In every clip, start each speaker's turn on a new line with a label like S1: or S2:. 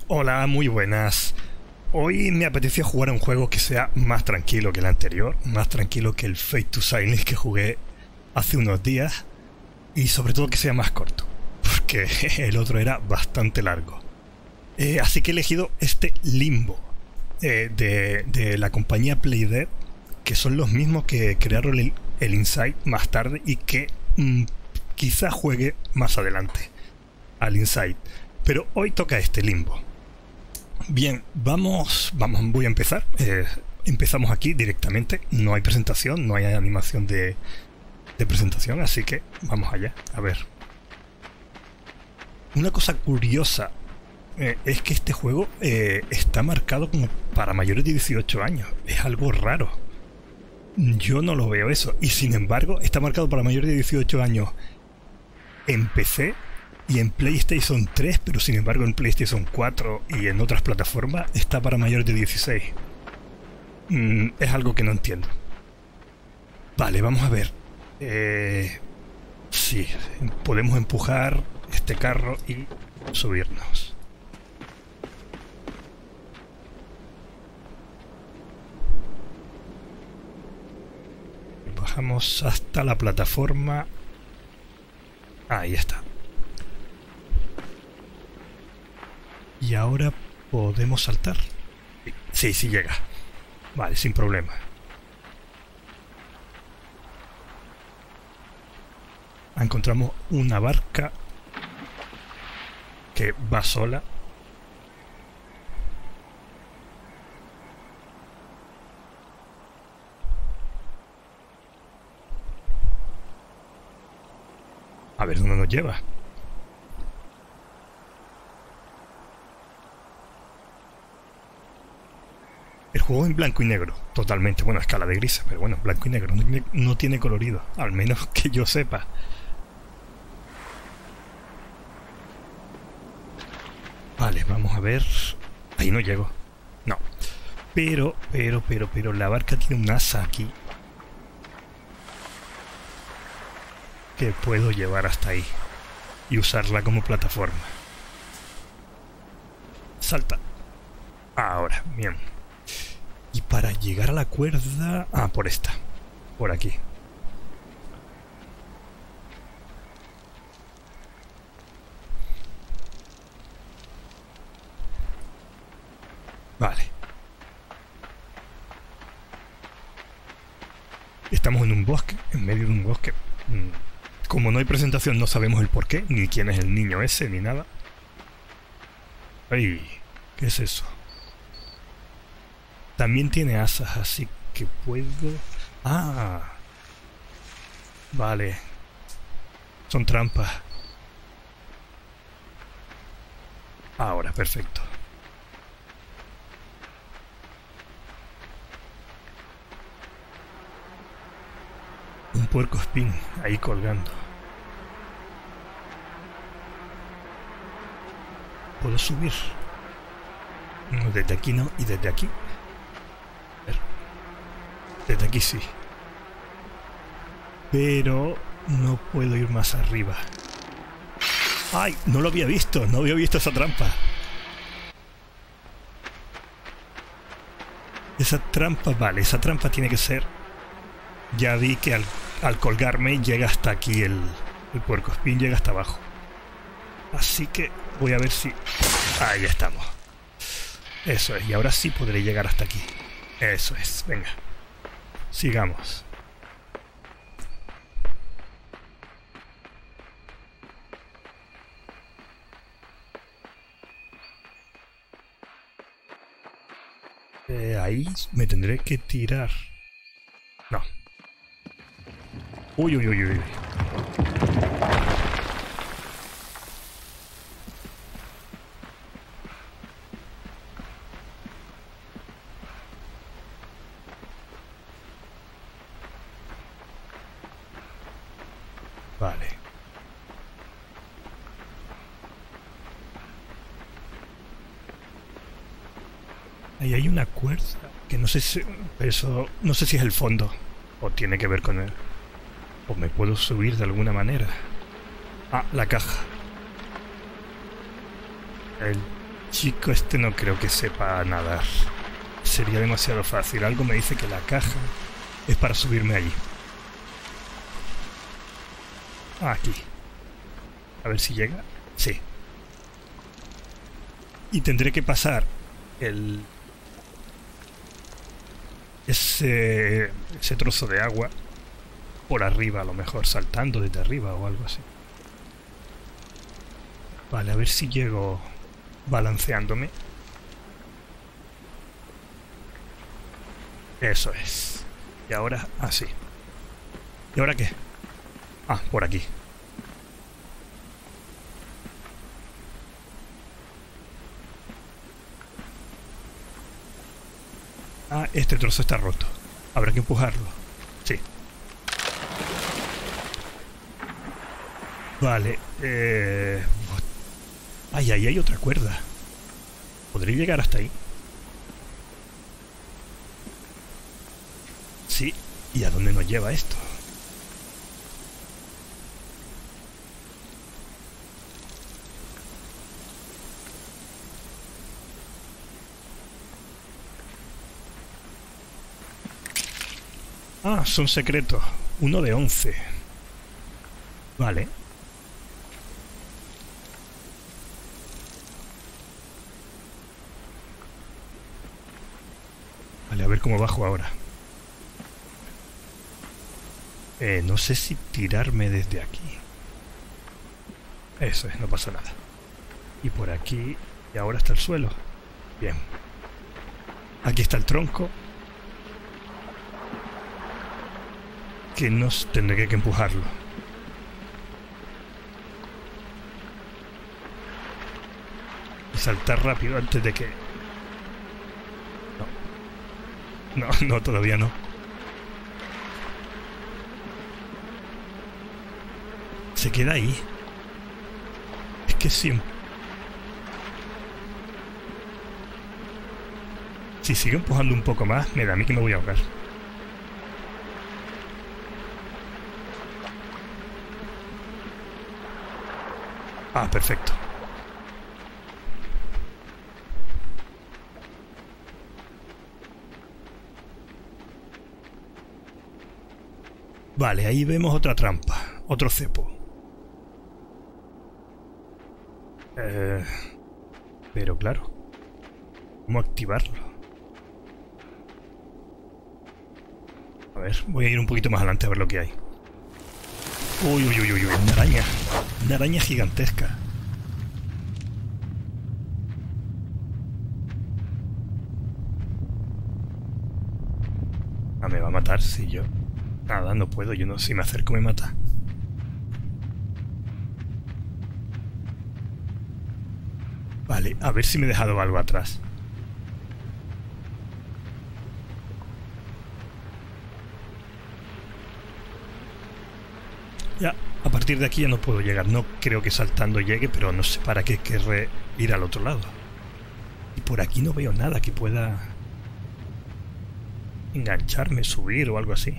S1: Hola, muy buenas. Hoy me apeteció jugar a un juego que sea más tranquilo que el anterior, más tranquilo que el Fate to Silence que jugué hace unos días y sobre todo que sea más corto, porque el otro era bastante largo. Así que he elegido este Limbo de la compañía Playdead, que son los mismos que crearon el Inside más tarde y que quizá juegue más adelante al Inside. Pero hoy toca este Limbo. Bien, voy a empezar. Empezamos aquí directamente. No hay presentación, no hay animación de presentación, así que vamos allá. A ver. Una cosa curiosa es que este juego está marcado como para mayores de 18 años. Es algo raro. Yo no lo veo eso. Y sin embargo, está marcado para mayores de 18 años en PC y en PlayStation 3, pero sin embargo en PlayStation 4 y en otras plataformas está para mayores de 16. Es algo que no entiendo. Vale, vamos a ver. Sí, podemos empujar este carro y subirnos. Bajamos hasta la plataforma. Ahí está. Y ahora podemos saltar. Sí, sí llega. Vale, sin problema. Encontramos una barca que va sola. A ver dónde nos lleva. El juego en blanco y negro, totalmente, bueno, a escala de grises, pero bueno, blanco y negro, no tiene colorido, al menos que yo sepa. Vale, vamos a ver. Ahí no llego. No. Pero, la barca tiene un asa aquí que puedo llevar hasta ahí y usarla como plataforma. Salta. Ahora, bien. Y para llegar a la cuerda... Ah, por esta. Por aquí. Vale. Estamos en un bosque, en medio de un bosque. Como no hay presentación, no sabemos el porqué, ni quién es el niño ese, ni nada. ¡Ay! ¿Qué es eso? También tiene asas, así que puedo... ¡Ah! Vale. Son trampas. Ahora, perfecto. Un puercoespín ahí colgando. ¿Puedo subir? No, desde aquí no, y desde aquí. Desde aquí sí. Pero no puedo ir más arriba. ¡Ay! No lo había visto. No había visto esa trampa. Esa trampa, vale. Esa trampa tiene que ser... Ya vi que al colgarme llega hasta aquí el puercoespín. Llega hasta abajo. Así que voy a ver si... Ahí estamos. Eso es. Y ahora sí podré llegar hasta aquí. Eso es. Venga. Sigamos. Ahí me tendré que tirar. No. Uy, uy, uy, uy. Vale. Ahí hay una cuerda que no sé si eso, no sé si es el fondo o tiene que ver con él. O me puedo subir de alguna manera. Ah, la caja. chico este no creo que sepa nadar. Sería demasiado fácil. Algo me dice que la caja es para subirme allí. Aquí. A ver si llega. Sí. Y tendré que pasar ese trozo de agua por arriba, a lo mejor saltando desde arriba o algo así. Vale, a ver si llego balanceándome. Eso es. Y ahora, así. ¿Y ahora qué? Ah, por aquí. Ah, este trozo está roto. Habrá que empujarlo. Sí. Vale. Ay, ahí hay otra cuerda. ¿Podré llegar hasta ahí? Sí. ¿Y a dónde nos lleva esto? Ah, son secretos. Uno de 11. Vale. Vale, a ver cómo bajo ahora. No sé si tirarme desde aquí. Eso es, no pasa nada. Y por aquí... Y ahora está el suelo. Bien. Aquí está el tronco. Que nos tendré que empujarlo. Y saltar rápido antes de que... No, todavía no. Se queda ahí. Es que sí. Si sigo empujando un poco más, me da a mí que me voy a ahogar. Ah, perfecto. Vale, ahí vemos otra trampa. Otro cepo. Pero claro, ¿cómo activarlo? A ver, voy a ir un poquito más adelante a ver lo que hay. Uy, uy, uy, uy, una araña. Una araña gigantesca. Ah, me va a matar si yo... Nada, no puedo, yo no, si me acerco me mata. Vale, a ver si me he dejado algo atrás. Ya, a partir de aquí ya no puedo llegar. No creo que saltando llegue, pero no sé para qué querré ir al otro lado. Y por aquí no veo nada que pueda engancharme, subir o algo así.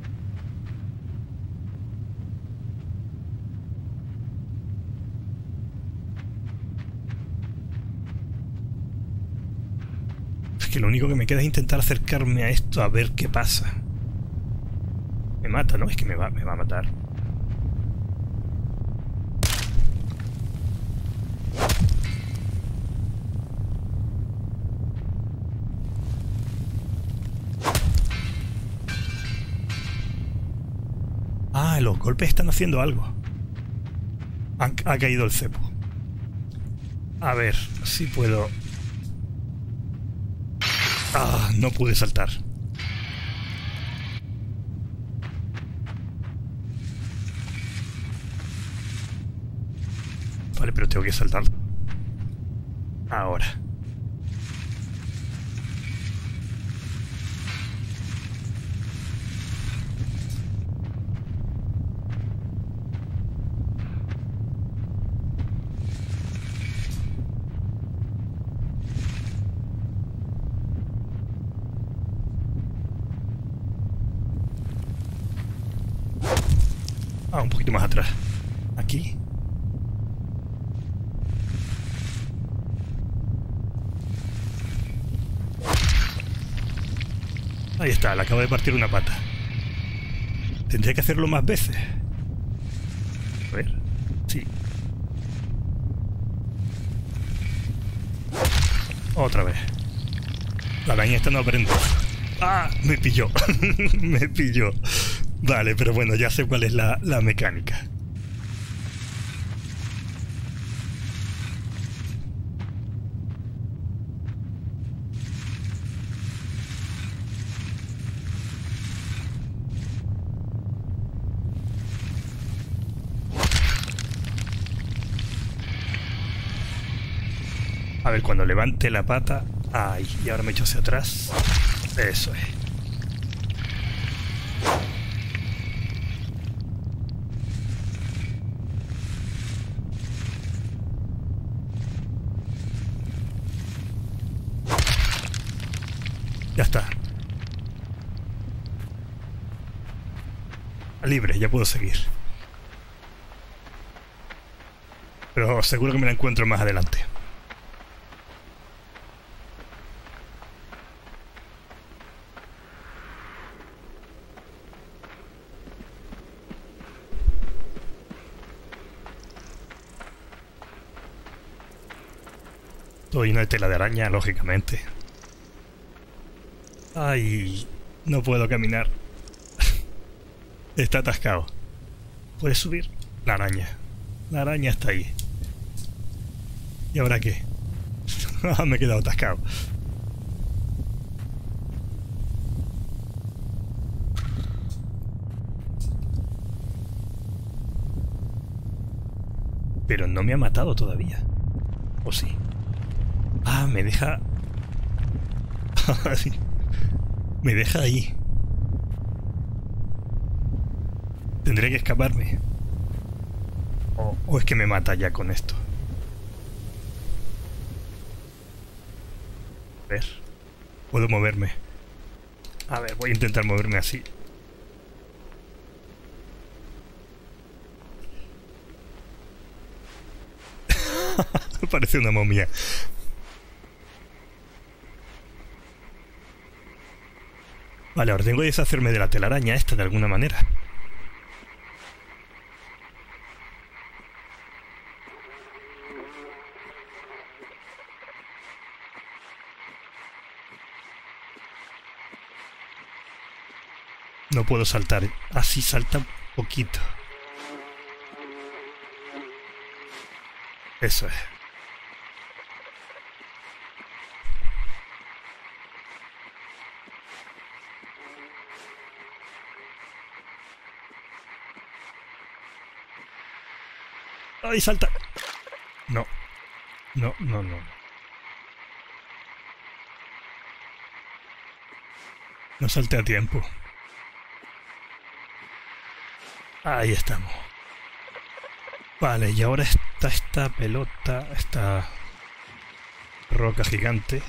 S1: Es que lo único que me queda es intentar acercarme a esto a ver qué pasa. Me mata, ¿no? Es que me va a matar. Ah, los golpes están haciendo algo. Ha caído el cepo. A ver si puedo... Ah, no pude saltar. Vale, pero tengo que saltar. Ahora. Ah, un poquito más atrás. Aquí. Ahí está, le acabo de partir una pata. Tendría que hacerlo más veces. A ver. Sí. Otra vez. La araña esta no aprende. ¡Ah! Me pilló. Me pilló. Vale, pero bueno, ya sé cuál es la mecánica. A ver, cuando levante la pata... ¡Ay! Y ahora me echo hacia atrás. Eso es. Ya está. Libre, ya puedo seguir. Pero seguro que me la encuentro más adelante. Todo lleno de tela de araña, lógicamente. Ay, no puedo caminar. Está atascado. ¿Puedes subir? La araña. La araña está ahí. ¿Y ahora qué? Me he quedado atascado. Pero no me ha matado todavía. ¿O sí? Ah, me deja... me deja ahí. Tendré que escaparme. O es que me mata ya con esto. A ver. Puedo moverme. A ver, voy a intentar moverme así. Parece una momia. Vale, ahora tengo que deshacerme de la telaraña esta de alguna manera. No puedo saltar. Así salta un poquito. Eso es. ¡Ay, salta! No. No, no, no. No salté a tiempo. Ahí estamos. Vale, y ahora está esta pelota, esta roca gigante.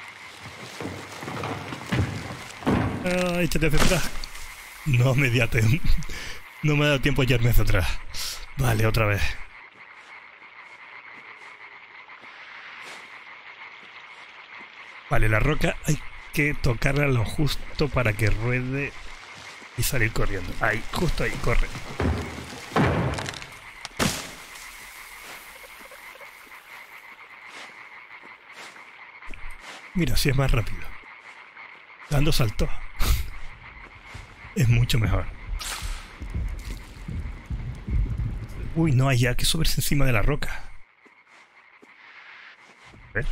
S1: Échate hacia atrás. No me dio tiempo. No me ha dado tiempo a echarme hacia atrás. Vale, otra vez. Vale, la roca hay que tocarla lo justo para que ruede y salir corriendo. Ahí, justo ahí, corre. Mira, así es más rápido. Dando saltos. Es mucho mejor. Uy, no, hay ya que subirse encima de la roca. A ver.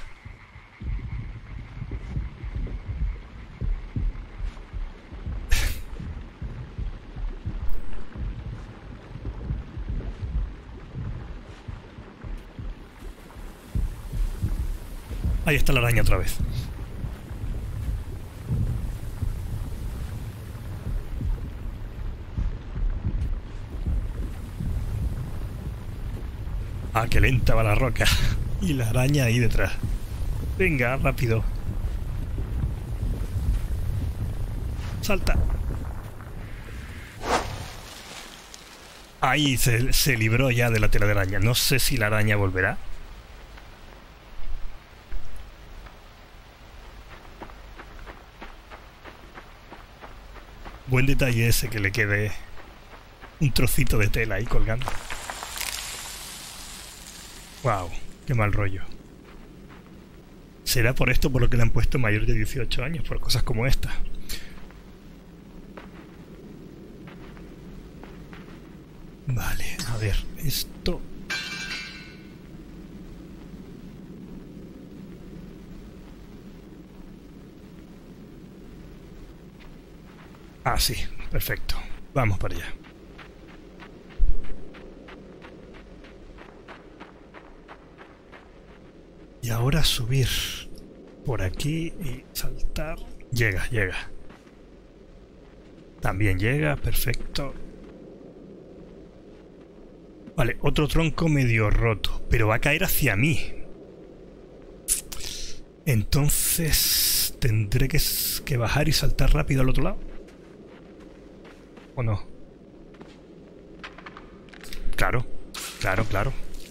S1: Ahí está la araña otra vez. Ah, qué lenta va la roca. Y la araña ahí detrás. Venga, rápido. Salta. Ahí se libró ya de la tela de araña. No sé si la araña volverá. Buen detalle ese que le quede un trocito de tela ahí colgando. Wow, qué mal rollo. ¿Será por esto por lo que le han puesto mayor de 18 años? Por cosas como esta. Vale, a ver, esto... Ah, sí, perfecto. Vamos para allá. Y ahora subir por aquí y saltar. Llega, llega. También llega, perfecto. Vale, otro tronco medio roto, pero va a caer hacia mí. Entonces tendré que bajar y saltar rápido al otro lado. ¿O no? Claro, claro, claro.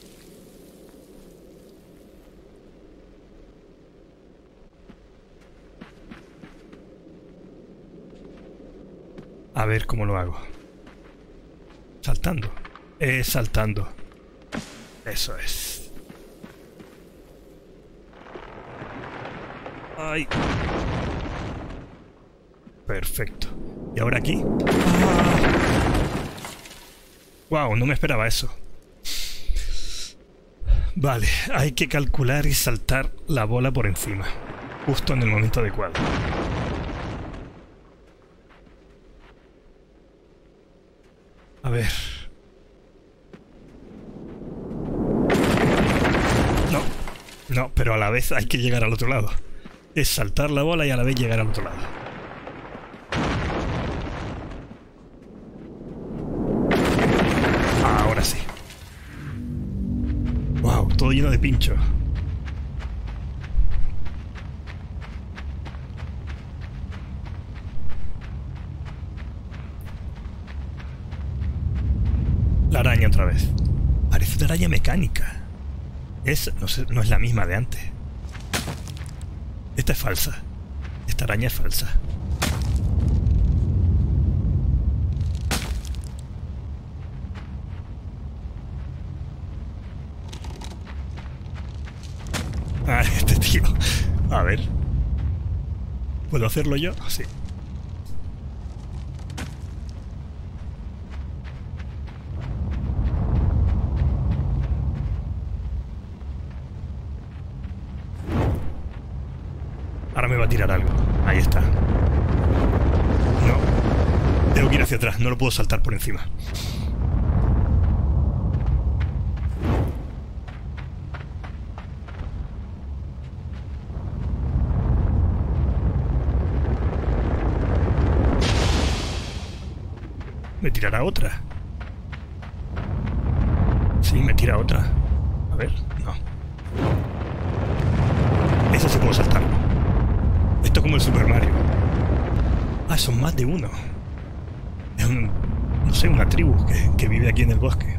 S1: A ver cómo lo hago. Saltando. Saltando. Eso es. Ay. Perfecto. ¿Y ahora aquí? Wow, no me esperaba eso. Vale, hay que calcular y saltar la bola por encima. Justo en el momento adecuado. A ver. No, no, pero a la vez hay que llegar al otro lado. Es saltar la bola y a la vez llegar al otro lado. Ahora sí. Wow, todo lleno de pinchos. La araña otra vez. Parece una araña mecánica. No es la misma de antes. Esta es falsa. Esta araña es falsa. Ah, este tío. A ver. ¿Puedo hacerlo yo? Sí. Ahora me va a tirar algo. Ahí está. No. Tengo que ir hacia atrás. No lo puedo saltar por encima. ¿Me tirará otra? Sí, me tira otra. A ver, no. Eso sí puedo saltarlo. Esto es como el Super Mario. Ah, son más de uno. Es no sé, una tribu que vive aquí en el bosque.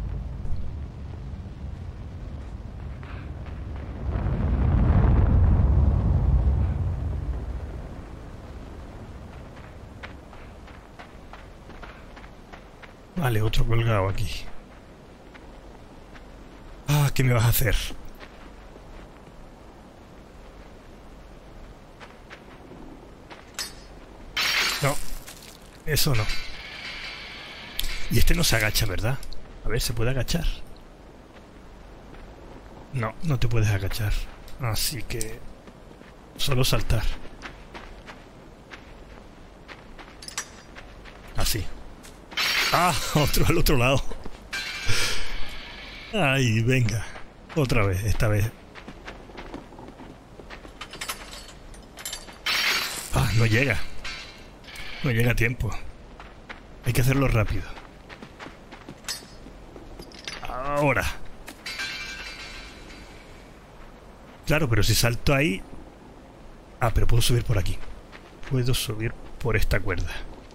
S1: Vale, otro colgado aquí. Ah, ¿qué me vas a hacer? No, eso no. Y este no se agacha, ¿verdad? A ver, ¿se puede agachar? No, no te puedes agachar. Así que... solo saltar. Así. ¡Ah! Otro al otro lado. ¡Ay, venga! Otra vez, esta vez. ¡Ah, no llega! No llega a tiempo. Hay que hacerlo rápido. Ahora. Claro, pero si salto ahí... Ah, pero puedo subir por aquí. Puedo subir por esta cuerda.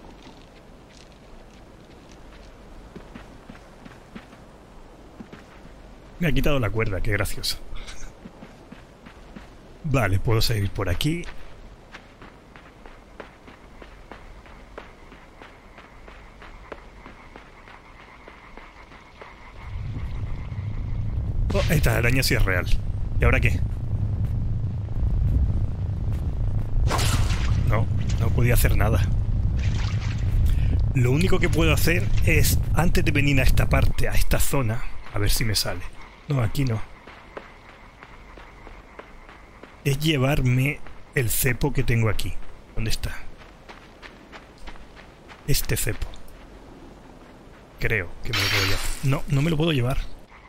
S1: Me ha quitado la cuerda, qué gracioso. Vale, puedo seguir por aquí. Esta araña sí es real. ¿Y ahora qué? No podía hacer nada. Lo único que puedo hacer es, antes de venir a esta parte, a esta zona, a ver si me sale. No, aquí no. Es llevarme el cepo que tengo aquí. ¿Dónde está? Este cepo. Creo que me lo puedo llevar. No, no me lo puedo llevar.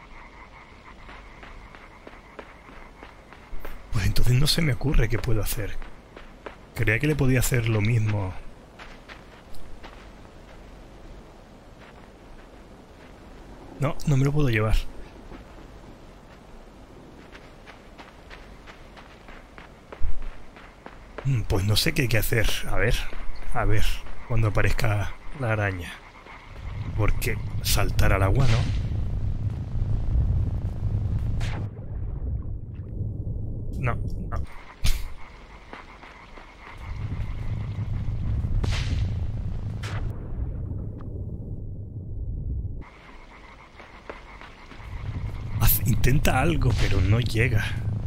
S1: Pues entonces no se me ocurre qué puedo hacer. Creía que le podía hacer lo mismo. No, no me lo puedo llevar. Pues no sé qué hay que hacer. A ver, cuando aparezca la araña. Porque saltar al agua, ¿no? No, no. Intenta algo, pero no llega.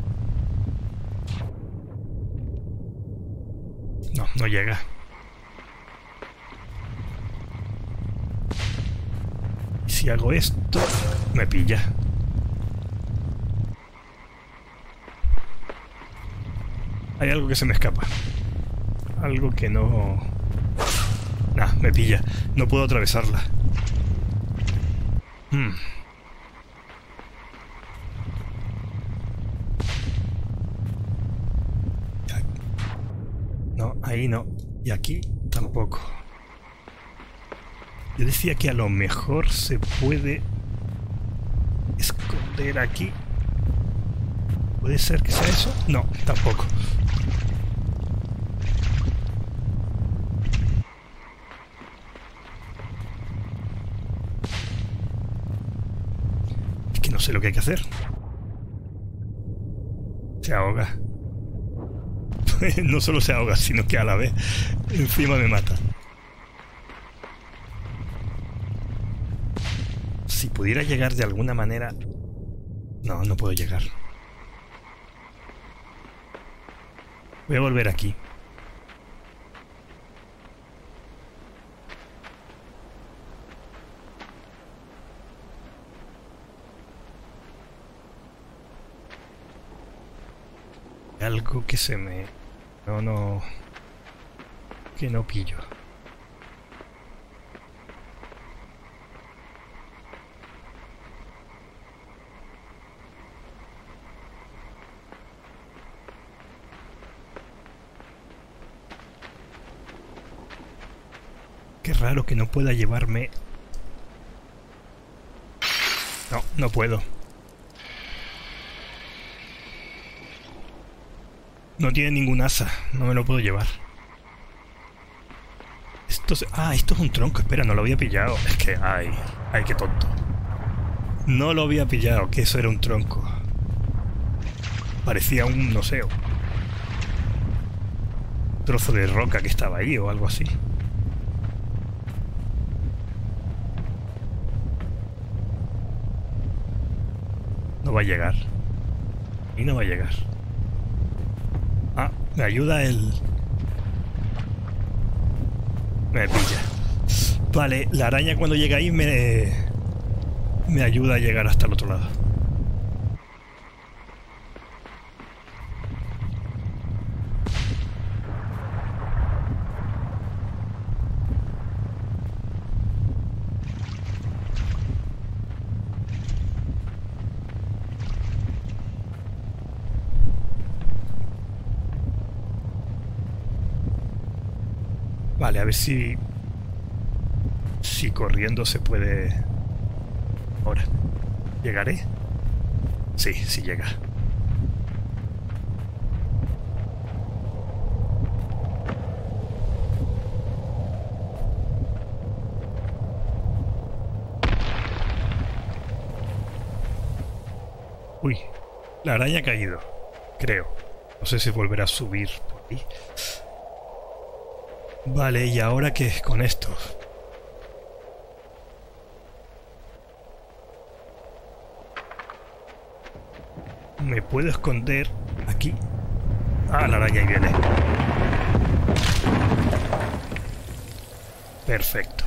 S1: No, no llega. Si hago esto, me pilla. Hay algo que se me escapa. Algo que no... Nah, me pilla. No puedo atravesarla. No, ahí no. Y aquí tampoco. Yo decía que a lo mejor se puede esconder aquí. ¿Puede ser que sea eso? No, tampoco. Es que no sé lo que hay que hacer. Se ahoga. No solo se ahoga, sino que a la vez encima me mata. Si pudiera llegar de alguna manera... No, no puedo llegar. Voy a volver aquí. Algo que se me... No... Que no pillo. Qué raro que no pueda llevarme... No, no puedo. No tiene ningún asa, no me lo puedo llevar. Esto es un tronco, espera, no lo había pillado. Es que, ay, qué tonto. No lo había pillado, que eso era un tronco. Parecía un, no sé, trozo de roca que estaba ahí o algo así. No va a llegar. Y no va a llegar. Ah, me ayuda el... Me pilla. Vale, la araña cuando llega ahí me ayuda a llegar hasta el otro lado. Vale, a ver si corriendo se puede... Ahora, ¿llegaré? Sí, sí llega. Uy, la araña ha caído, creo. No sé si volverá a subir por ahí. Vale, ¿y ahora qué es con esto? Me puedo esconder aquí. Ah, la araña ahí viene. Perfecto.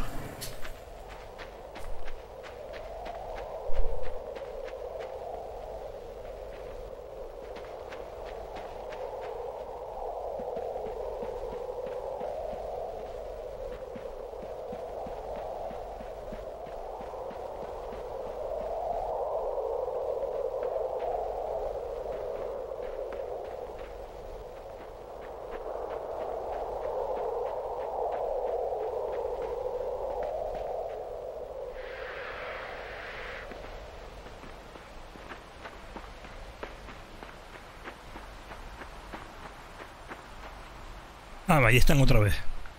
S1: Ah, ahí están otra vez.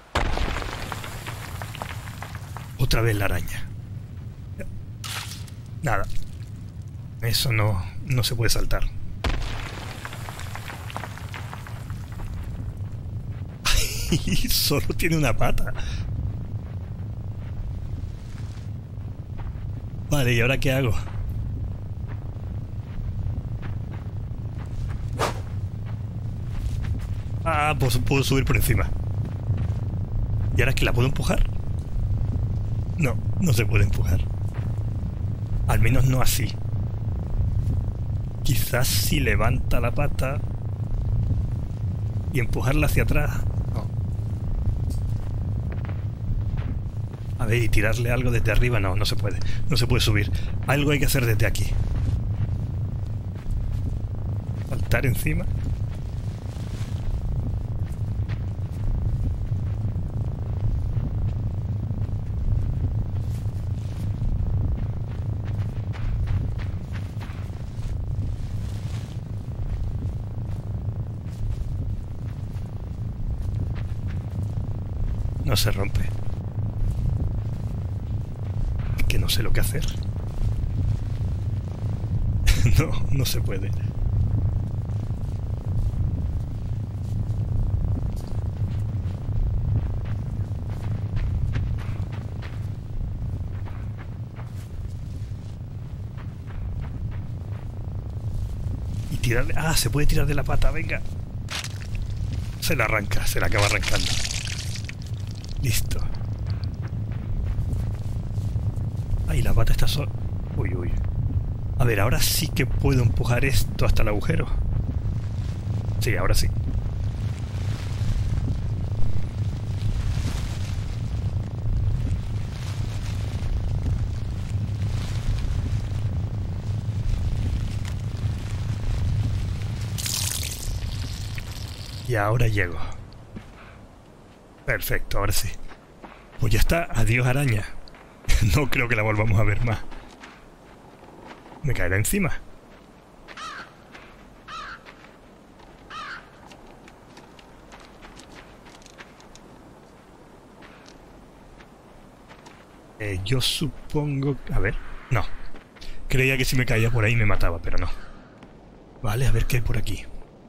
S1: Otra vez la araña. Nada. Eso no se puede saltar. Solo tiene una pata. Vale, ¿y ahora qué hago? Ah, pues puedo subir por encima. ¿Y ahora es que la puedo empujar? No, no se puede empujar. Al menos no así. Quizás si levanta la pata y empujarla hacia atrás. No. A ver, y tirarle algo desde arriba. No, no se puede. No se puede subir. Algo hay que hacer desde aquí. Saltar encima. No se rompe. Es que no sé lo que hacer. No se puede. Y tirarle... Ah, se puede tirar de la pata, venga. Se la arranca, se la acaba arrancando. Listo. Ahí la pata está sola. Uy, uy. A ver, ahora sí que puedo empujar esto hasta el agujero. Sí, ahora sí. Y ahora llego. Perfecto, ahora sí. Pues ya está. Adiós, araña. No creo que la volvamos a ver más. Me caerá encima. Yo supongo... A ver. No. Creía que si me caía por ahí me mataba, pero no. Vale, a ver qué hay por aquí.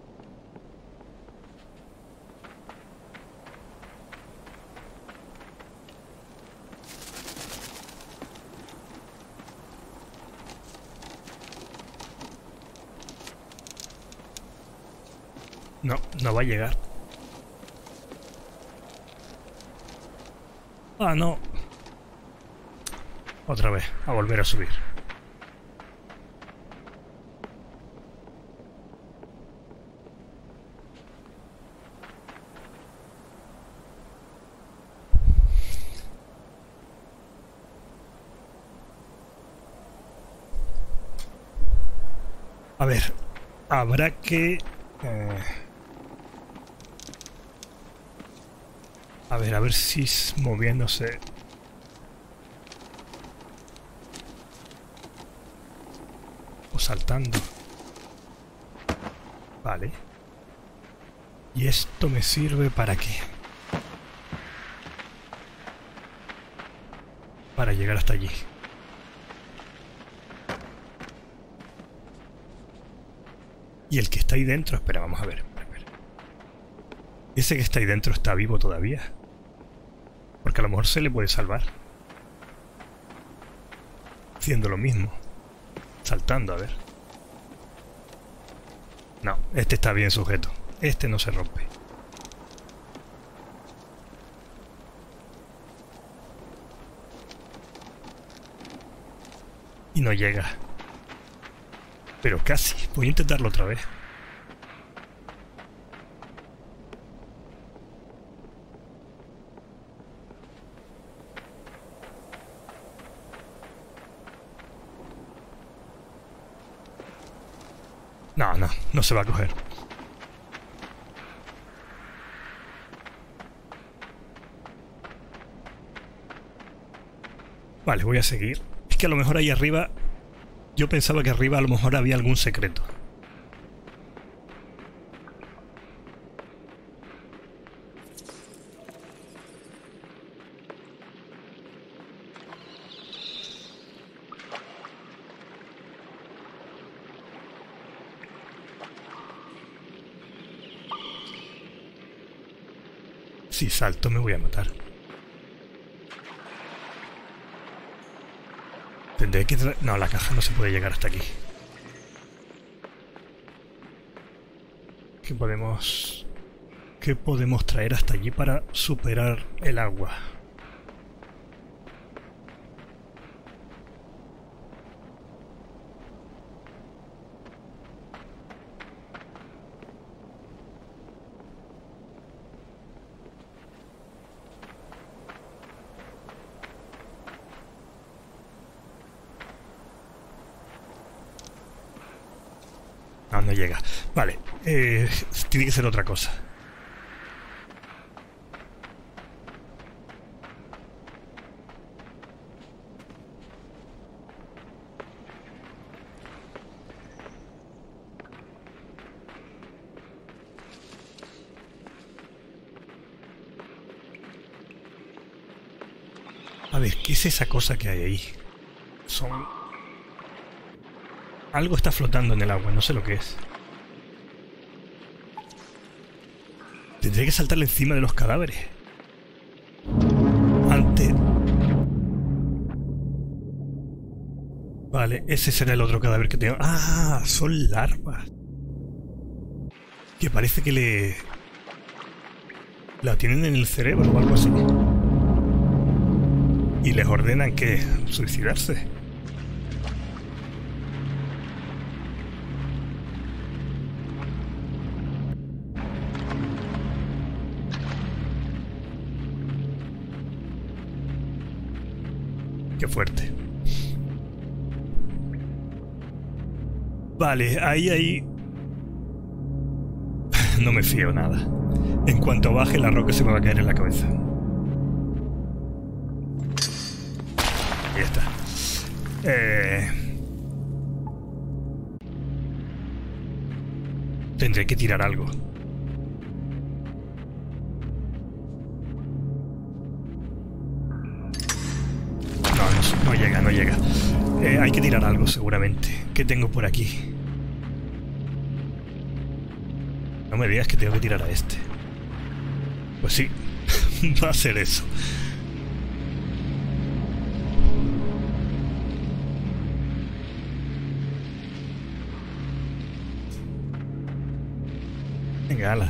S1: No, no va a llegar. Ah, no. Otra vez, a volver a subir. A ver, habrá que... a ver si es moviéndose... O saltando. Vale. ¿Y esto me sirve para qué? Para llegar hasta allí. Y el que está ahí dentro... Espera, vamos a ver. Ese que está ahí dentro está vivo todavía. Porque a lo mejor se le puede salvar. Haciendo lo mismo. Saltando, a ver. No, este está bien sujeto. Este no se rompe. Y no llega. Pero casi. Voy a intentarlo otra vez. No, no, no se va a coger. Vale, voy a seguir. Es que a lo mejor ahí arriba... Yo pensaba que arriba a lo mejor había algún secreto. Si salto me voy a matar. Tendré que... No, la caja no se puede llegar hasta aquí. ¿Qué podemos traer hasta allí para superar el agua? No, no llega. Vale, tiene que ser otra cosa. A ver, ¿qué es esa cosa que hay ahí? Algo está flotando en el agua, no sé lo que es. Tendré que saltarle encima de los cadáveres. Antes... Vale, ese será el otro cadáver que tengo. ¡Ah! Son larvas. Que parece que la tienen en el cerebro o algo así. Y les ordenan que suicidarse. Qué fuerte. Vale, ahí... No me fío nada. En cuanto baje la roca se me va a caer en la cabeza. Ahí está. Tendré que tirar algo. No llega, no llega. Hay que tirar algo seguramente. ¿Qué tengo por aquí? No me digas que tengo que tirar a este. Pues sí, va a ser eso. Venga, ala.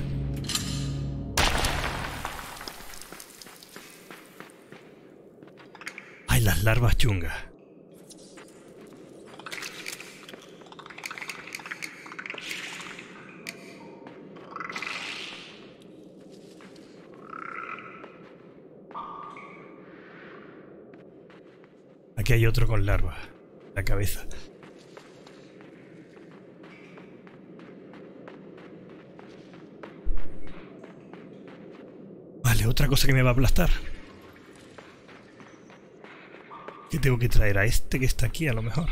S1: Ay, las larvas chungas. Aquí hay otro con larvas. La cabeza. Vale, otra cosa que me va a aplastar. ¿Qué tengo que traer? A este que está aquí, a lo mejor.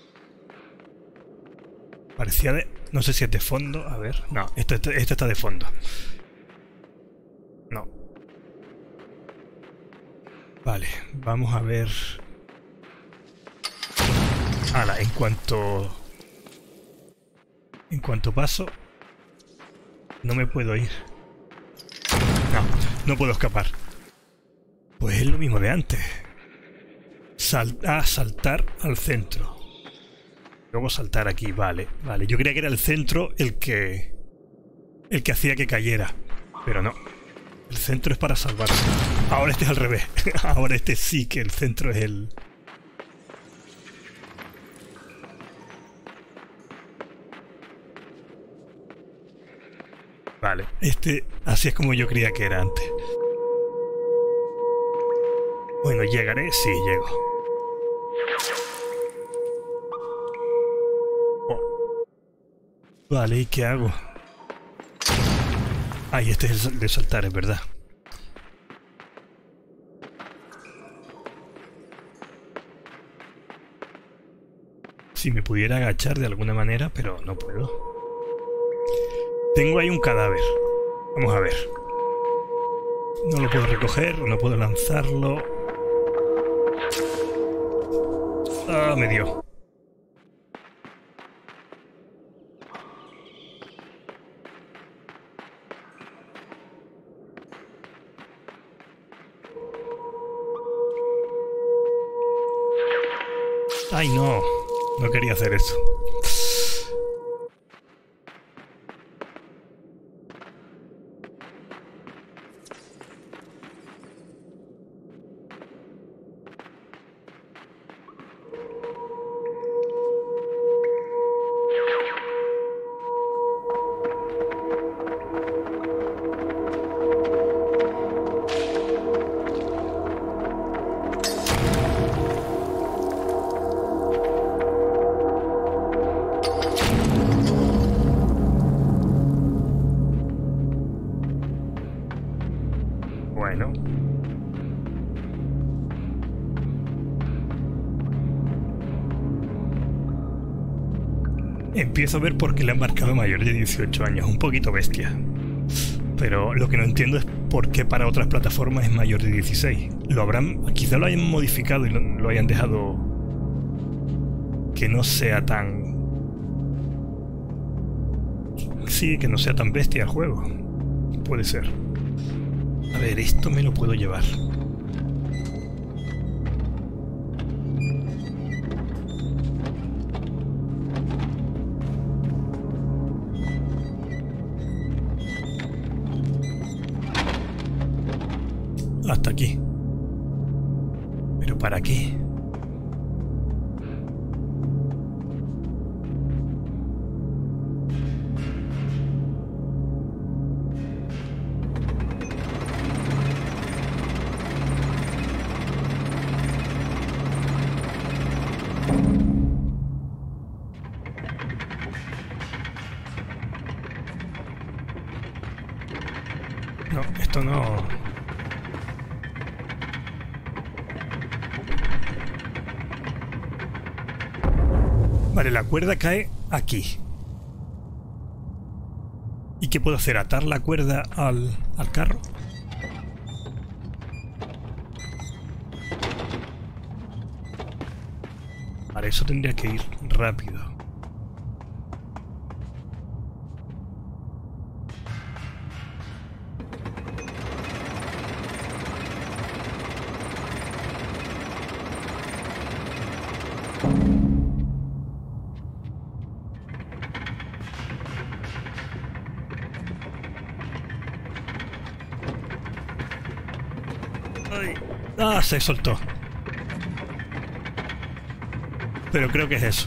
S1: Parecía de... No sé si es de fondo. A ver. No, este está de fondo. No. Vale, vamos a ver... Ala, en cuanto paso, no me puedo ir. No puedo escapar. Pues es lo mismo de antes. Saltar al centro. Luego saltar aquí, vale, vale. Yo creía que era el centro el que hacía que cayera, pero no. El centro es para salvarse. Ahora este es al revés. Ahora este sí que el centro es el... Vale, este así es como yo creía que era antes. Bueno, ¿llegaré? Sí, llego. Oh. Vale, ¿y qué hago? Ay, este es el de saltar, es verdad. Si me pudiera agachar de alguna manera, pero no puedo. Tengo ahí un cadáver. Vamos a ver. No lo puedo recoger, no puedo lanzarlo. Ah, me dio. Ay, no. No quería hacer eso. Bueno. Empiezo a ver por qué le han marcado mayor de 18 años. Un poquito bestia. Pero lo que no entiendo es por qué para otras plataformas es mayor de 16. Lo habrán... Quizá lo hayan modificado y lo hayan dejado... que no sea tan... Sí, que no sea tan bestia el juego. Puede ser. A ver, esto me lo puedo llevar. Hasta aquí. ¿Pero para qué? No, esto no... Vale, la cuerda cae aquí. ¿Y qué puedo hacer? ¿Atar la cuerda al carro? Para eso tendría que ir rápido. Ay. Ah, se soltó. Pero creo que es eso.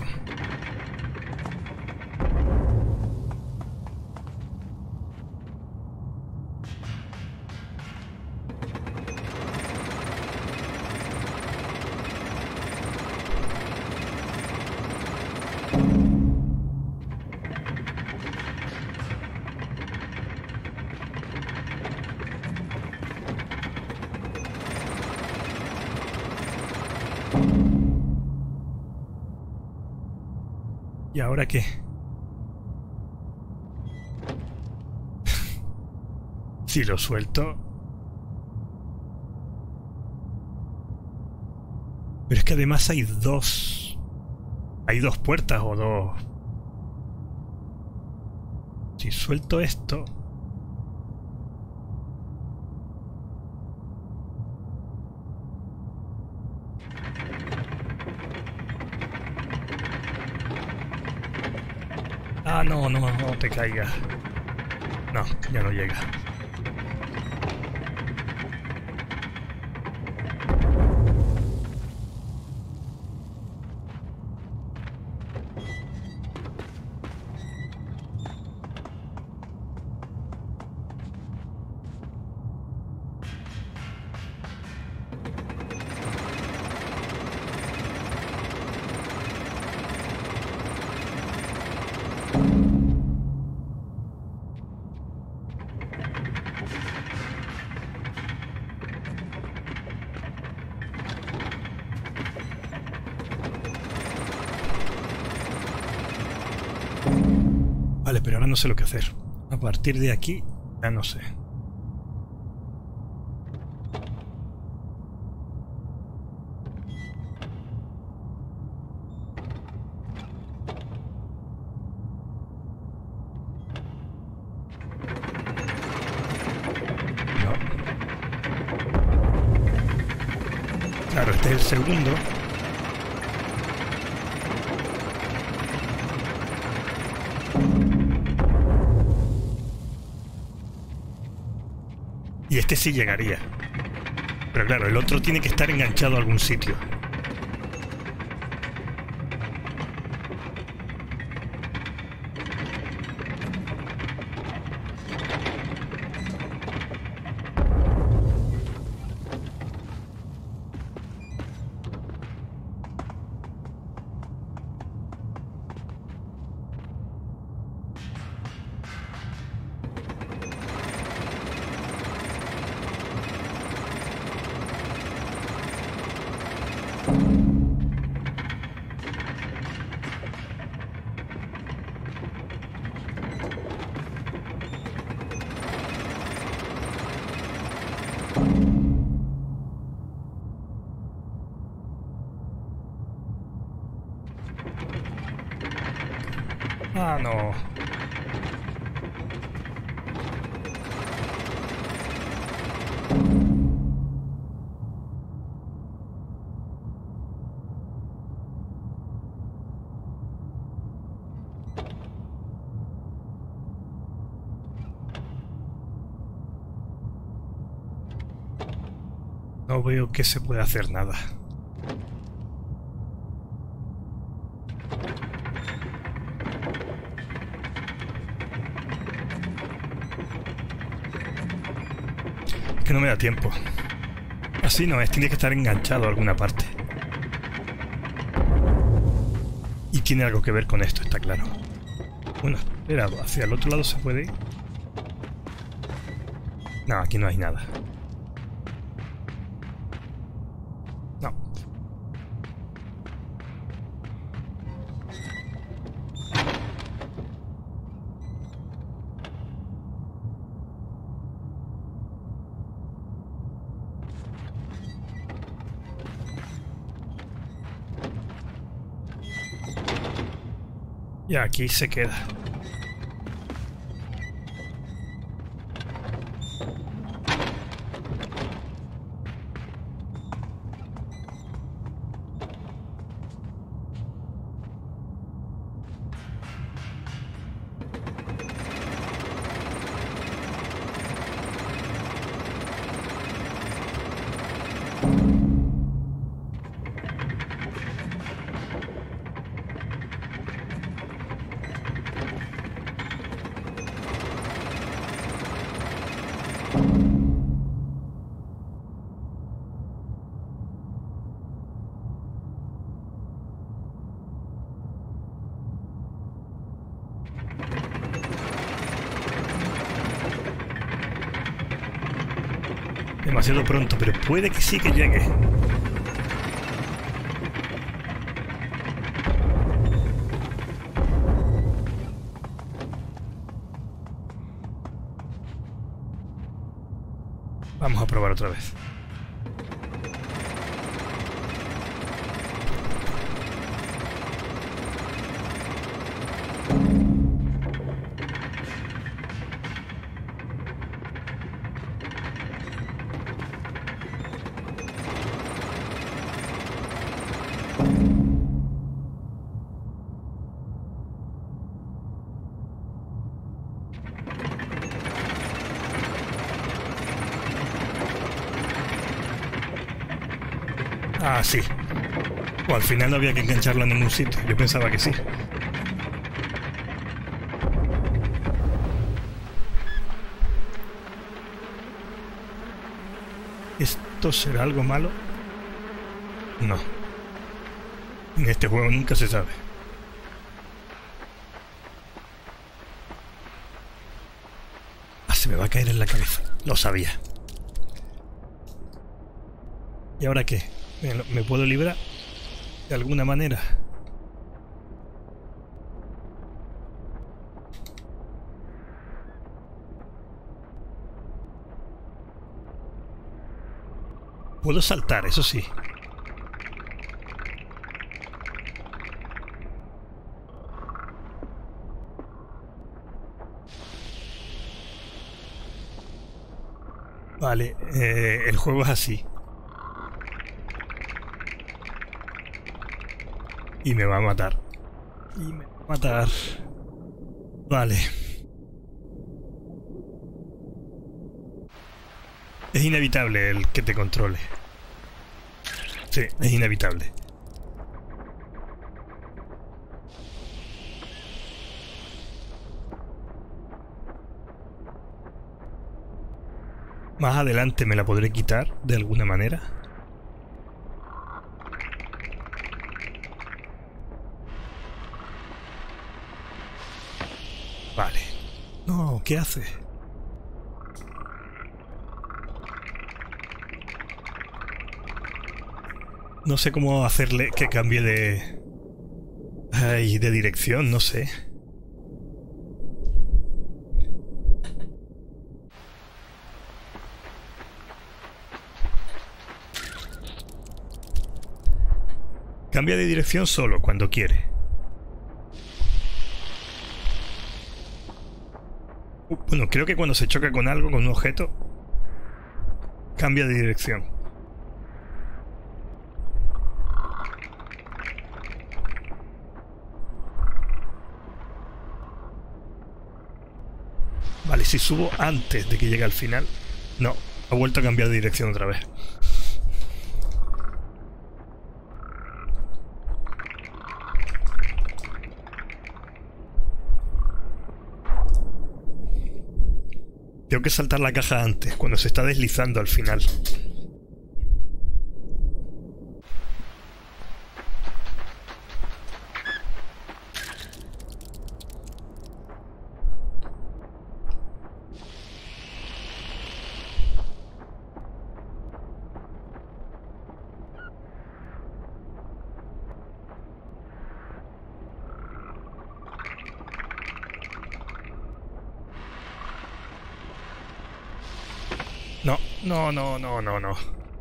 S1: ¿Y ahora qué? Si lo suelto... Pero es que además hay dos... Hay dos puertas o dos... Si suelto esto... no, no, no te caigas. No, ya no llega. Vale, pero ahora no sé lo que hacer. A partir de aquí, ya no sé. No. Claro, este es el segundo. Y este sí llegaría. Pero claro, el otro tiene que estar enganchado a algún sitio. Ah, no. No veo que se pueda hacer nada. Que no me da tiempo. Así no es, tiene que estar enganchado a alguna parte. Y tiene algo que ver con esto, está claro. Bueno, espera, hacia el otro lado se puede ir. No, aquí no hay nada. No. Y aquí se queda. Demasiado pronto, pero puede que sí que llegue. Vamos a probar otra vez. Ah, sí. O al final no había que engancharlo en ningún sitio. Yo pensaba que sí. ¿Esto será algo malo? No. En este juego nunca se sabe. Ah, se me va a caer en la cabeza. Lo sabía. ¿Y ahora qué? ¿Me puedo librar? De alguna manera. Puedo saltar, eso sí. Vale, el juego es así. Y me va a matar. Y me va a matar. Vale. Es inevitable el que te controle. Sí, es inevitable. Más adelante me la podré quitar de alguna manera. Vale. No, ¿qué hace? No sé cómo hacerle que cambie de... Ay, de dirección, no sé. Cambia de dirección solo cuando quiere. Bueno, creo que cuando se choca con algo, con un objeto, cambia de dirección. Vale, si subo antes de que llegue al final... No, ha vuelto a cambiar de dirección otra vez. Tengo que saltar la caja antes, cuando se está deslizando al final. No, no, no, no, no, no.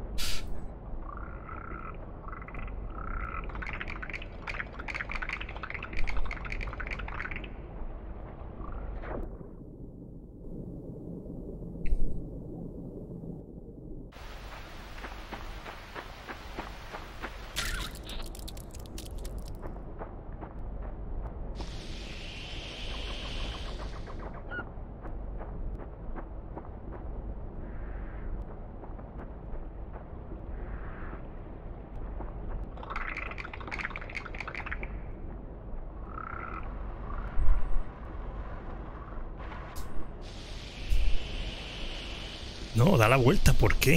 S1: No, da la vuelta, ¿por qué?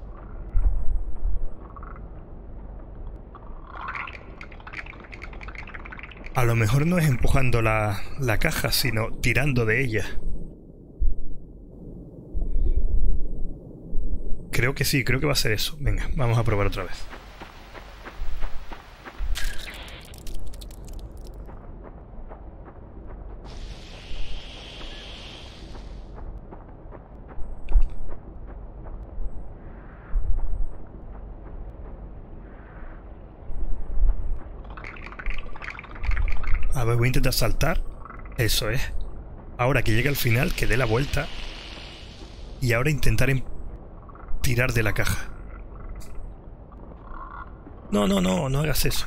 S1: A lo mejor no es empujando la caja, sino tirando de ella. Creo que sí, creo que va a ser eso. Venga, vamos a probar otra vez. A ver, voy a intentar saltar. Eso es. Ahora que llegue al final, que dé la vuelta. Y ahora intentar tirar de la caja. No, no, no, no hagas eso.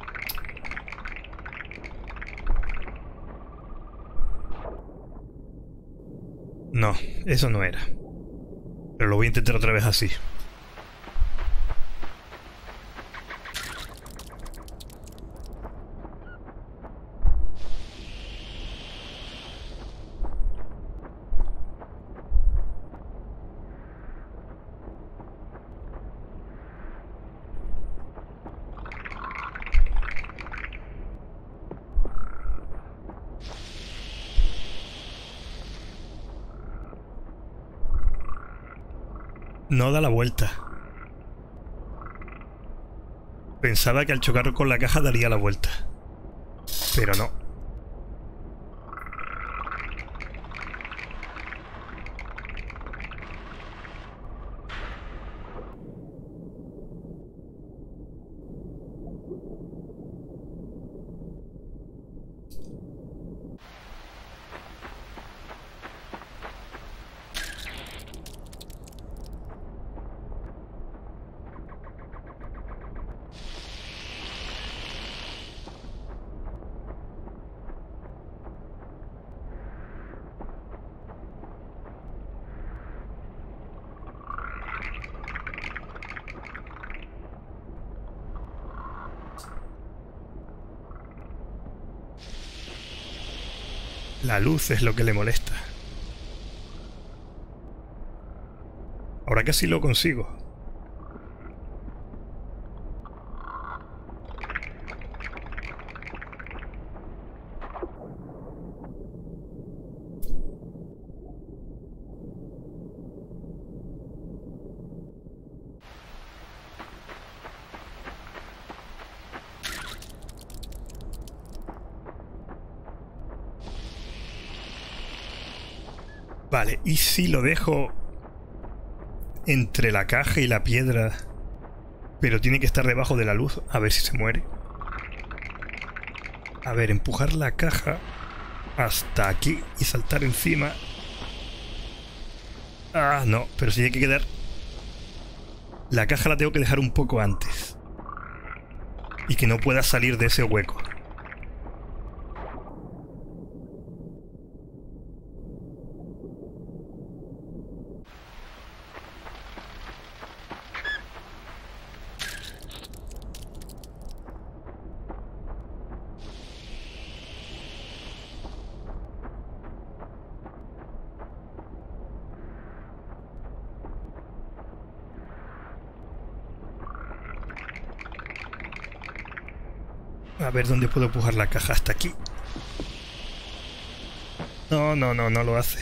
S1: No, eso no era. Pero lo voy a intentar otra vez así. No da la vuelta. Pensaba que al chocar con la caja daría la vuelta. Pero no. La luz es lo que le molesta. Ahora casi lo consigo. Vale, ¿y si lo dejo entre la caja y la piedra, pero tiene que estar debajo de la luz? A ver si se muere. A ver, empujar la caja hasta aquí y saltar encima. Ah, no, pero sí hay que quedar... La caja la tengo que dejar un poco antes. Y que no pueda salir de ese hueco. A ver dónde puedo empujar la caja hasta aquí. No, no, no, no lo hace.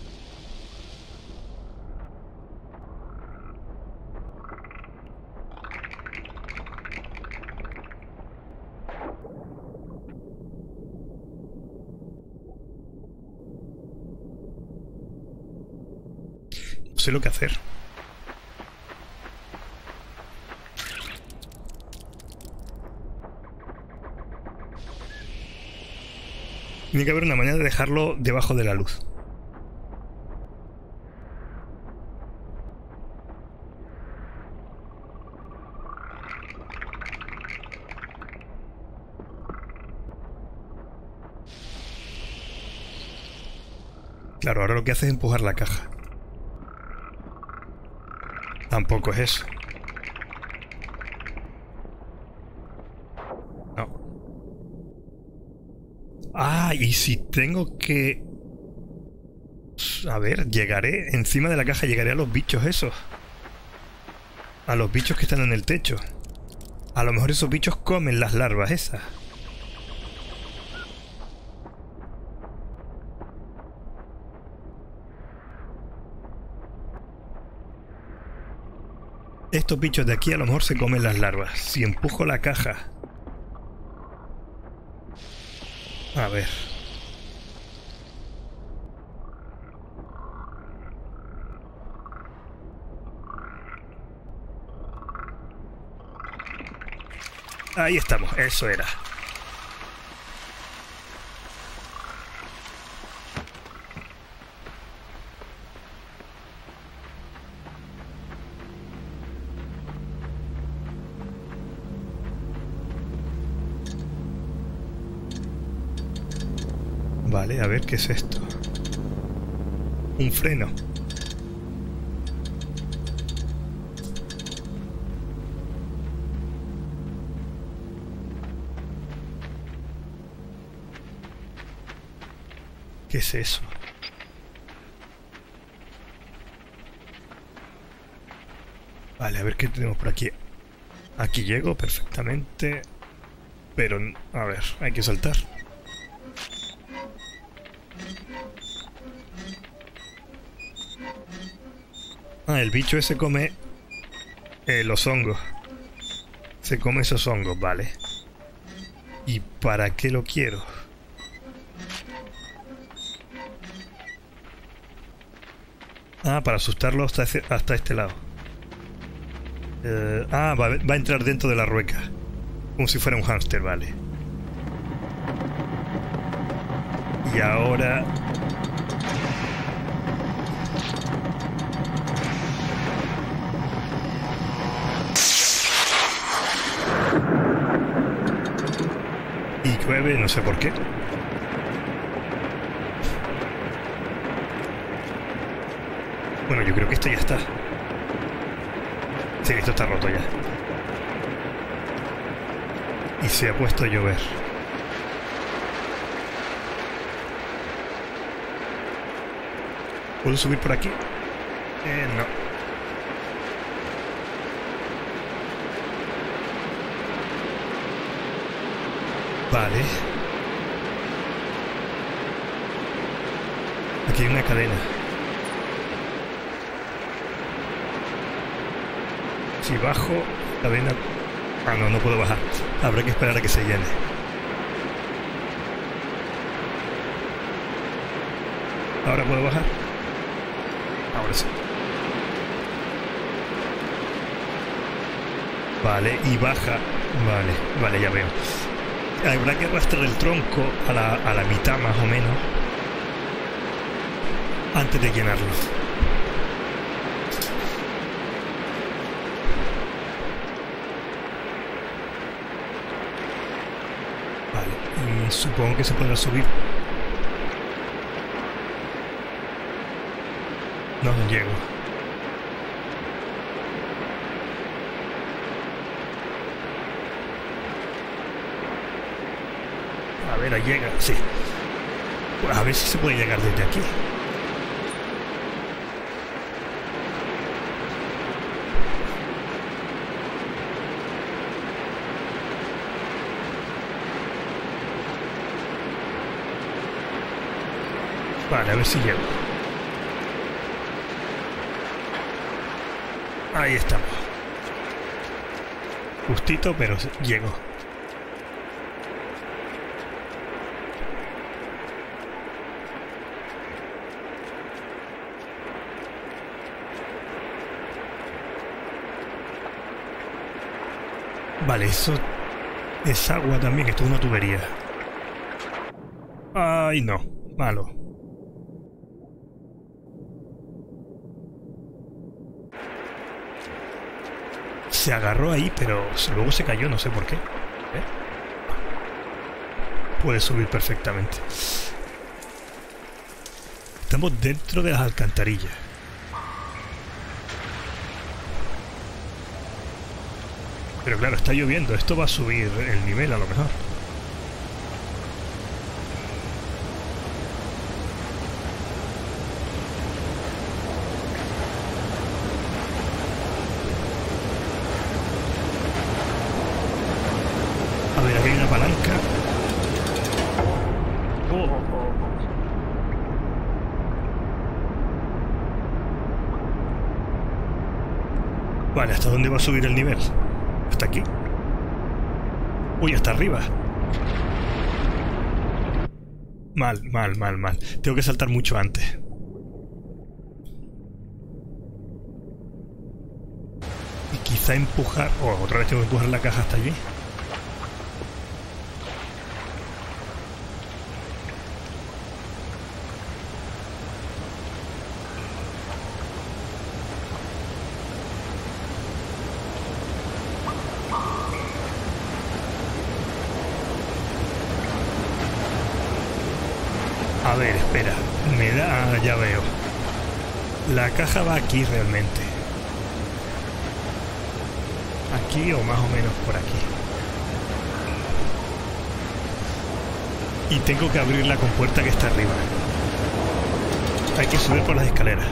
S1: No sé lo que hacer. Tiene que haber una manera de dejarlo debajo de la luz. Claro, ahora lo que hace es empujar la caja. Tampoco es eso. No. Ah, y si tengo que... A ver, llegaré encima de la caja, llegaré a los bichos esos. A los bichos que están en el techo. A lo mejor esos bichos comen las larvas esas. Estos bichos de aquí a lo mejor se comen las larvas. Si empujo la caja... A ver... Ahí estamos, eso era. Vale, a ver qué es esto. Un freno. ¿Qué es eso? Vale, a ver qué tenemos por aquí. Aquí llego perfectamente. Pero, a ver, hay que saltar. Ah, el bicho ese come los hongos. Se come esos hongos, vale. ¿Y para qué lo quiero? Ah, para asustarlo hasta este lado. Va a entrar dentro de la rueca. Como si fuera un hámster, vale. Y ahora... Y llueve, no sé por qué. Bueno, yo creo que esto ya está. Sí, esto está roto ya. Y se ha puesto a llover. ¿Puedo subir por aquí? No. Vale. Aquí hay una cadena. Si bajo, cadena... Ah, no, no puedo bajar. Habrá que esperar a que se llene. ¿Ahora puedo bajar? Ahora sí. Vale, y baja. Vale, vale, ya veo. Habrá que arrastrar el tronco a la mitad más o menos antes de llenarlo. Vale, y supongo que se podrá subir. No, no llego. A ver, ahí llega, sí. Pues a ver si se puede llegar desde aquí. Vale, a ver si llego. Ahí estamos. Justito, pero llego. Vale, eso es agua también, esto es una tubería. Ay, no, malo. Se agarró ahí, pero luego se cayó, no sé por qué. Puede subir perfectamente. Estamos dentro de las alcantarillas. Pero claro, está lloviendo. Esto va a subir el nivel a lo mejor. A ver, aquí hay una palanca. Vale, ¿hasta dónde va a subir el nivel? ¿Hasta aquí? Uy, hasta arriba. Mal, mal, mal, mal. Tengo que saltar mucho antes. Y quizá empujar... Oh, otra vez tengo que empujar la caja hasta allí. A ver, espera. Me da... ya veo. La caja va aquí realmente. Aquí o más o menos por aquí. Y tengo que abrir la compuerta que está arriba. Hay que subir por las escaleras.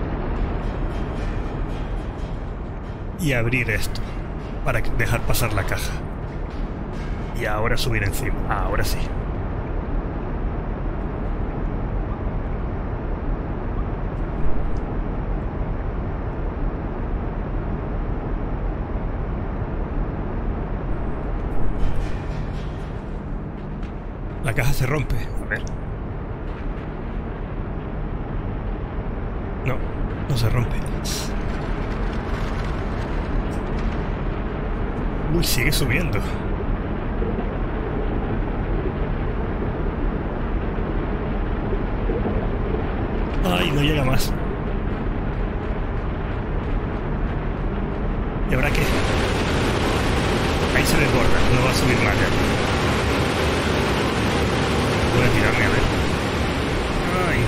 S1: Y abrir esto. Para dejar pasar la caja. Y ahora subir encima. Ahora sí. la caja se rompe. A ver. No, no se rompe. Uy, sigue subiendo. Ay, no llega más. ¿Y ahora qué? Ahí se desborda, no va a subir más ya. Voy a tirarme a ver. Ay.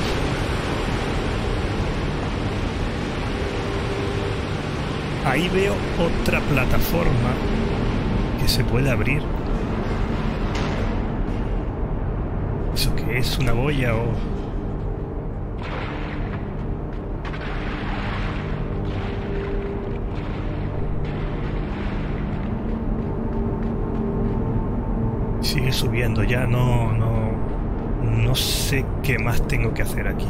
S1: Ahí veo otra plataforma que se puede abrir. ¿Eso qué es? ¿Una boya o...? Sigue subiendo ya, no sé qué más tengo que hacer aquí.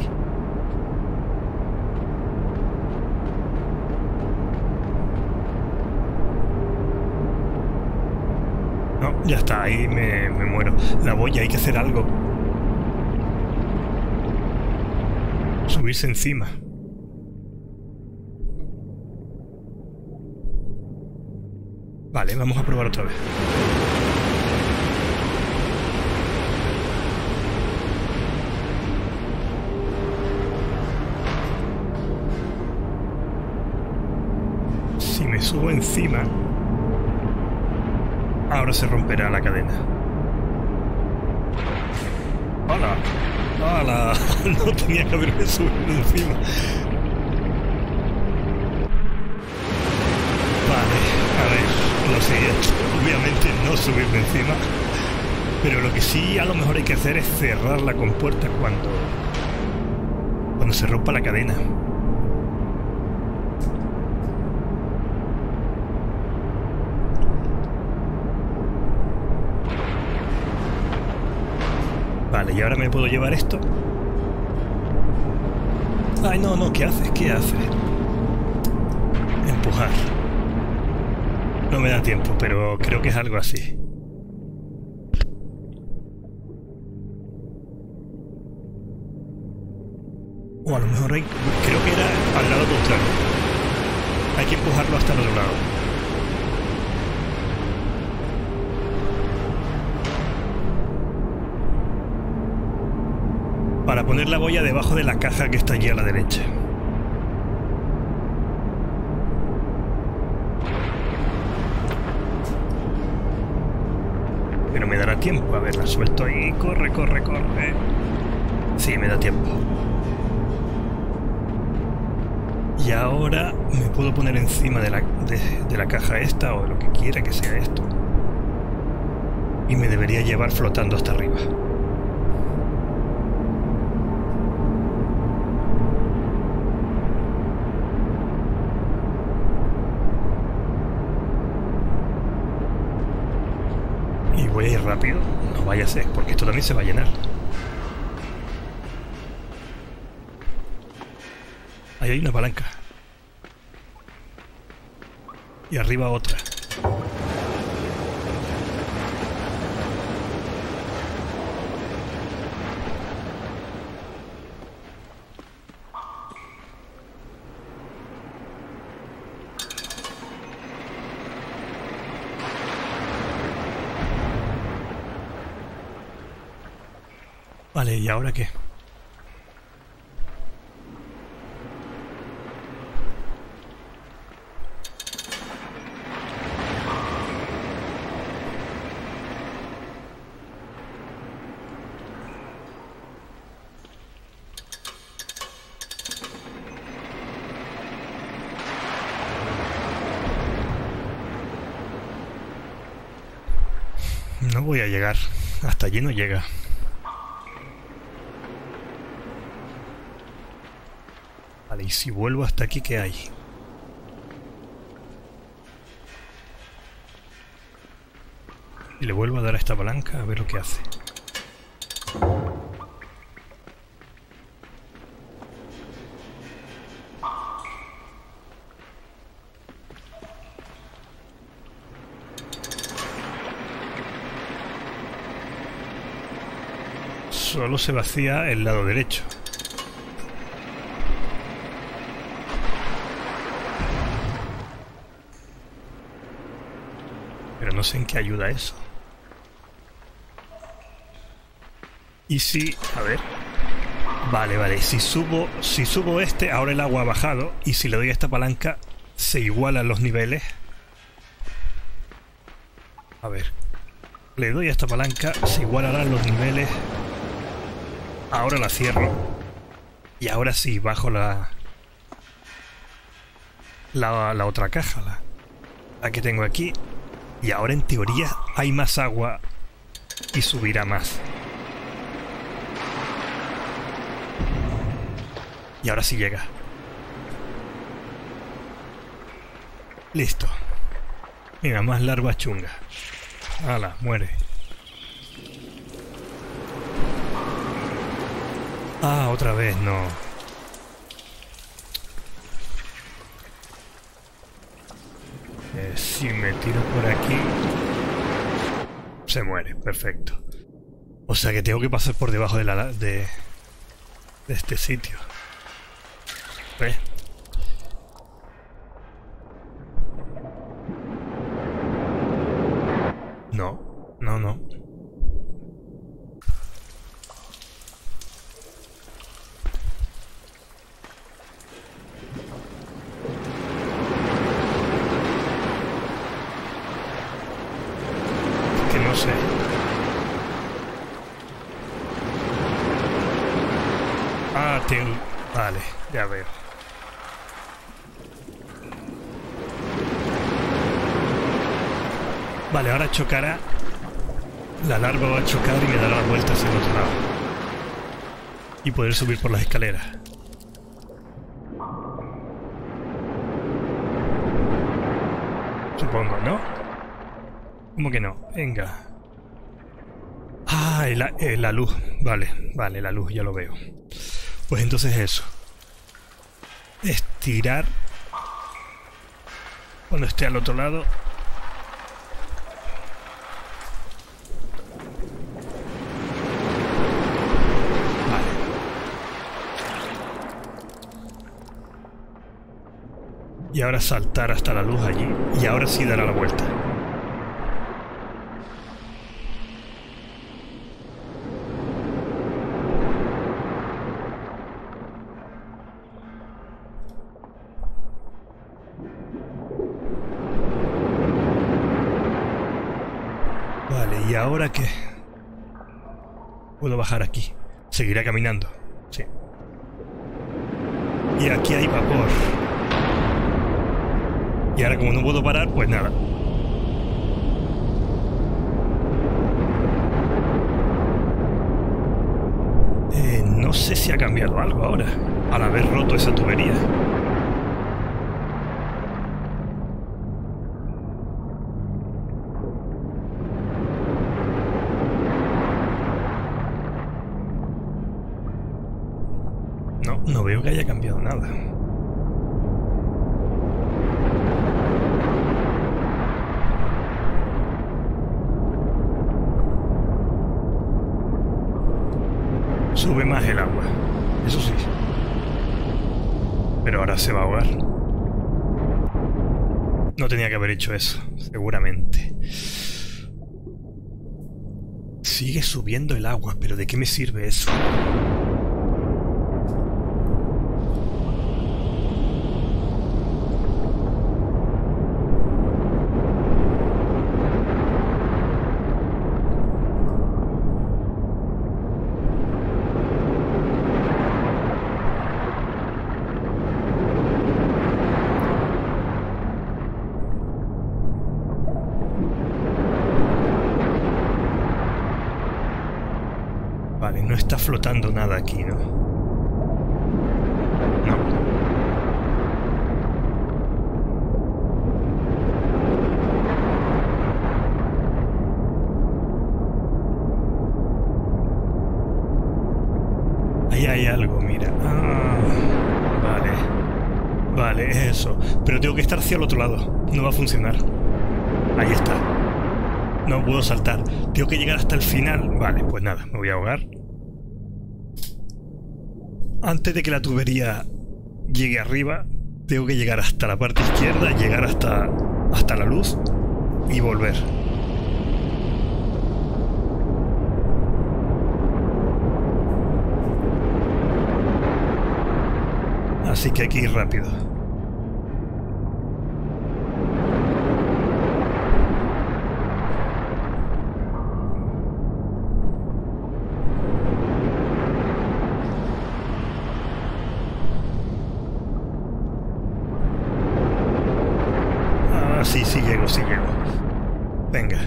S1: No, ya está, ahí me muero. La boya, hay que hacer algo. Subirse encima. Vale, vamos a probar otra vez. Si me subo encima, ahora se romperá la cadena. ¡Hala! ¡Hala! No tenía que haberme subido encima. Vale, a ver, lo siguiente. Obviamente no subirme encima. Pero lo que sí a lo mejor hay que hacer es cerrar la compuerta cuando se rompa la cadena. Vale, y ahora me puedo llevar esto. Ay, no, ¿qué haces? ¿Qué haces? Empujar. No me da tiempo, pero creo que es algo así. O a lo mejor creo que era al lado contrario. Hay que empujarlo hasta el otro lado. Para poner la boya debajo de la caja que está allí a la derecha. Pero me dará tiempo. A ver, la suelto ahí. Corre, corre, corre. Sí, me da tiempo. Y ahora me puedo poner encima de la caja esta o lo que quiera que sea esto. Y me debería llevar flotando hasta arriba. Y voy a ir rápido. No vaya a ser, porque esto también se va a llenar. Ahí hay una palanca. Y arriba otra. Vale, ¿y ahora qué? No voy a llegar. Hasta allí no llega. Vale, y si vuelvo hasta aquí, ¿qué hay? Y le vuelvo a dar a esta palanca a ver lo que hace. solo se vacía el lado derecho. Pero no sé en qué ayuda eso. Y si... a ver... Vale, vale. Si subo este, ahora el agua ha bajado. Y si le doy a esta palanca, se igualan los niveles. A ver. Le doy a esta palanca, se igualarán los niveles. Ahora la cierro. Y ahora sí, bajo la otra caja. La que tengo aquí. Y ahora en teoría hay más agua y subirá más. Y ahora sí llega. Listo. Mira, más larvas chungas. ¡Hala! Muere. Ah, otra vez no. Si me tiro por aquí... se muere, perfecto. O sea que tengo que pasar por debajo de este sitio. ¿Ves? No, no, no. Que no sé. Ah, tengo... Vale, ya veo. Vale, ahora chocará. La larva va a chocar y me dará la vuelta hacia el otro lado. Y poder subir por las escaleras. Supongo, ¿no? ¿Cómo que no? Venga. Ah, la luz. Vale, vale, la luz, ya lo veo. Pues entonces eso. Estirar. Cuando esté al otro lado. Y ahora saltar hasta la luz allí. Y ahora sí dará la vuelta. Vale, ¿y ahora qué? Puedo bajar aquí. Seguirá caminando. Sí. Y aquí hay vapor. Y ahora como no puedo parar, pues nada. No sé si ha cambiado algo ahora, al haber roto esa tubería. No, no veo que haya cambiado nada. Sube más el agua, eso sí. Pero ahora se va a ahogar. No tenía que haber hecho eso, seguramente. Sigue subiendo el agua, pero ¿de qué me sirve eso? Vale, no está flotando nada aquí, ¿no? No. Ahí hay algo, mira. Ah, vale. Vale, eso. Pero tengo que estar hacia el otro lado. No va a funcionar. Ahí está. No puedo saltar. Tengo que llegar hasta el final. Vale, pues nada, me voy a ahogar. Antes de que la tubería llegue arriba, tengo que llegar hasta la parte izquierda, llegar hasta la luz y volver. Así que hay que ir rápido. Ah, sí, sí llego, sí llego. Venga.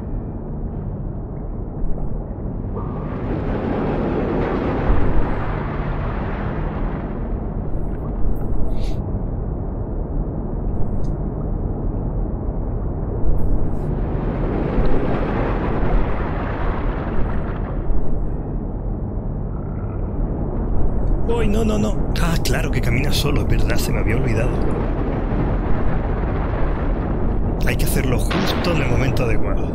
S1: ¡Uy, no, no, no! Ah, claro que camina solo, es verdad, se me había olvidado. Hay que hacerlo justo en el momento adecuado.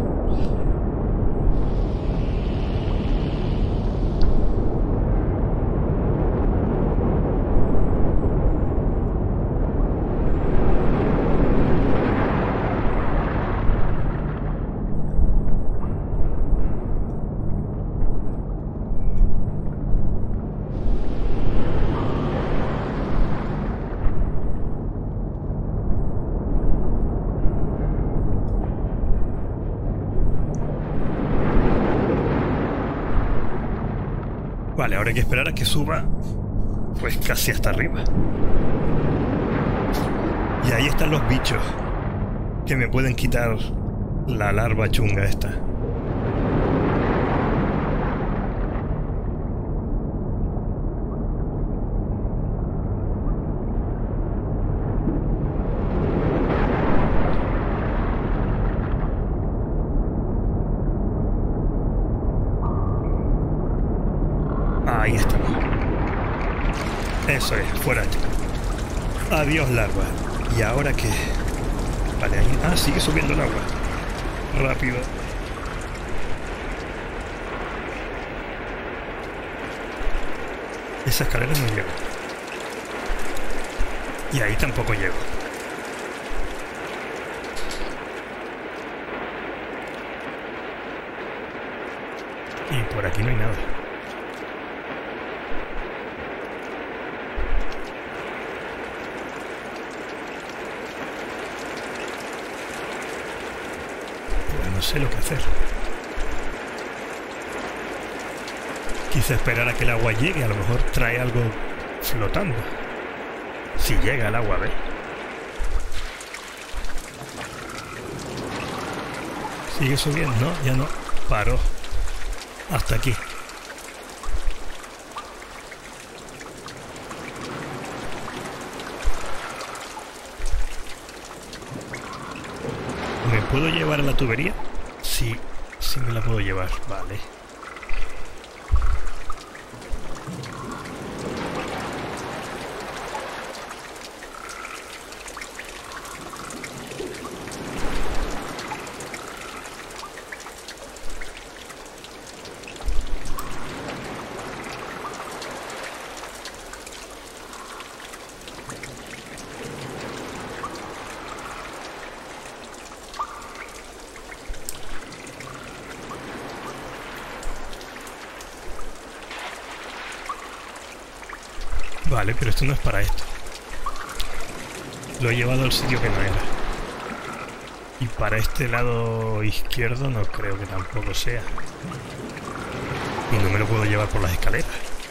S1: Vale, ahora hay que esperar a que suba, pues casi hasta arriba. Y ahí están los bichos que me pueden quitar la larva chunga esta. Ahí estamos. Eso es, fuera. Adiós, larva. ¿Y ahora qué? Vale, ahí... Ah, sigue subiendo el agua. Rápido. Esa escalera no llego. Y ahí tampoco llego. Y por aquí no hay nada. No sé lo que hacer. Quise esperar a que el agua llegue, a lo mejor trae algo flotando. Si llega el agua, ¿ves? Sigue subiendo, ¿no? Ya no. Paró. Hasta aquí. ¿Me puedo llevar a la tubería? Sí, sí me la puedo llevar, vale. Vale, pero esto no es para esto. Lo he llevado al sitio que no era. Y para este lado izquierdo no creo que tampoco sea. Y no me lo puedo llevar por las escaleras.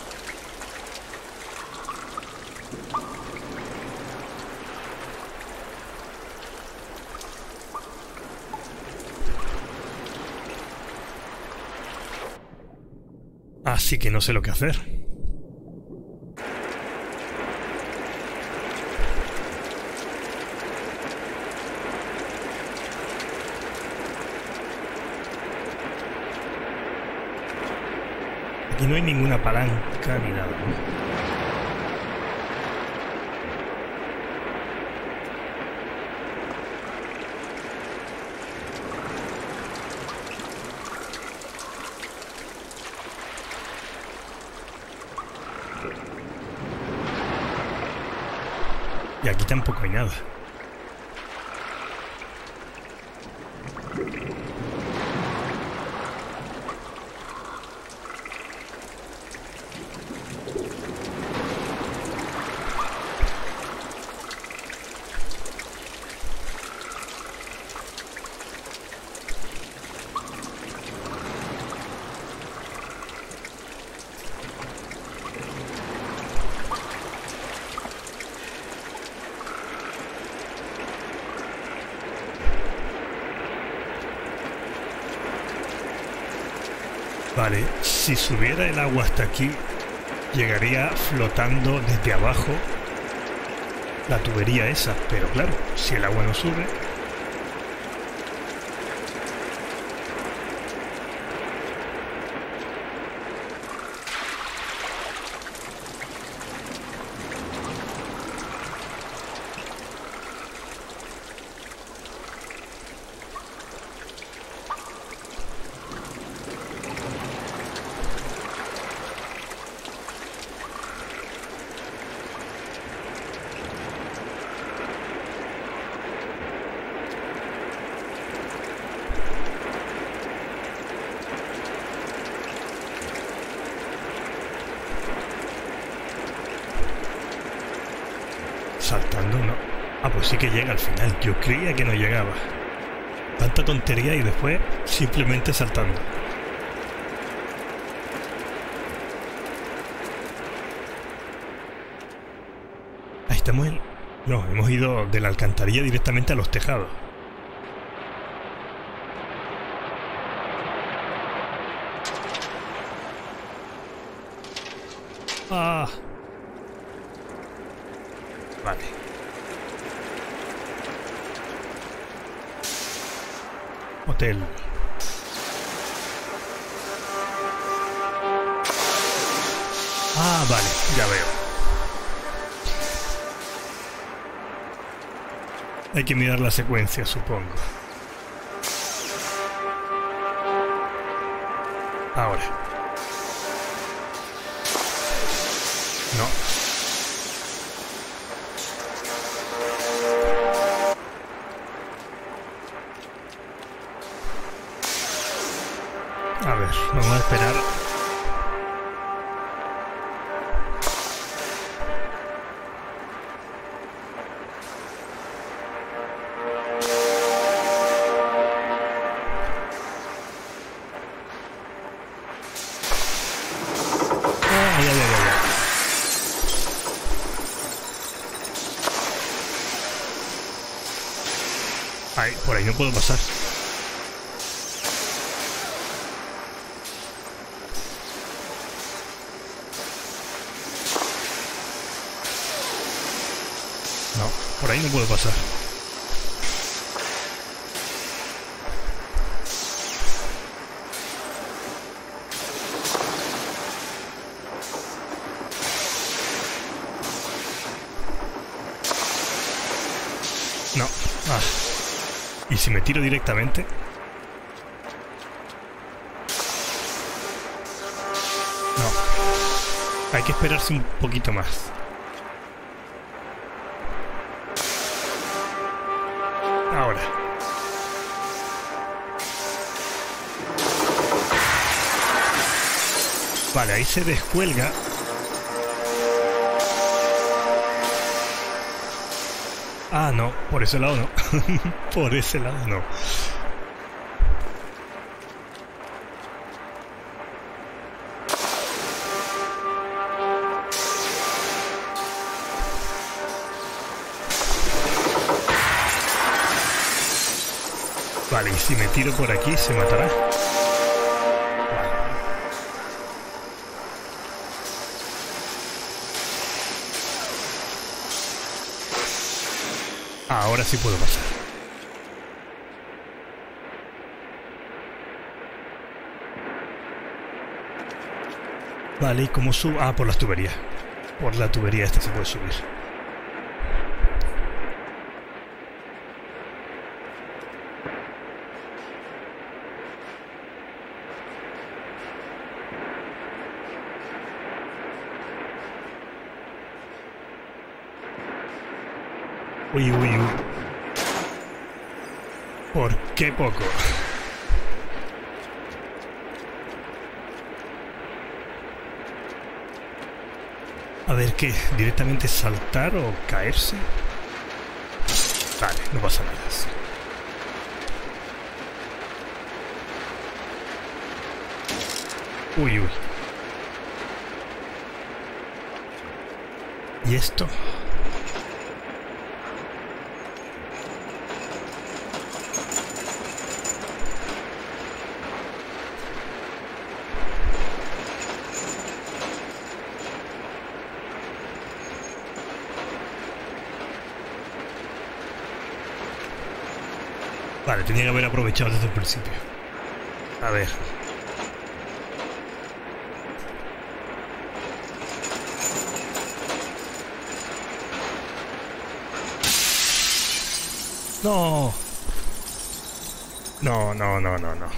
S1: Así que no sé lo que hacer. Aquí no hay ninguna palanca ni nada, ¿no? Y aquí tampoco hay nada. Vale, si subiera el agua hasta aquí, llegaría flotando desde abajo la tubería esa. Pero claro, si el agua no sube... Saltando no. Ah, pues sí que llega al final. Yo creía que no llegaba. Tanta tontería y después simplemente saltando. Ahí estamos en... No, hemos ido de la alcantarilla directamente a los tejados. Ah. Vale. Hotel. Ah, vale, ya veo. Hay que mirar la secuencia, supongo. Ahora. No. A ver, vamos a esperar. Ay, por ahí no puedo pasar. No, por ahí no puedo pasar. No. Ah. ¿Y si me tiro directamente? No. Hay que esperarse un poquito más. Ahora. Vale, ahí se descuelga. Ah, no, por ese lado no. Por ese lado no. Vale, y si me tiro por aquí, ¿se matará? Ahora sí puedo pasar. Vale, ¿y cómo subo? Ah, por las tuberías. Por la tubería esta se puede subir. Uy, uy, uy. ¿Por qué poco? A ver, ¿qué? ¿Directamente saltar o caerse? Vale, no pasa nada. Uy, uy. ¿Y esto? Vale, tenía que haber aprovechado desde el principio. A ver. No. No, no, no, no, no.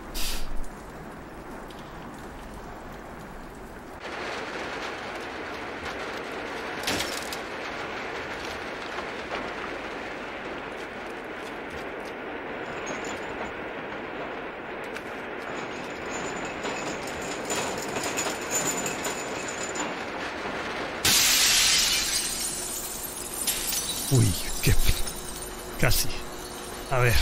S1: Uy, qué... Casi. A ver.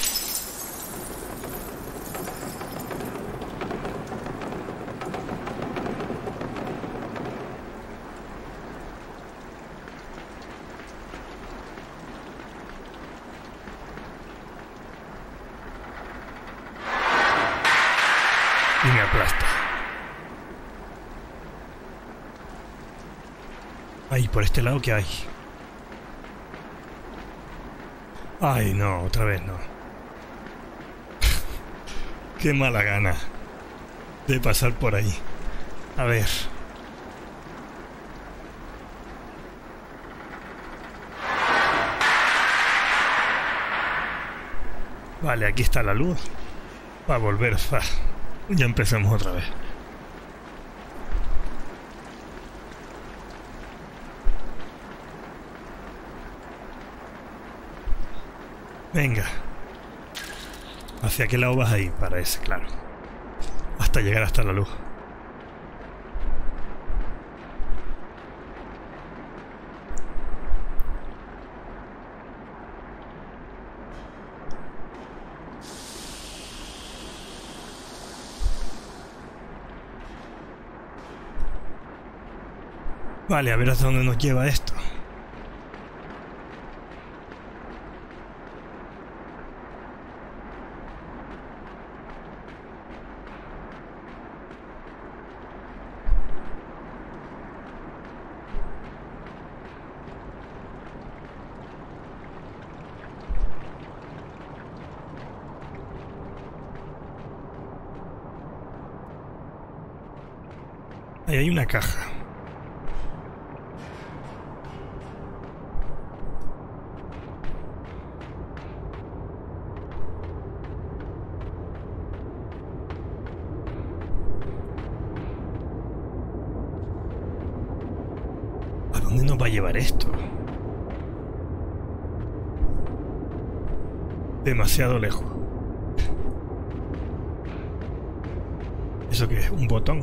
S1: Y me aplasta. Ahí, por este lado, ¿qué hay? Ay, no, otra vez no. Qué mala gana de pasar por ahí. A ver. Vale, aquí está la luz. Va a volver. Ya empezamos otra vez. Venga. ¿Hacia qué lado vas a ir? Para ese, claro. Hasta llegar hasta la luz. Vale, a ver hasta dónde nos lleva esto. Ahí hay una caja. ¿A dónde nos va a llevar esto? Demasiado lejos. ¿Eso qué es? ¿Un botón?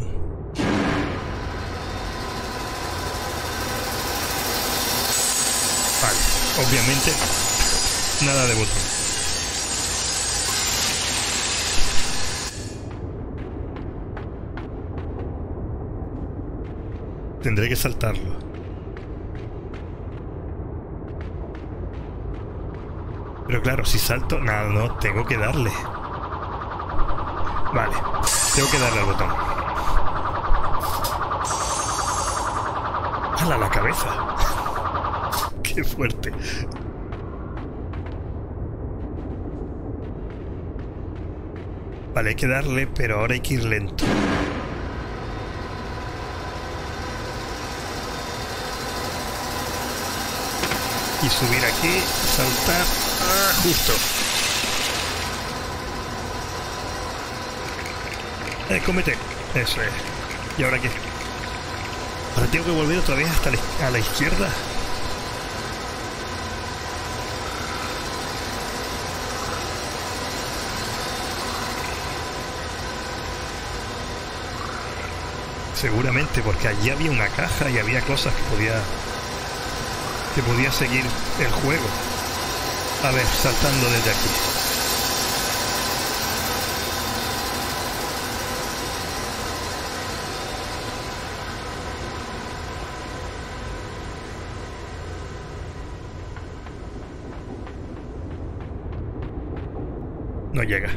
S1: Vale, obviamente nada de botón. Tendré que saltarlo. Pero claro, si salto... Nada, no, tengo que darle. Vale, tengo que darle al botón. ¡Hala, la cabeza! ¡Qué fuerte! Vale, hay que darle, pero ahora hay que ir lento. Y subir aquí, saltar... ¡Ah, justo! Cómete. Eso es. ¿Y ahora qué? Ahora tengo que volver otra vez hasta a la izquierda. Seguramente, porque allí había una caja y había cosas que podía seguir el juego. A ver, saltando desde aquí. No llega.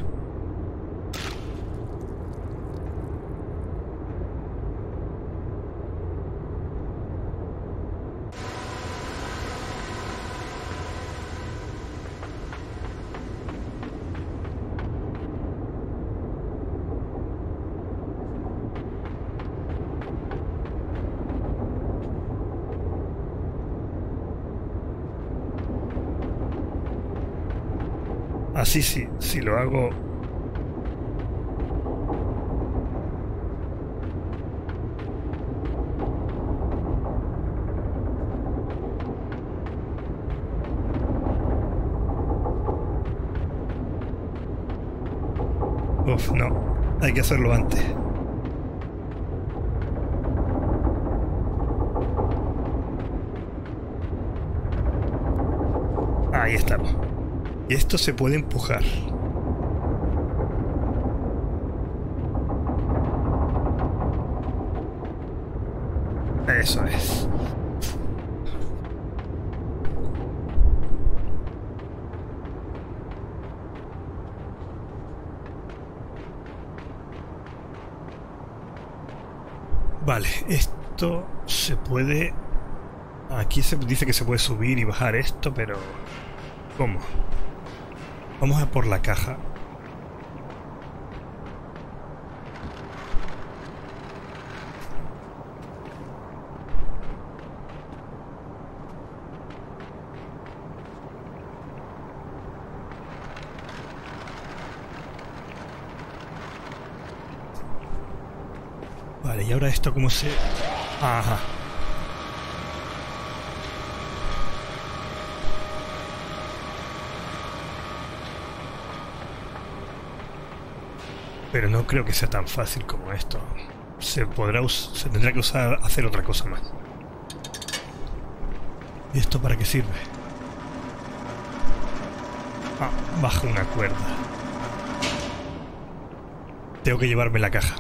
S1: Así sí, si lo hago... Uf, no. Hay que hacerlo antes. Ahí estamos. Y esto se puede empujar. Eso es. Vale, esto se puede... Aquí se dice que se puede subir y bajar esto, pero... ¿Cómo? Vamos a por la caja. Vale, y ahora esto cómo se... Ajá. Pero no creo que sea tan fácil como esto. Se tendrá que hacer otra cosa más. ¿Y esto para qué sirve? Ah, baja una cuerda. Tengo que llevarme la caja.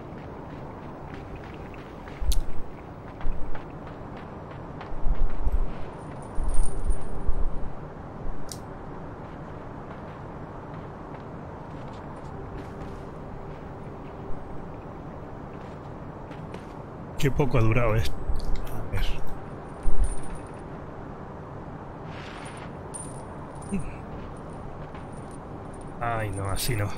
S1: Qué poco ha durado esto. A ver. Ay, no, así no.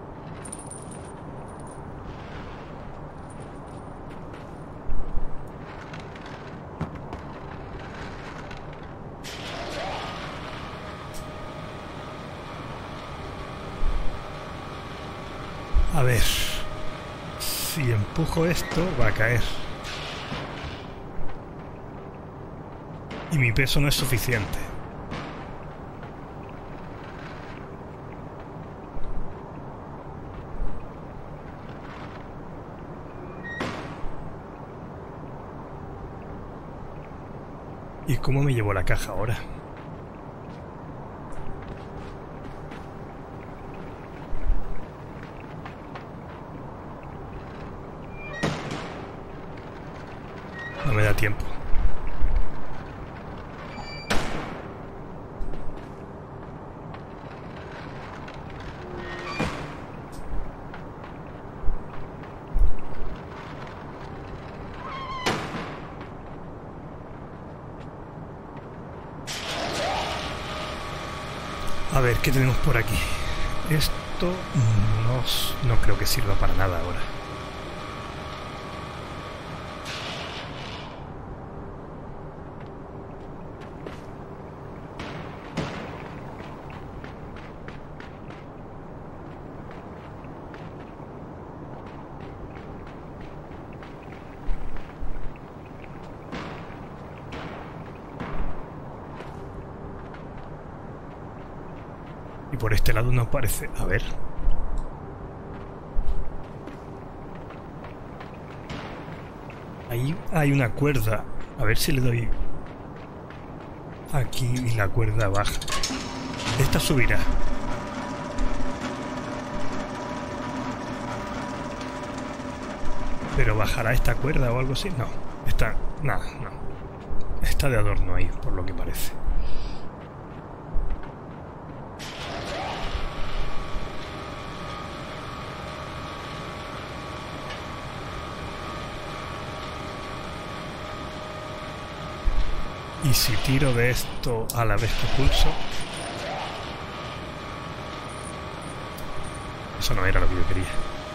S1: A ver. Si empujo esto, va a caer. Y mi peso no es suficiente. ¿Y cómo me llevo la caja ahora? No me da tiempo. A ver, ¿qué tenemos por aquí? Esto no creo que sirva para nada ahora. Y por este lado no parece... A ver... Ahí hay una cuerda. A ver si le doy aquí y la cuerda baja. Esta subirá. Pero bajará esta cuerda o algo así. No, está... Nada, no. Está de adorno ahí, por lo que parece. Y si tiro de esto a la vez que pulso... Eso no era lo que yo quería.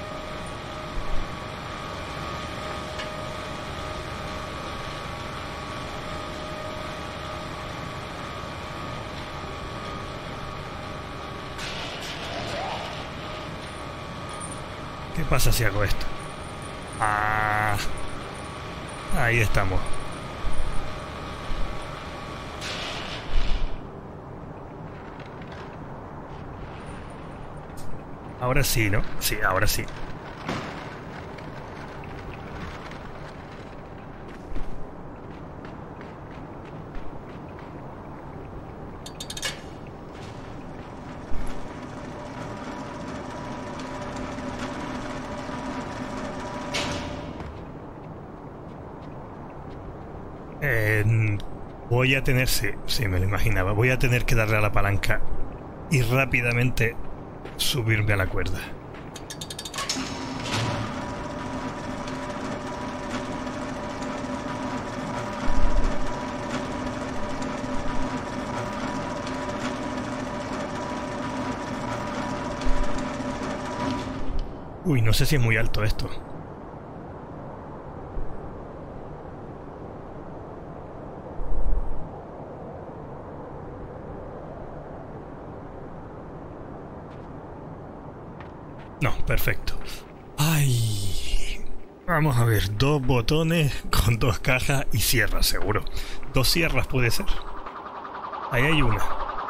S1: ¿Qué pasa si hago esto? Ah, ahí estamos. Ahora sí, ¿no? Sí, ahora sí. Voy a tener... Sí, me lo imaginaba. Voy a tener que darle a la palanca y rápidamente subirme a la cuerda. Uy, no sé si es muy alto esto. No, perfecto. ¡Ay! Vamos a ver, 2 botones con 2 cajas y sierras, seguro. 2 sierras puede ser. Ahí hay una.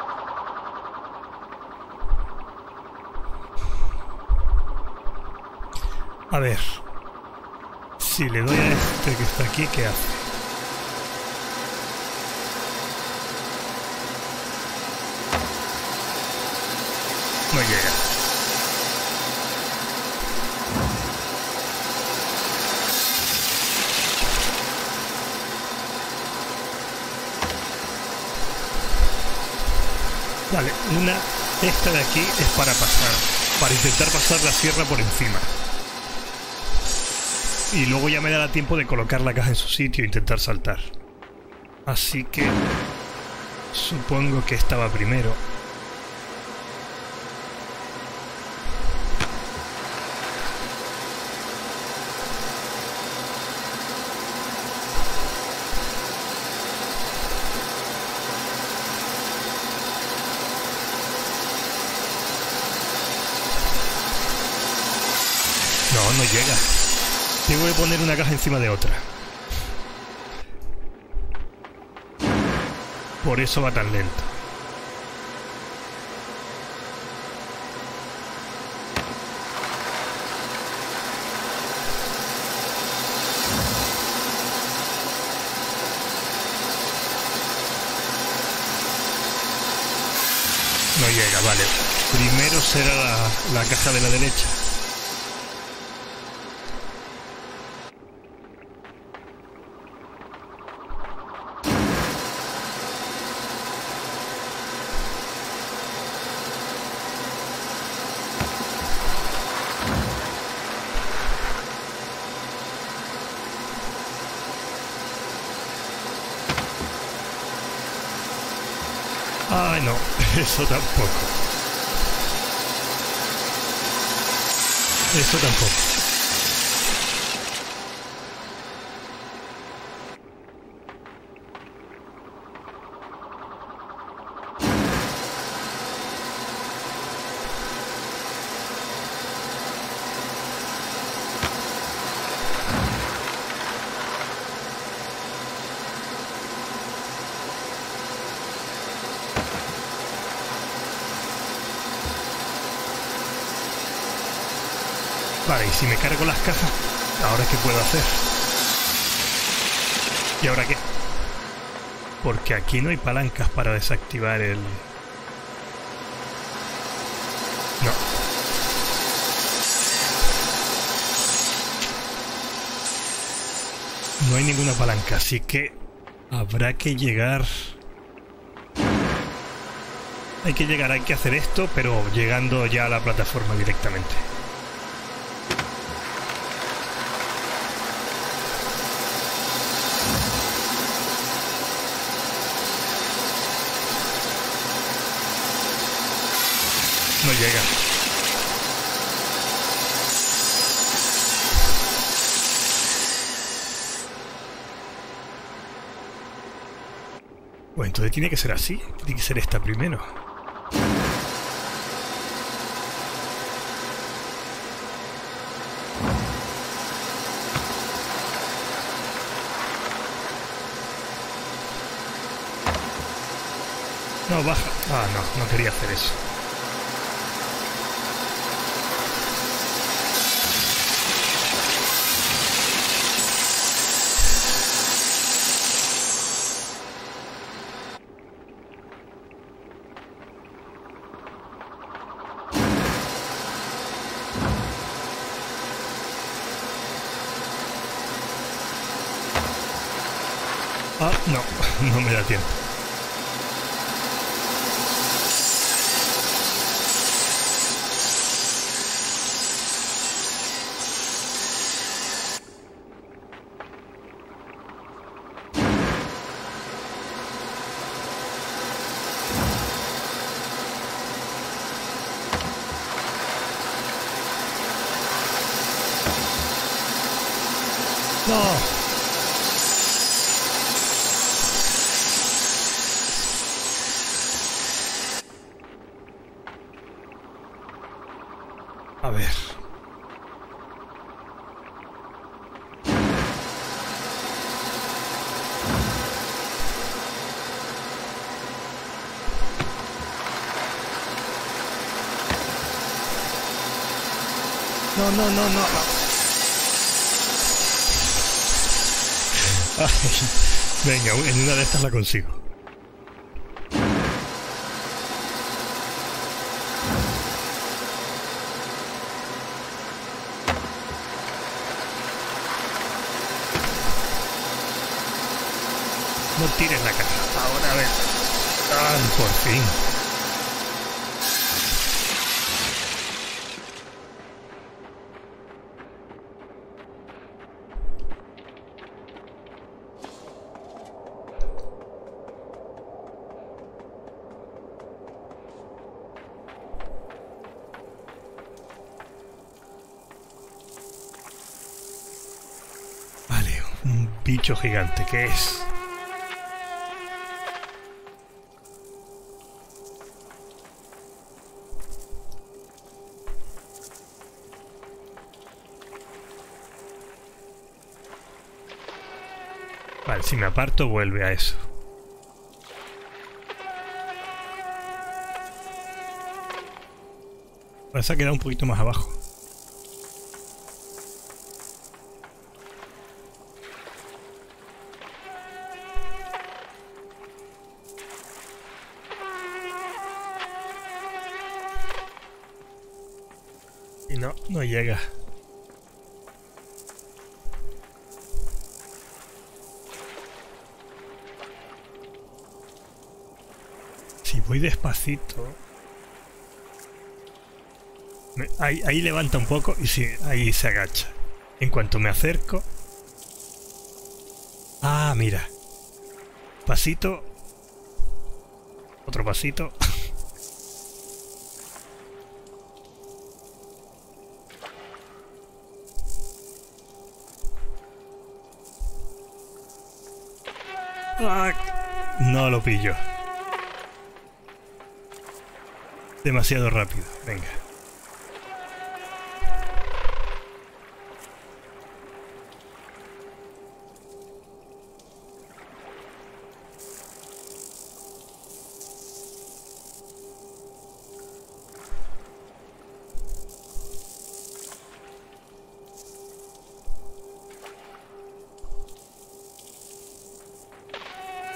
S1: A ver. Si le doy a este que está aquí, ¿qué hace? No llega. Vale, esta de aquí es para pasar, para intentar pasar la sierra por encima. Y luego ya me dará tiempo de colocar la caja en su sitio e intentar saltar. Así que supongo que estaba primero. No llega. Tengo que poner una caja encima de otra. Por eso va tan lento. No llega, vale. Primero será la caja de la derecha. Ay, no, eso tampoco. Eso tampoco. Vale, y si me cargo las cajas, ¿ahora qué puedo hacer? ¿Y ahora qué? Porque aquí no hay palancas para desactivar el... No. No hay ninguna palanca, así que habrá que llegar... Hay que hacer esto, pero llegando ya a la plataforma directamente. No llega. Pues entonces tiene que ser así. Tiene que ser esta primero. No, baja. Ah, no, no quería hacer eso. Ah, no, no me da tiempo. No. A ver. No, no, no, no. Ay, venga, en una de estas la consigo. No tires la caja. Ahora a ver. ¡Ay, por fin! Vale, un bicho gigante. ¿Qué es? Vale, si me aparto vuelve a eso. Ahora se ha quedado un poquito más abajo. Y no, no llega. Si voy despacito... Ahí levanta un poco y sí, ahí se agacha. En cuanto me acerco... Ah, mira. Pasito. Otro pasito. Ah, no lo pillo. Demasiado rápido. Venga.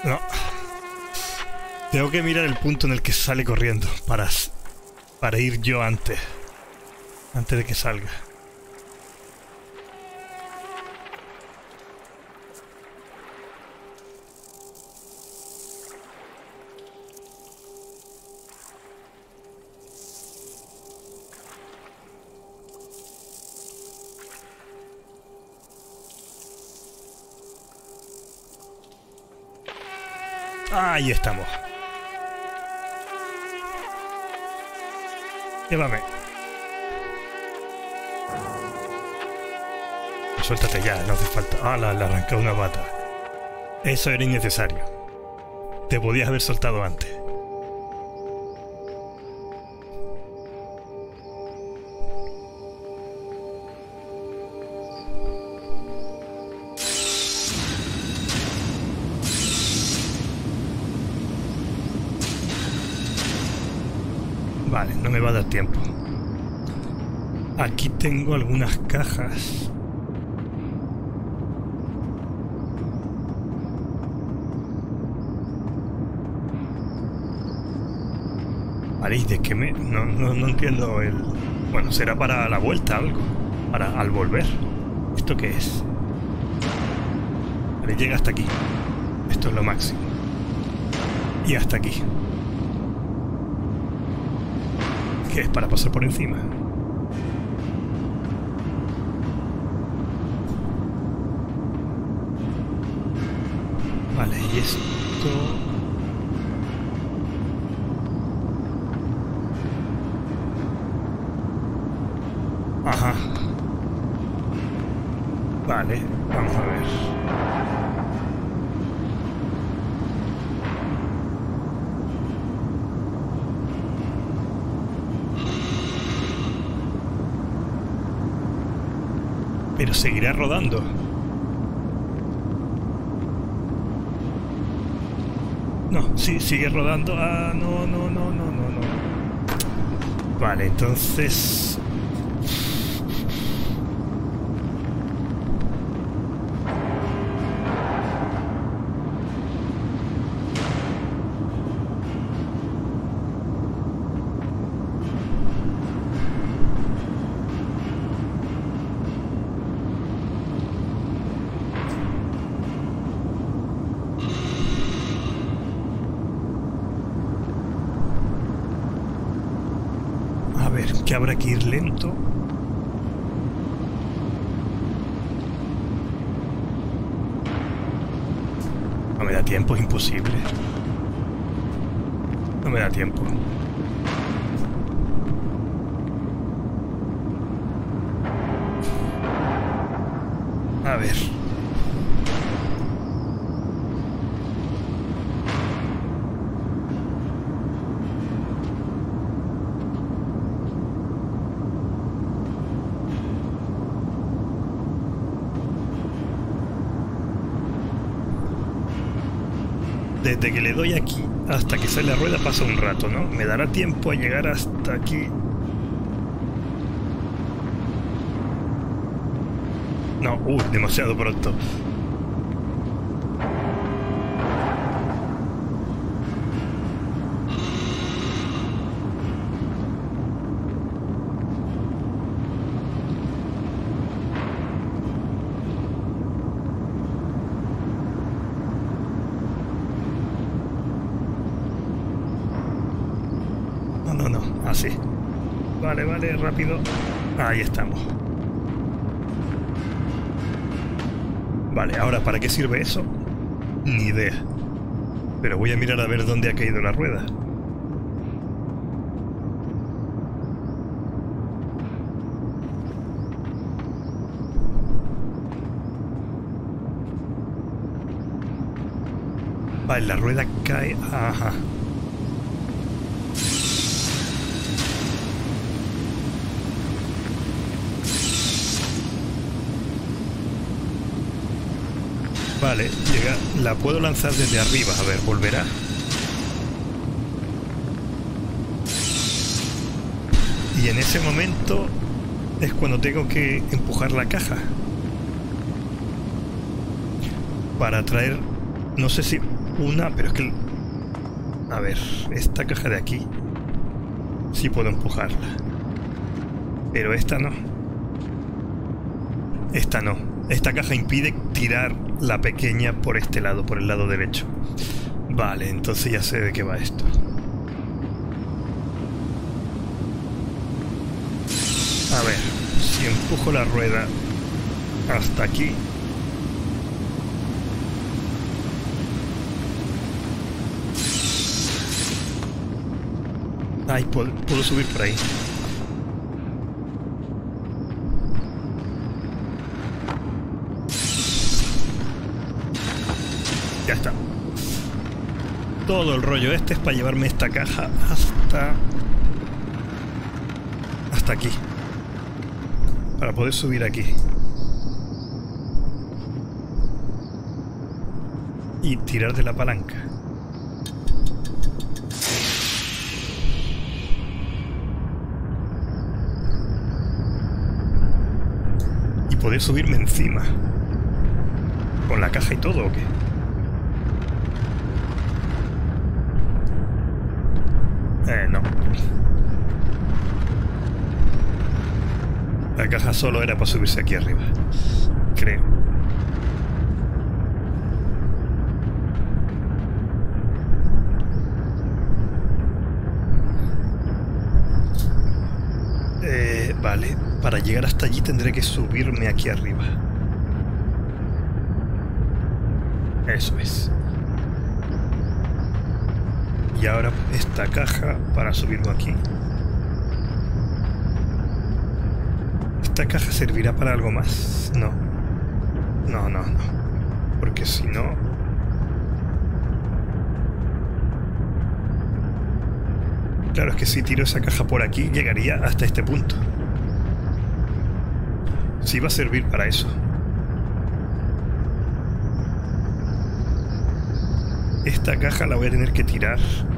S1: No. Tengo que mirar el punto en el que sale corriendo para ir yo antes de que salga. Ahí estamos. Llévame. Suéltate ya, no hace falta. Ah, le arranqué una pata. Eso era innecesario. Te podías haber soltado antes. Vale, no me va a dar tiempo. Aquí tengo algunas cajas. Vale, ¿y de qué me...? No entiendo el... Bueno, será para la vuelta algo. Para al volver. ¿Esto qué es? Vale, llega hasta aquí. Esto es lo máximo. Y hasta aquí. ¿Qué es? Para pasar por encima. Vale, y esto... Ajá. Vale, vamos a ver. Pero seguirá rodando. No, sí, sigue rodando. Ah, no. Vale, entonces... que habrá que ir lento. No me da tiempo, es imposible. No me da tiempo. A ver. Desde que le doy aquí hasta que sale la rueda pasa un rato, ¿no? Me dará tiempo a llegar hasta aquí. No, demasiado pronto. No, así. Vale, rápido. Ahí estamos. Vale, ahora, ¿para qué sirve eso? Ni idea. Pero voy a mirar a ver dónde ha caído la rueda. Vale, la rueda cae... Ajá. Vale, llega, la puedo lanzar desde arriba, a ver, volverá. Y en ese momento es cuando tengo que empujar la caja. Para traer, no sé si una, pero es que... A ver, esta caja de aquí sí puedo empujarla. Pero esta no. Esta no. Esta caja impide tirar la pequeña por este lado, por el lado derecho. Vale, entonces ya sé de qué va esto. A ver, si empujo la rueda hasta aquí... Ay, puedo subir por ahí. Ya está. Todo el rollo este es para llevarme esta caja hasta aquí. Para poder subir aquí. Y tirar de la palanca. Y poder subirme encima. Con la caja y todo, ¿o qué? No. La caja solo era para subirse aquí arriba. Creo. Vale. Para llegar hasta allí tendré que subirme aquí arriba. Eso es. Y ahora esta caja para subirme aquí. ¿Esta caja servirá para algo más? No. No, no, no. Porque si no... Claro, es que si tiro esa caja por aquí llegaría hasta este punto. Sí va a servir para eso. Esta caja la voy a tener que tirar.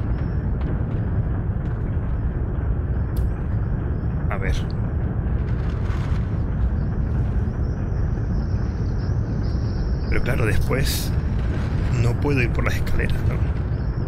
S1: A ver. Pero claro, después no puedo ir por las escaleras, ¿no?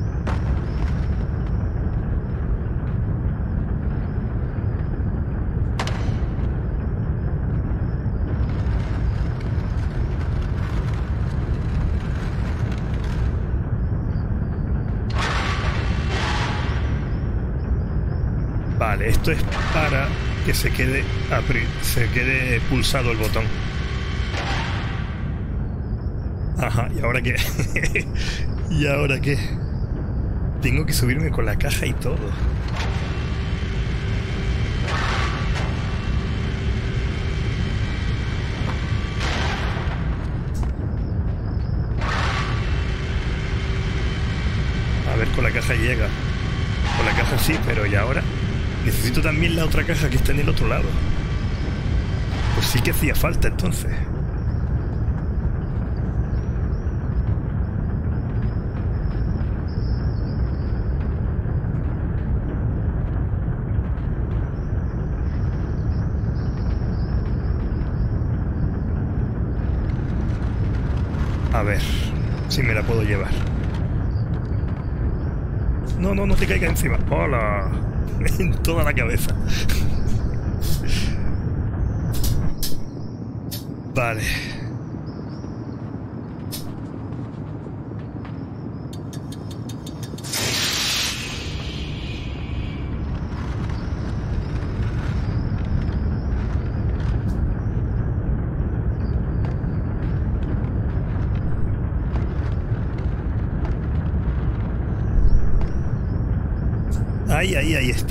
S1: Vale, esto es para que se quede pulsado el botón. Ajá, ¿y ahora qué? ¿Y ahora qué? Tengo que subirme con la caja y todo. A ver, con la caja llega. Con la caja sí, pero ¿y ahora? Necesito también la otra caja que está en el otro lado. Pues sí que hacía falta entonces. A ver si me la puedo llevar. No, no, no te caiga encima. ¡Hola! En toda la cabeza. Vale. Ahí está.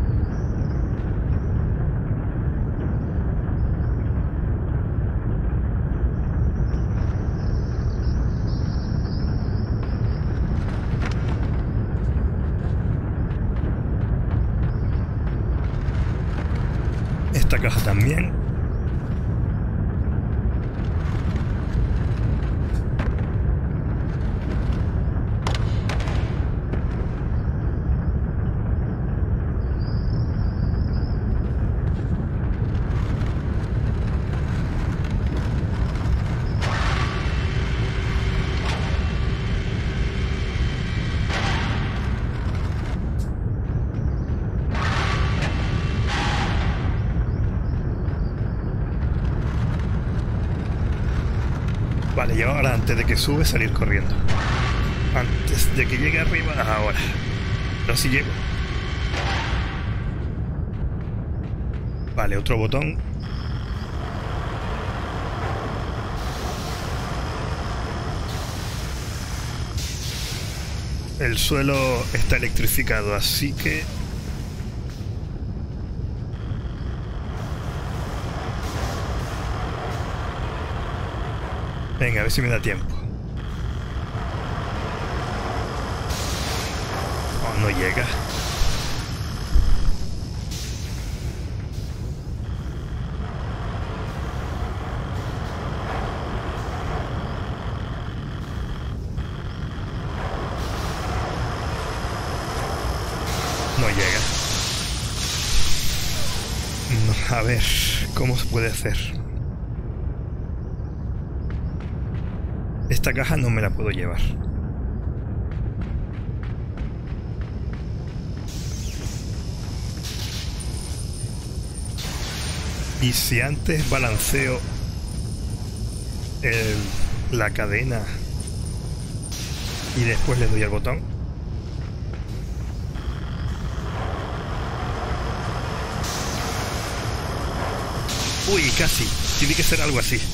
S1: Esta caja también. ahora antes de que sube salir corriendo. Antes de que llegue arriba, ahora. Pero si llego. Vale, otro botón. El suelo está electrificado, así que... Venga, a ver si me da tiempo. Oh, no llega. No llega. No, a ver, ¿cómo se puede hacer? Esta caja no me la puedo llevar. Y si antes balanceo la cadena y después le doy al botón. Uy, casi. Tiene que ser algo así.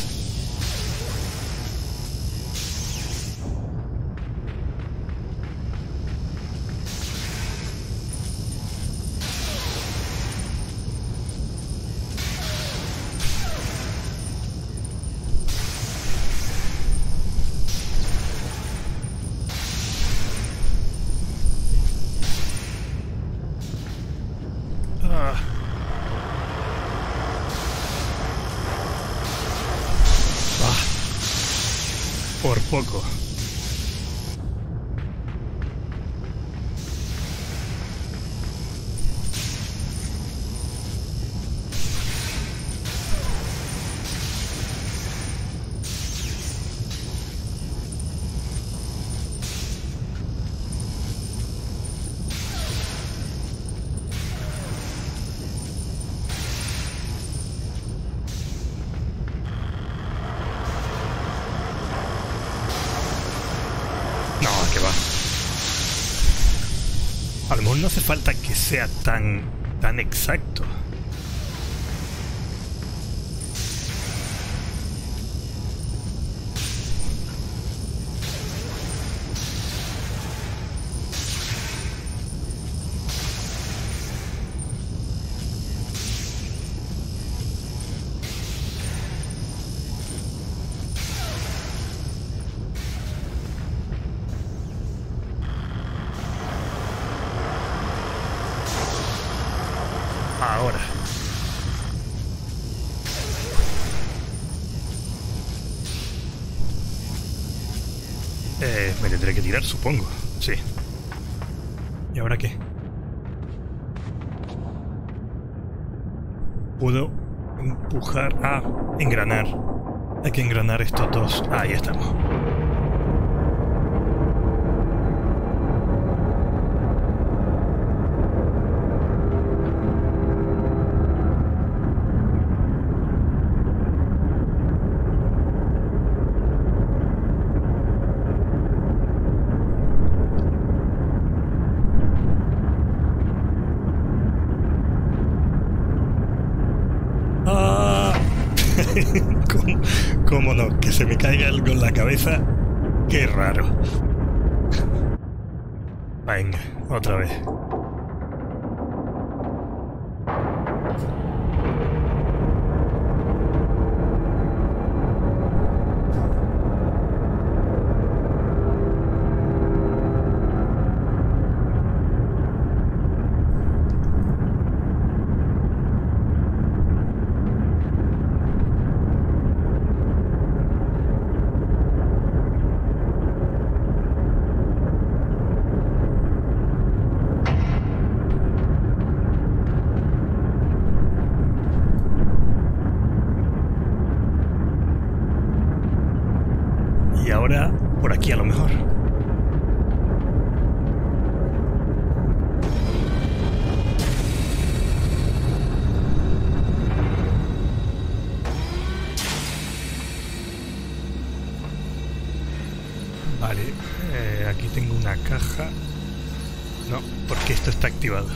S1: Por poco. A lo mejor no hace falta que sea tan exacto. Ahora. Me tendré que tirar, supongo. Sí. ¿Y ahora qué? Puedo empujar... Ah, engranar. Hay que engranar estos dos. Ahí estamos. ¿Cómo no? Que se me caiga algo en la cabeza. Qué raro. Venga, otra vez. No, porque esto está activado.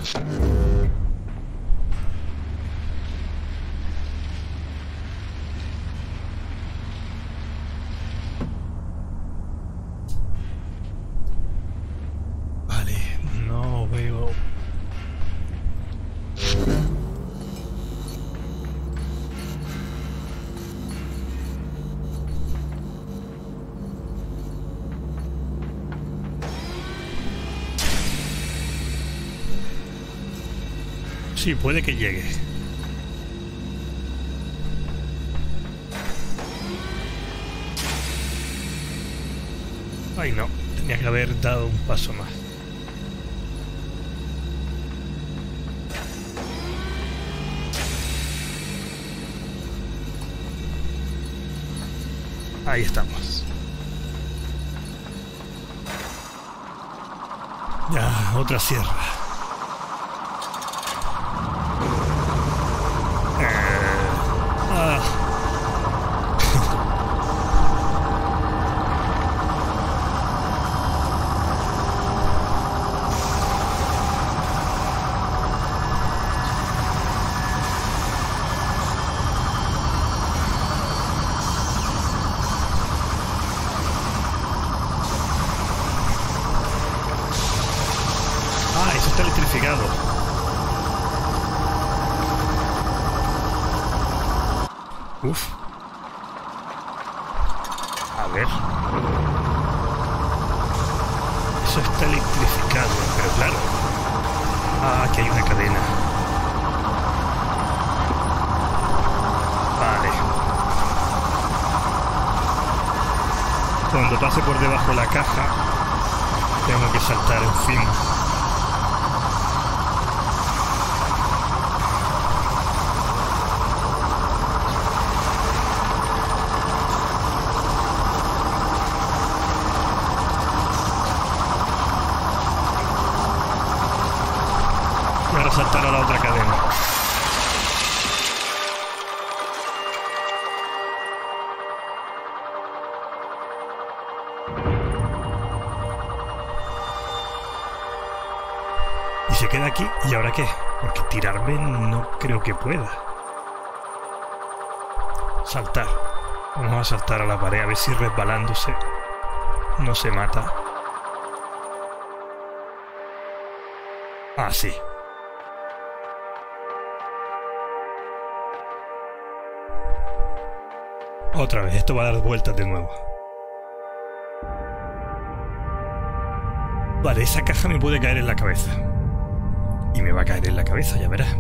S1: Vale, no veo... Sí, puede que llegue. Ay, no. Tenía que haber dado un paso más. Ahí estamos. Ya, otra sierra. Eso está electrificado. Uf. A ver. Eso está electrificado, pero claro. Ah, aquí hay una cadena. Vale. Cuando pase por debajo de la caja, tengo que saltar encima. Saltar a la otra cadena. Y se queda aquí. ¿Y ahora qué? Porque tirarme no creo que pueda. Saltar. Vamos a saltar a la pared a ver si resbalándose no se mata. Ah, sí. Otra vez, esto va a dar vueltas de nuevo. Vale, esa caja me puede caer en la cabeza. Y me va a caer en la cabeza, ya verás.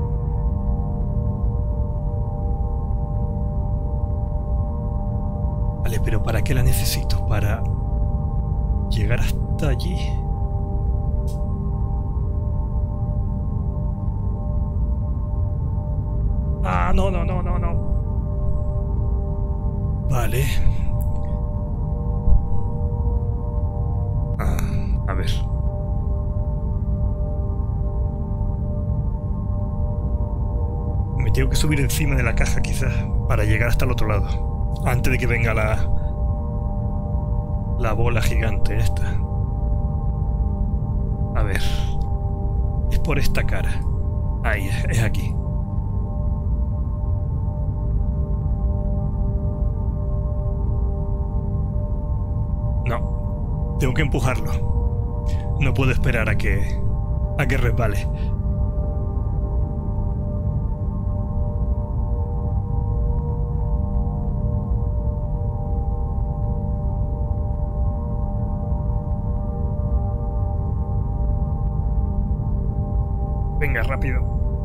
S1: Vale, pero ¿para qué la necesito? Para llegar hasta allí. Ah, no. Vale. A ver. Me tengo que subir encima de la caja quizás para llegar hasta el otro lado. Antes de que venga la bola gigante esta. A ver. Es por esta cara. Ahí, es aquí. No, tengo que empujarlo. No puedo esperar a que resbale. Venga, rápido.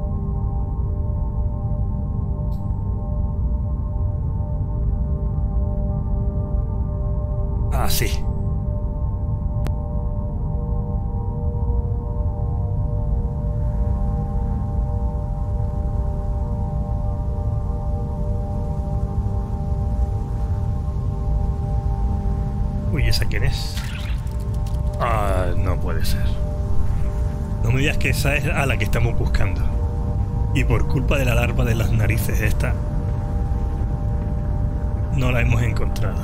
S1: Ah, sí. Uy, ¿esa quién es? Ah, no puede ser. No me digas que esa es a la que estamos buscando. Y por culpa de la larva de las narices esta, no la hemos encontrado.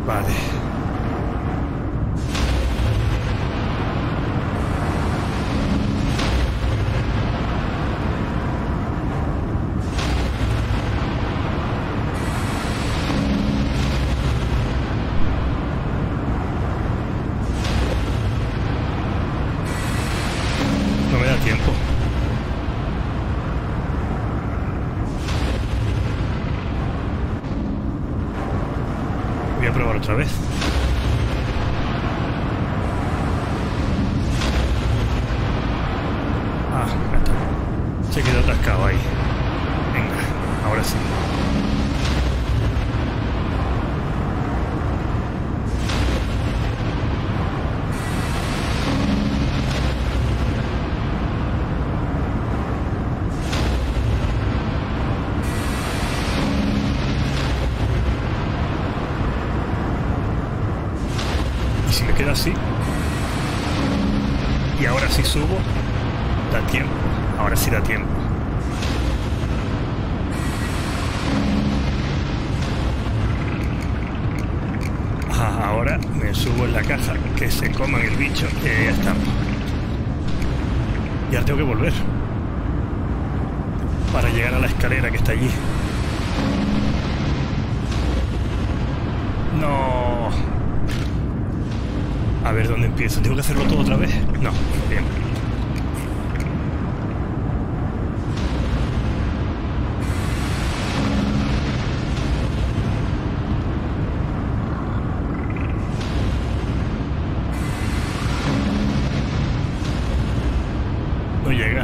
S1: Vale. No me da tiempo. Voy a probar otra vez. Ah, ya está. Se quedó atascado ahí. Venga, ahora sí. Y si me queda así, y ahora sí subo, da tiempo. Ahora sí da tiempo. Ah, ahora me subo en la caja, que se coman el bicho, y ya estamos. Y ahora tengo que volver para llegar a la escalera que está allí. No. A ver dónde empiezo. ¿Tengo que hacerlo todo otra vez? No. Bien. No llega.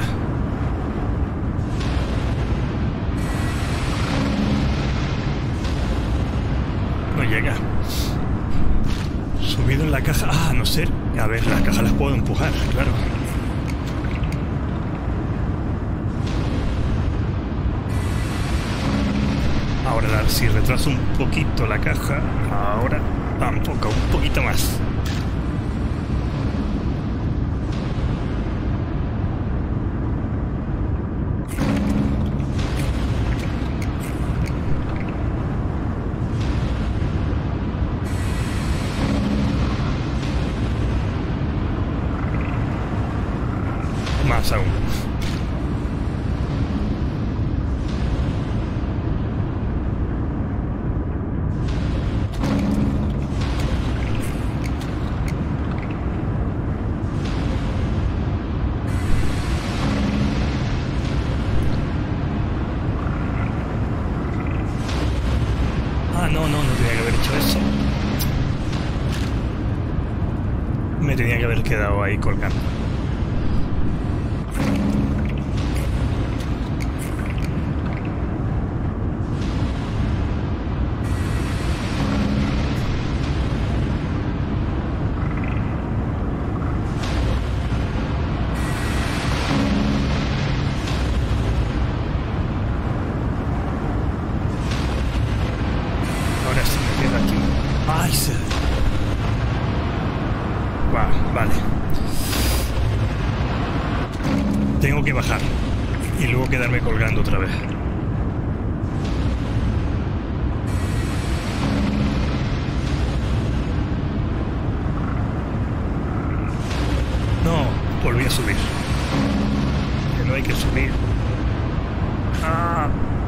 S1: No llega. Subido en la caja. Ah, a no ser. A ver, las cajas las puedo empujar, claro. Ahora, si retraso un poquito la caja, ahora tampoco, un poquito más. Más aún. Ah, no tenía que haber hecho eso. Me tenía que haber quedado ahí colgando. Ahora sí me quedo aquí. ¡Ay! Vale. Tengo que bajar y luego quedarme colgando otra vez. No, volví a subir. Que no hay que subir. Ah.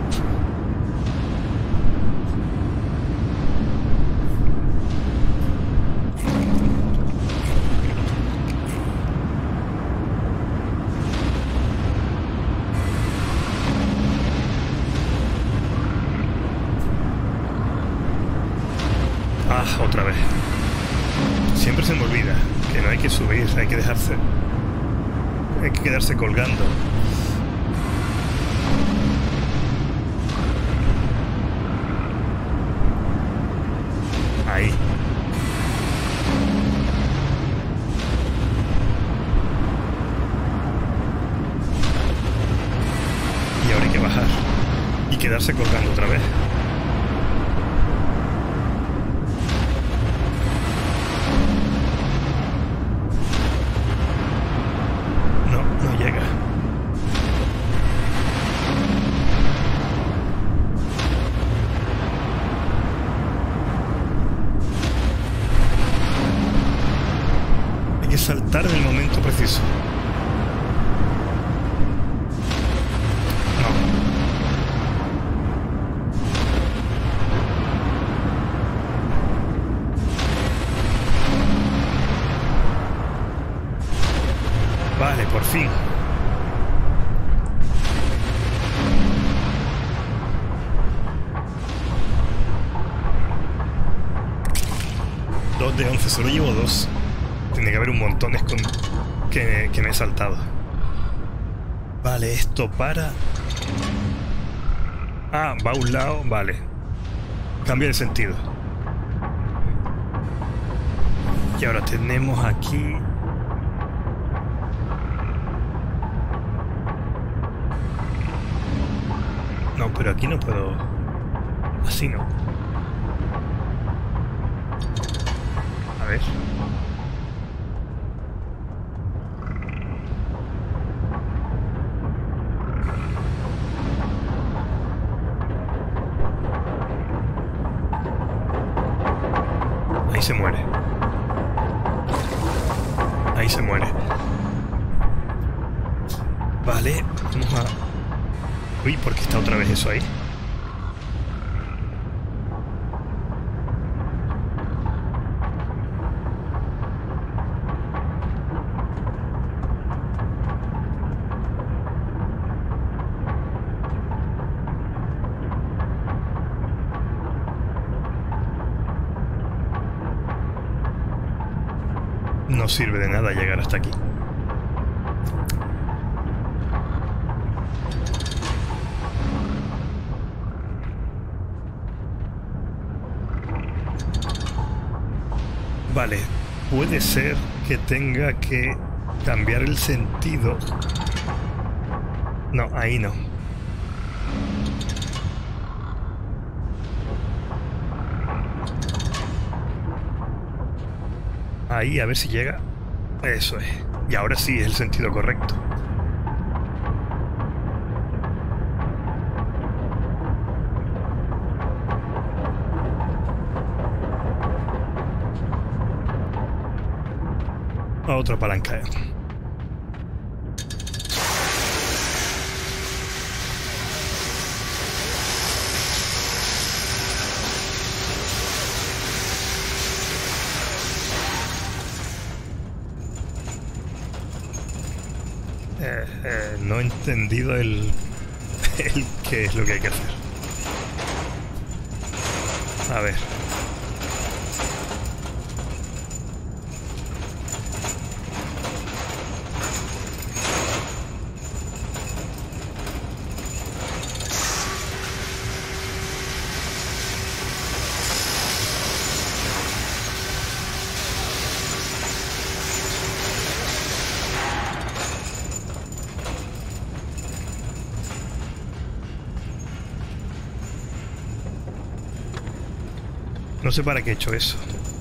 S1: Otra vez. Siempre se me olvida que no hay que subir, hay que dejarse. Hay que quedarse colgando. Ahí. Y ahora hay que bajar. Y quedarse colgando otra vez. No llega. saltar en el momento preciso. No. Vale, por fin. De 11, solo llevo 2. Tiene que haber un montón que me he saltado. Vale, esto para... Ah, va a un lado, vale. Cambia de sentido. Y ahora tenemos aquí... No, pero aquí no puedo... Así no. A ver. Ahí se muere. Ahí se muere. Vale, vamos a... Uy, ¿por qué está otra vez eso ahí? No sirve de nada llegar hasta aquí. Vale, puede ser que tenga que cambiar el sentido. No, ahí no. Ahí, a ver si llega. Eso es. Y ahora sí es el sentido correcto. A otra palanca. No he entendido el qué es lo que hay que hacer. A ver. No sé para qué he hecho eso.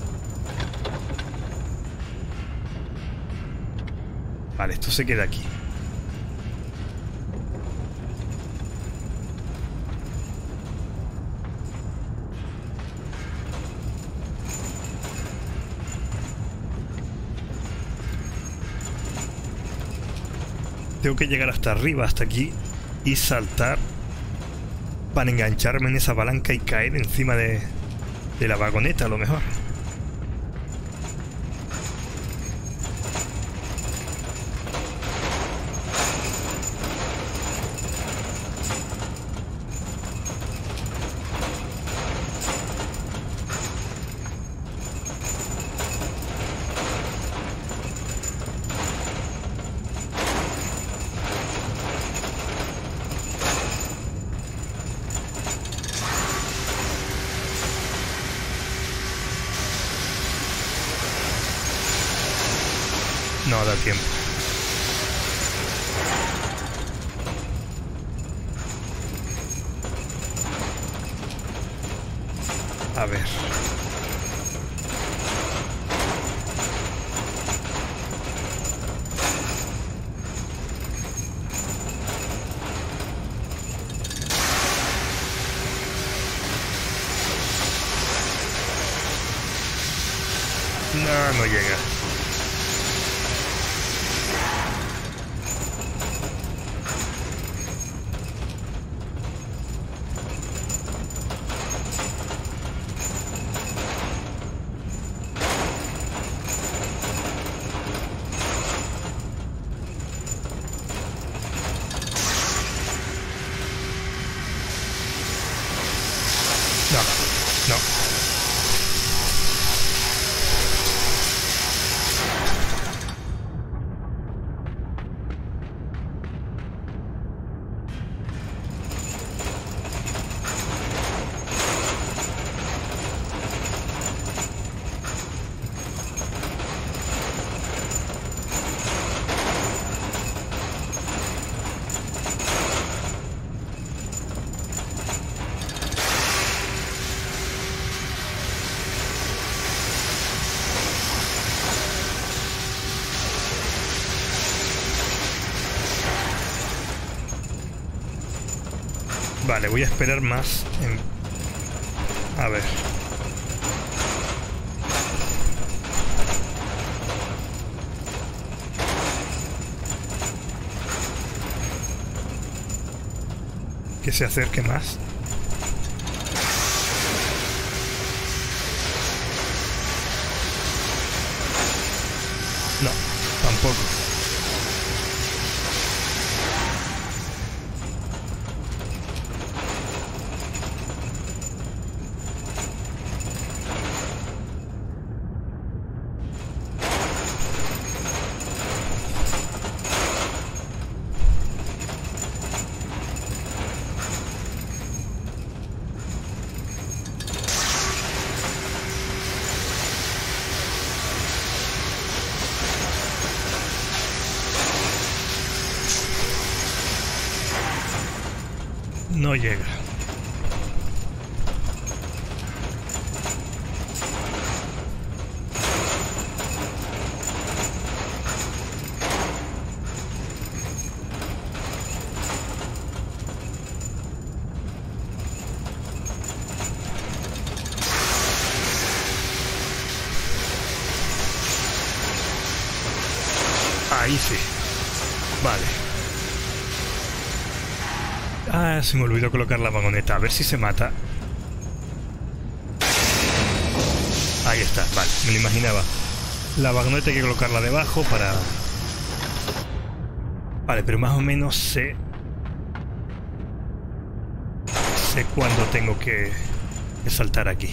S1: Vale, esto se queda aquí. Tengo que llegar hasta arriba, hasta aquí, y saltar para engancharme en esa palanca y caer encima de la vagoneta, a lo mejor. No da tiempo. A ver. No, no llega. Vale, voy a esperar más a ver. Que se acerque más. No, tampoco. No llega. Ahí sí. Vale. Ah, se me olvidó colocar la vagoneta. A ver si se mata. Ahí está, vale, me lo imaginaba. La vagoneta hay que colocarla debajo para... Vale, pero más o menos sé cuándo tengo que saltar aquí.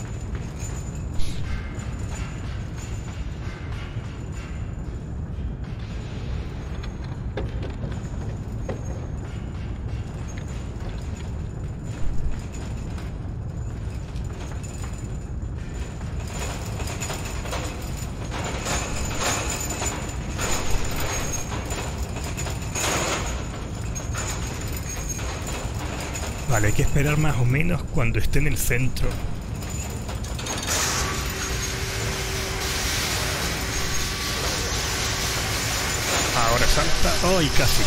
S1: Vale, hay que esperar más o menos cuando esté en el centro. Ahora salta. ¡Ay, casi!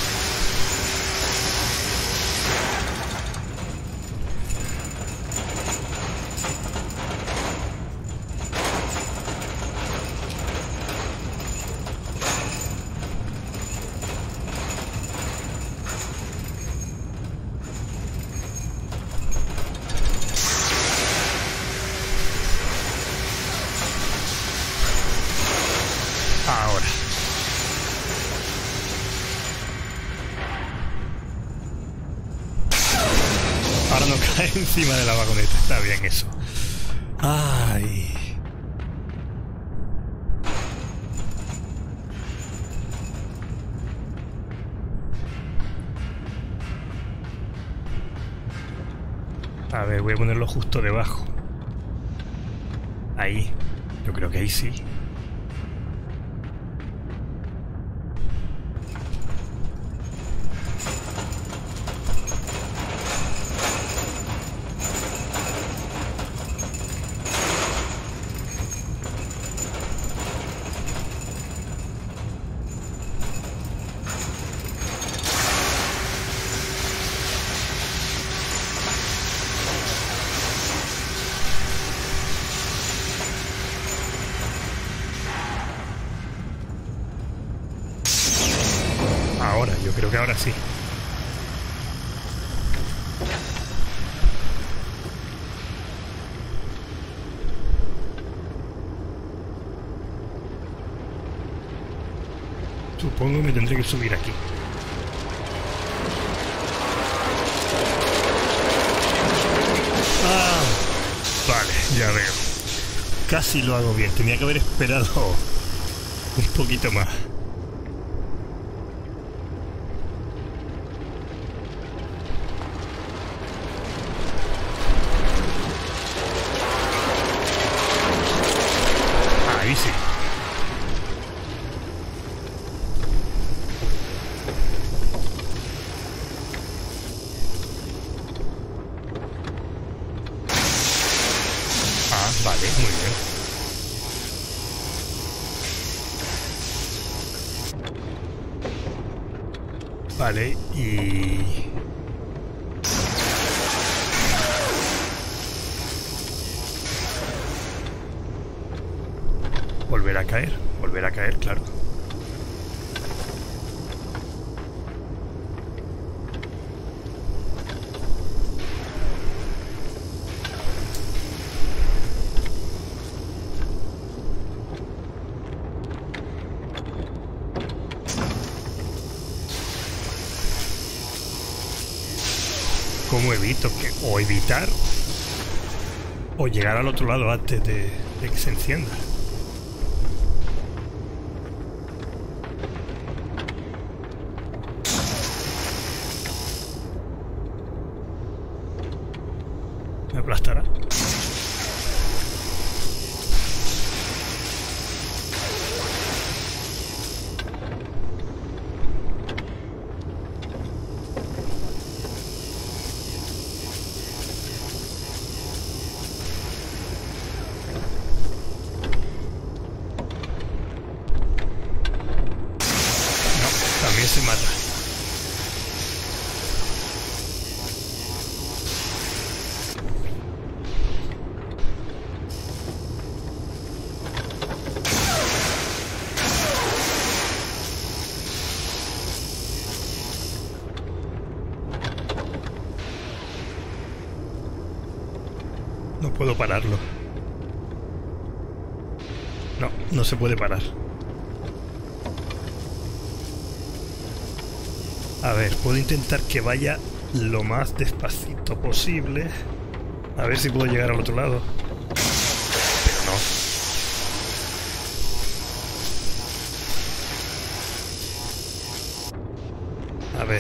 S1: Ahora. Ahora no cae encima de la vagoneta. Está bien eso. Ay. A ver, voy a ponerlo justo debajo. Ahí. Yo creo que ahí sí. Yo creo que ahora sí. Supongo que me tendré que subir aquí. Ah, vale, ya veo. Casi lo hago bien. Tenía que haber esperado un poquito más. Ahí sí. Ah, vale, muy bien. Vale, y... volver a caer, claro. ¿Cómo evito que o evitar o llegar al otro lado antes de que se encienda? Me aplastará. También se mata. No puedo pararlo. No, no se puede parar. A ver, puedo intentar que vaya lo más despacito posible. A ver si puedo llegar al otro lado. Pero no. A ver.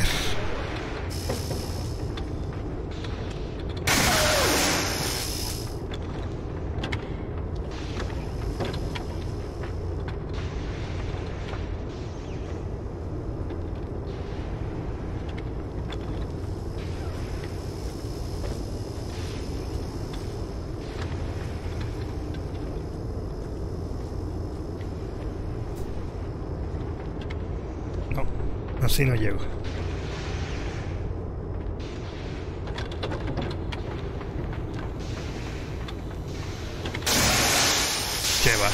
S1: Así no llego. ¿Qué va?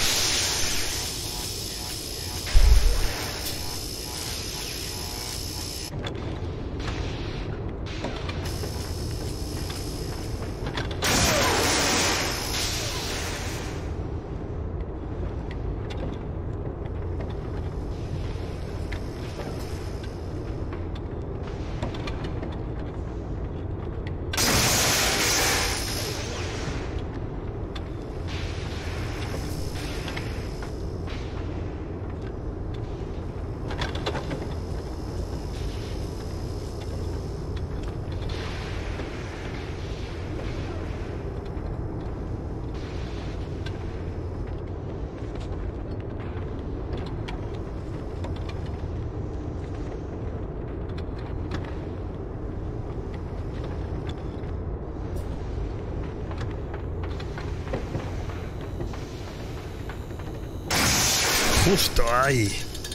S1: Justo ahí.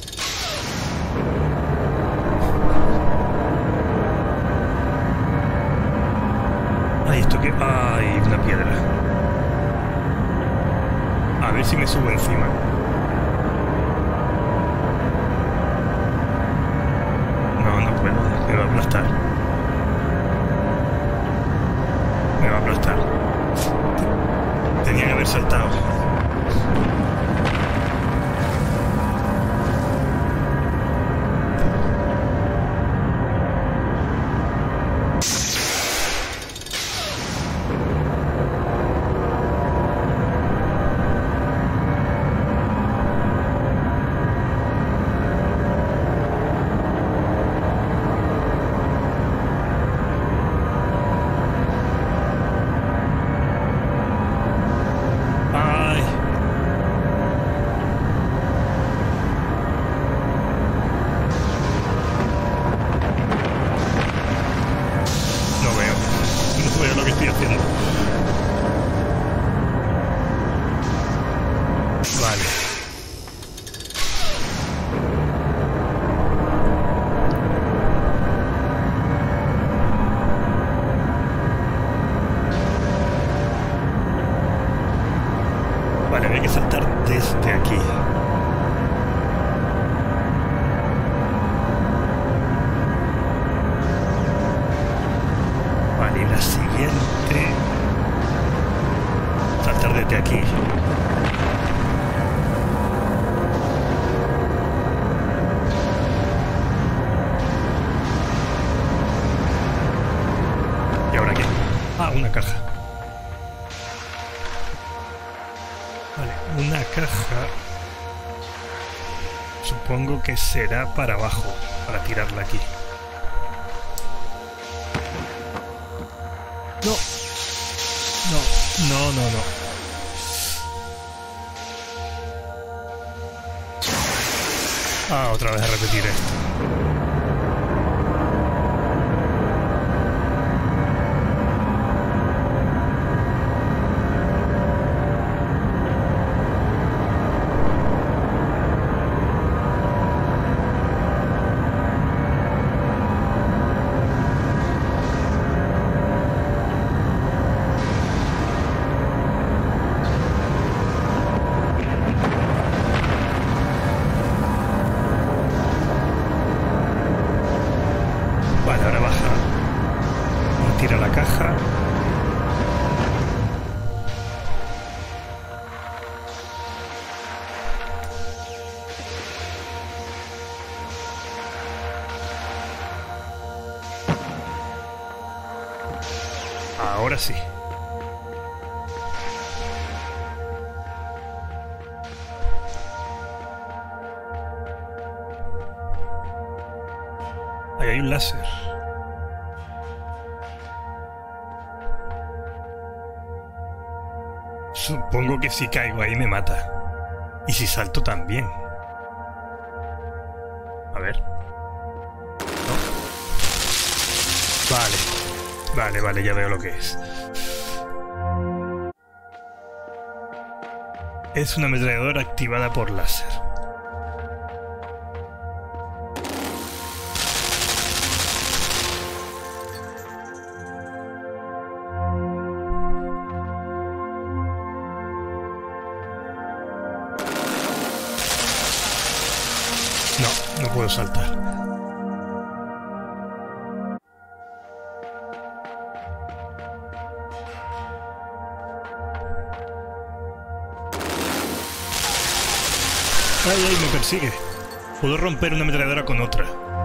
S1: Ay, esto que... Ay, una piedra. A ver si me subo encima. No, no puedo. Me va a aplastar. Me va a aplastar. Tenía que haber saltado. desde aquí. Vale, y la siguiente... saltar desde aquí. ¿Y ahora qué? Ah, una caja. Vale, una caja. Supongo que será para abajo, para tirarla aquí. No. No. Ah, otra vez a repetir esto. Vale, ahora baja. Tira la caja. Ahora sí. Ahí hay un láser. Supongo que si caigo ahí me mata. Y si salto también. A ver. ¿No? Vale, ya veo lo que es. Es una ametralladora activada por láser. No puedo saltar. ¡Ay, me persigue! Puedo romper una ametralladora con otra.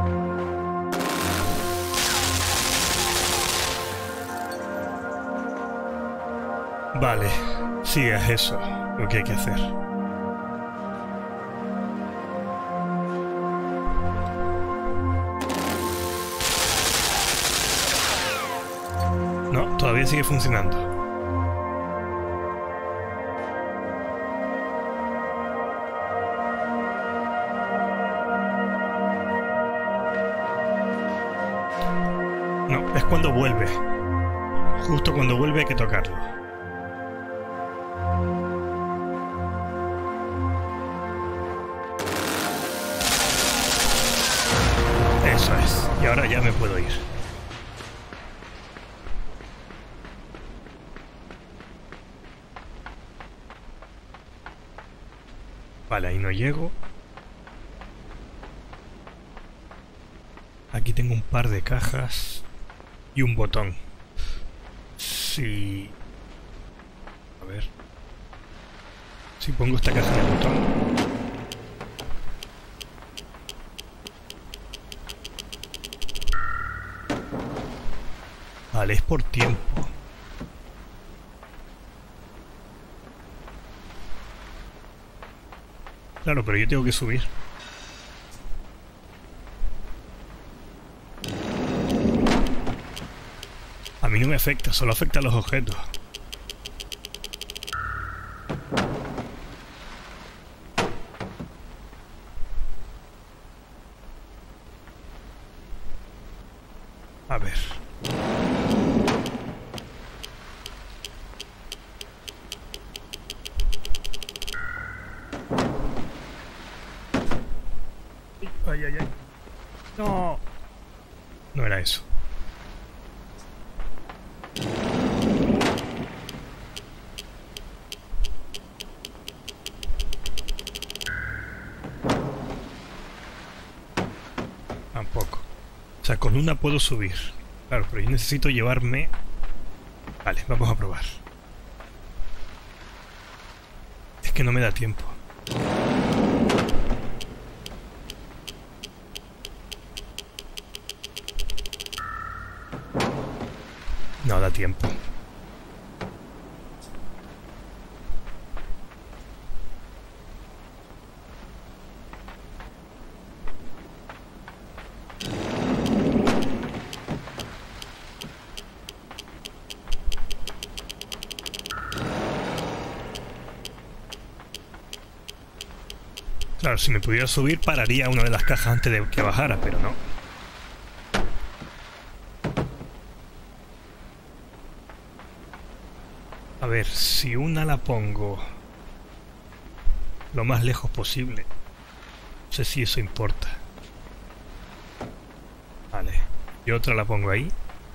S1: Vale, sí, es eso lo que hay que hacer. No, todavía sigue funcionando. No, es cuando vuelve. Justo cuando vuelve hay que tocarlo. Eso es. Y ahora ya me puedo ir. Vale, ahí no llego. Aquí tengo un par de cajas y un botón. Si... A ver... Si pongo esta caja en el botón... Vale, es por tiempo. Claro, pero yo tengo que subir. A mí no me afecta, solo afecta a los objetos. A ver. Ay. No. No era eso. sea, con una puedo subir. Claro, pero yo necesito llevarme... Vale, vamos a probar. Es que no me da tiempo. No da tiempo. Claro, si me pudiera subir pararía una de las cajas antes de que bajara, pero no. A ver, si una la pongo lo más lejos posible, no sé si eso importa. Vale, y otra la pongo ahí.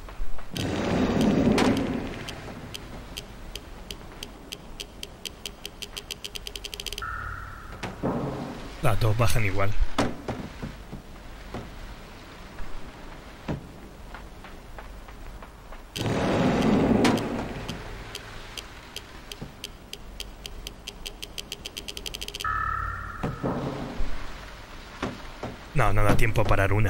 S1: Las dos bajan igual. No, no da tiempo a parar una.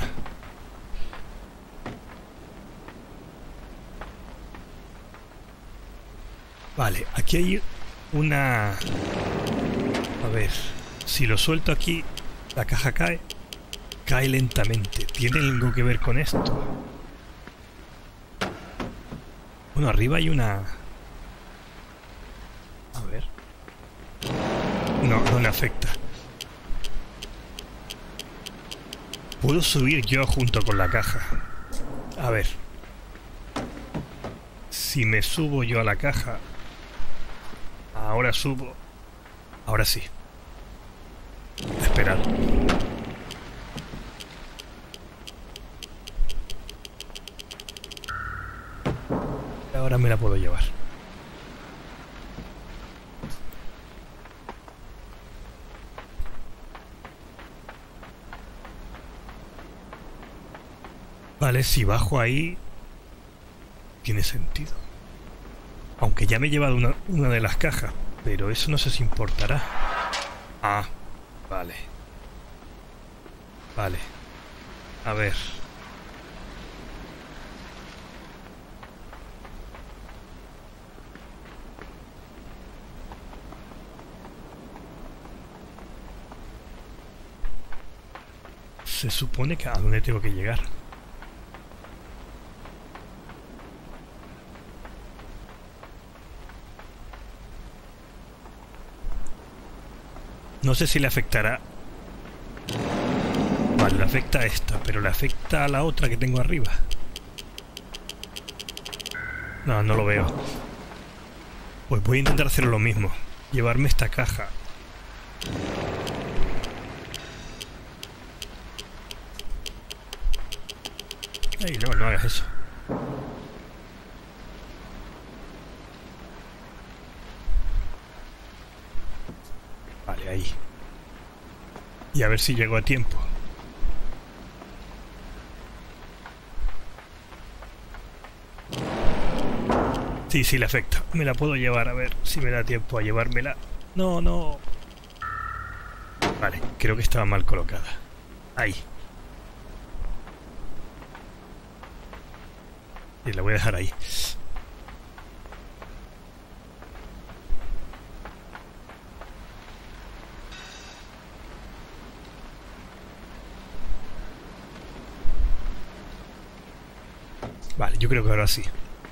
S1: Vale, aquí hay una... A ver, si lo suelto aquí, la caja cae. Cae lentamente. ¿Tiene algo que ver con esto? Bueno, arriba hay una... A ver. No, no me afecta. Puedo subir yo junto con la caja. A ver. Si me subo yo a la caja... Ahora subo. Ahora sí. A esperar. Ahora me la puedo llevar. Vale, si bajo ahí... Tiene sentido. Aunque ya me he llevado una de las cajas, pero eso no sé si importará. Ah, vale. Vale. A ver. Se supone que a dónde tengo que llegar. No sé si le afectará. Vale, le afecta a esta, pero le afecta a la otra que tengo arriba. No, no lo veo. Pues voy a intentar hacer lo mismo. Llevarme esta caja. Ay, no, no hagas eso. Vale, ahí. Y a ver si llego a tiempo. Sí, sí le afecta. Me la puedo llevar, a ver si me da tiempo a llevármela. No, no. Vale, creo que estaba mal colocada. Ahí. Y la voy a dejar ahí. Vale, yo creo que ahora sí.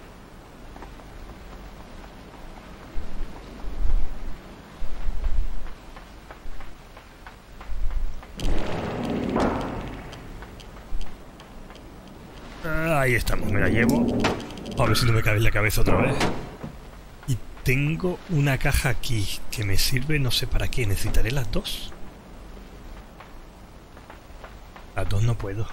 S1: Ahí estamos, me la llevo. A ver si no me cabe en la cabeza otra vez. Y tengo una caja aquí que me sirve no sé para qué. ¿Necesitaré las dos? Las dos no puedo.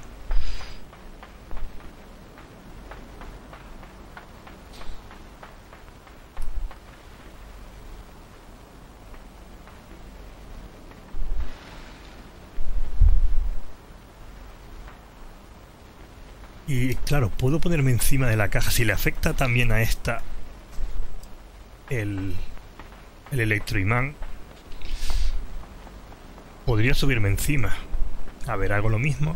S1: Y claro, puedo ponerme encima de la caja. Si le afecta también a esta el electroimán, podría subirme encima. A ver, hago lo mismo.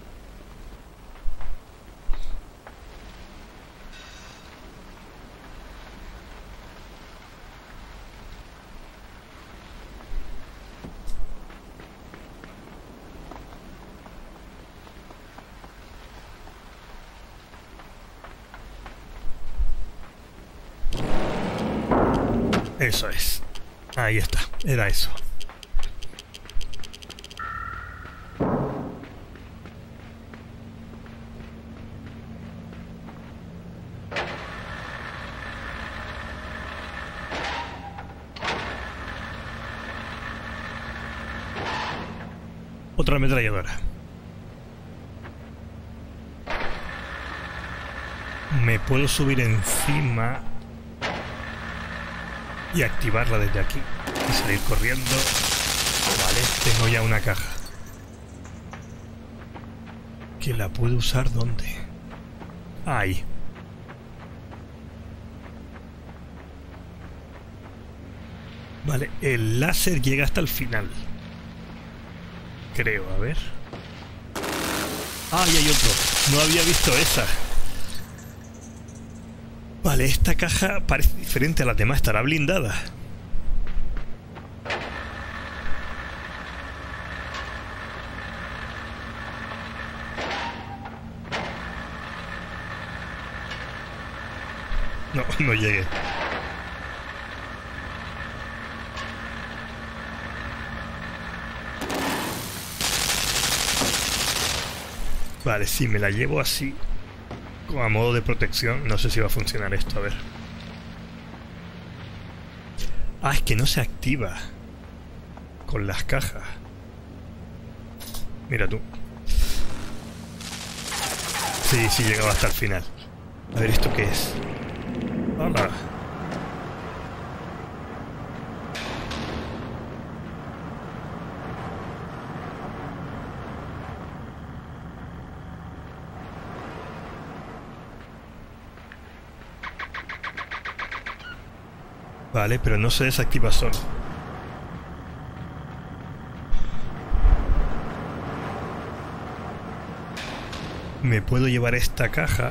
S1: Eso es. Ahí está. Era eso. Otra ametralladora. Me puedo subir encima y activarla desde aquí y salir corriendo. Vale, tengo ya una caja que la puedo usar. ¿Dónde? Ahí. Vale, el láser llega hasta el final, creo. A ver. Ah, y hay otro. No había visto esa. Vale, esta caja parece diferente a las demás. Estará blindada. No, no llegué. Vale, sí, me la llevo así, a modo de protección. No sé si va a funcionar esto, a ver. Ah, es que no se activa con las cajas. Mira tú. Sí, sí, llegaba hasta el final. A ver, ¿esto qué es? ¡Hola! Vale, pero no se desactiva solo. Me puedo llevar esta caja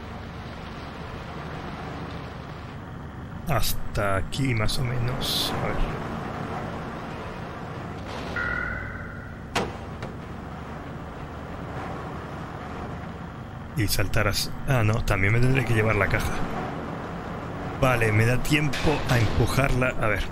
S1: hasta aquí, más o menos. A ver. Y saltar así. Ah, no, también me tendré que llevar la caja. Vale, me da tiempo a empujarla. A ver.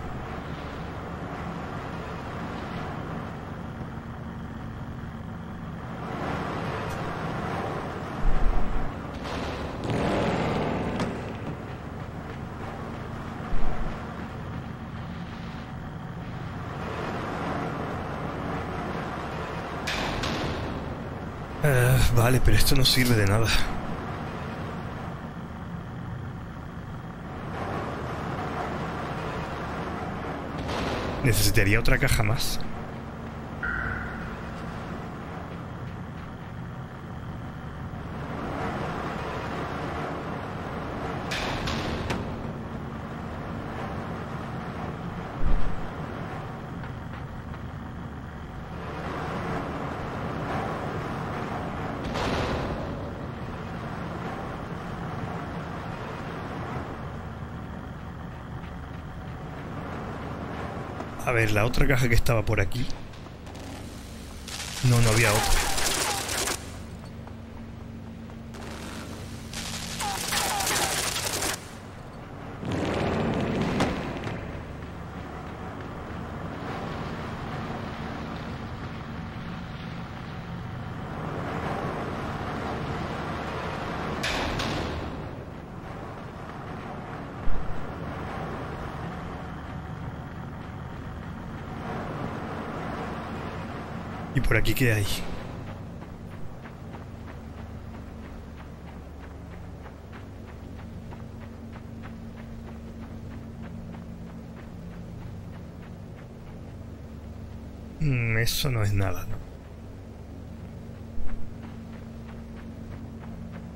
S1: Vale, pero esto no sirve de nada. Necesitaría otra caja más. A ver, la otra caja que estaba por aquí. No, no había otra. ¿Y por aquí qué hay? Eso no es nada, ¿no?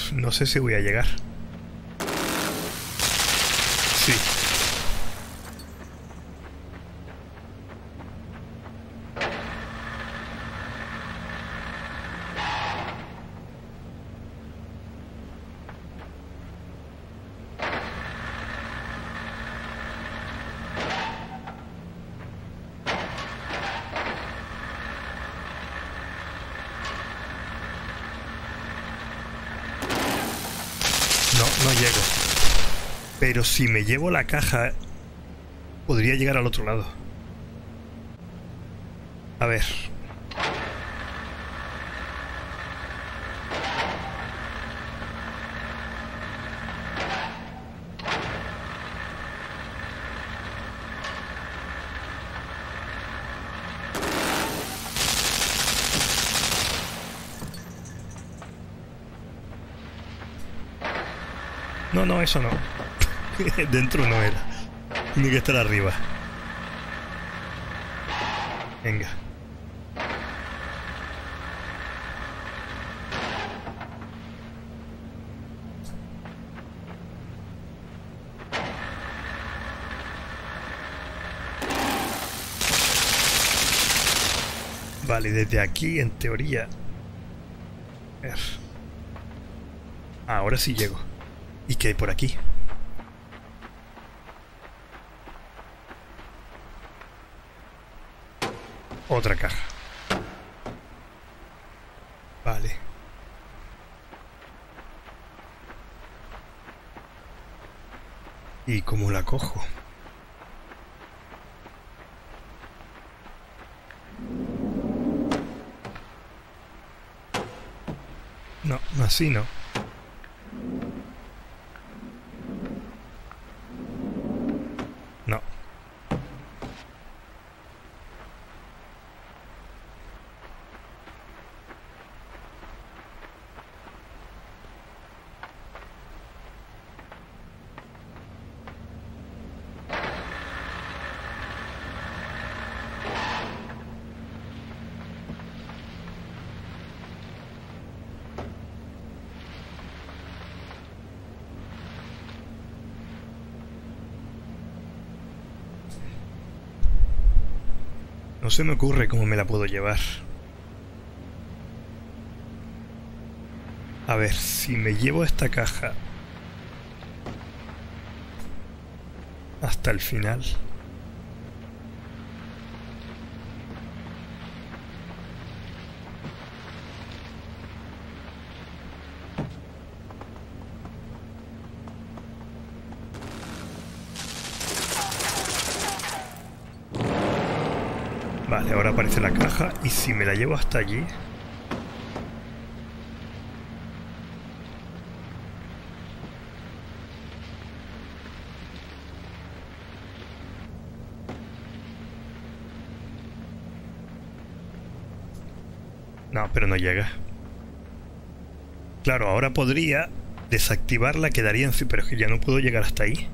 S1: No sé si voy a llegar. Sí. No llego. Pero si me llevo la caja, podría llegar al otro lado. A ver. No, eso no. Dentro no era. Tiene que estar arriba. Venga. Vale, desde aquí, en teoría... A ver. Ahora sí llego. ¿Y qué hay por aquí? Otra caja. Vale. ¿Y cómo la cojo? No, así no. No. No se me ocurre cómo me la puedo llevar. A ver, si me llevo esta caja hasta el final. Vale, ahora aparece la caja y si me la llevo hasta allí... No, pero no llega. Claro, ahora podría desactivarla, quedaría en sí, pero es que ya no puedo llegar hasta ahí.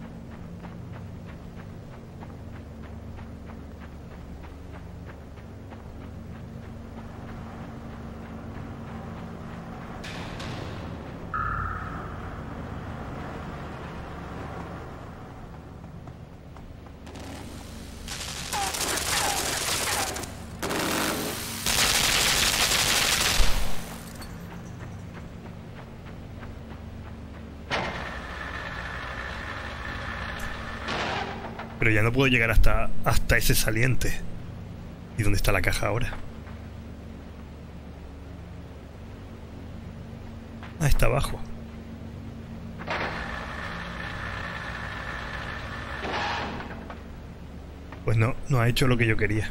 S1: Pero ya no puedo llegar hasta ese saliente. ¿Y dónde está la caja ahora? Ah, está abajo. Pues no ha hecho lo que yo quería.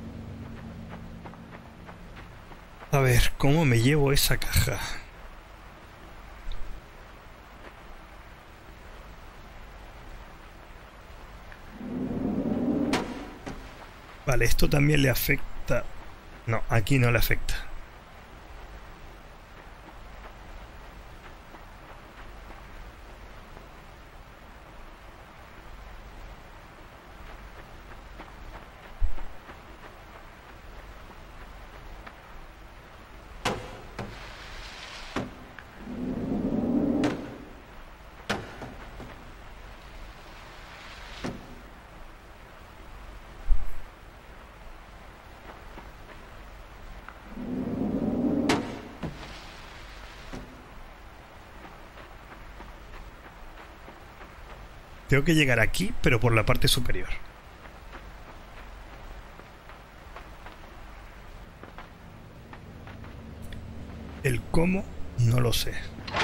S1: A ver, ¿cómo me llevo esa caja? Vale, esto también le afecta. No, aquí no le afecta. Tengo que llegar aquí, pero por la parte superior. El cómo, no lo sé.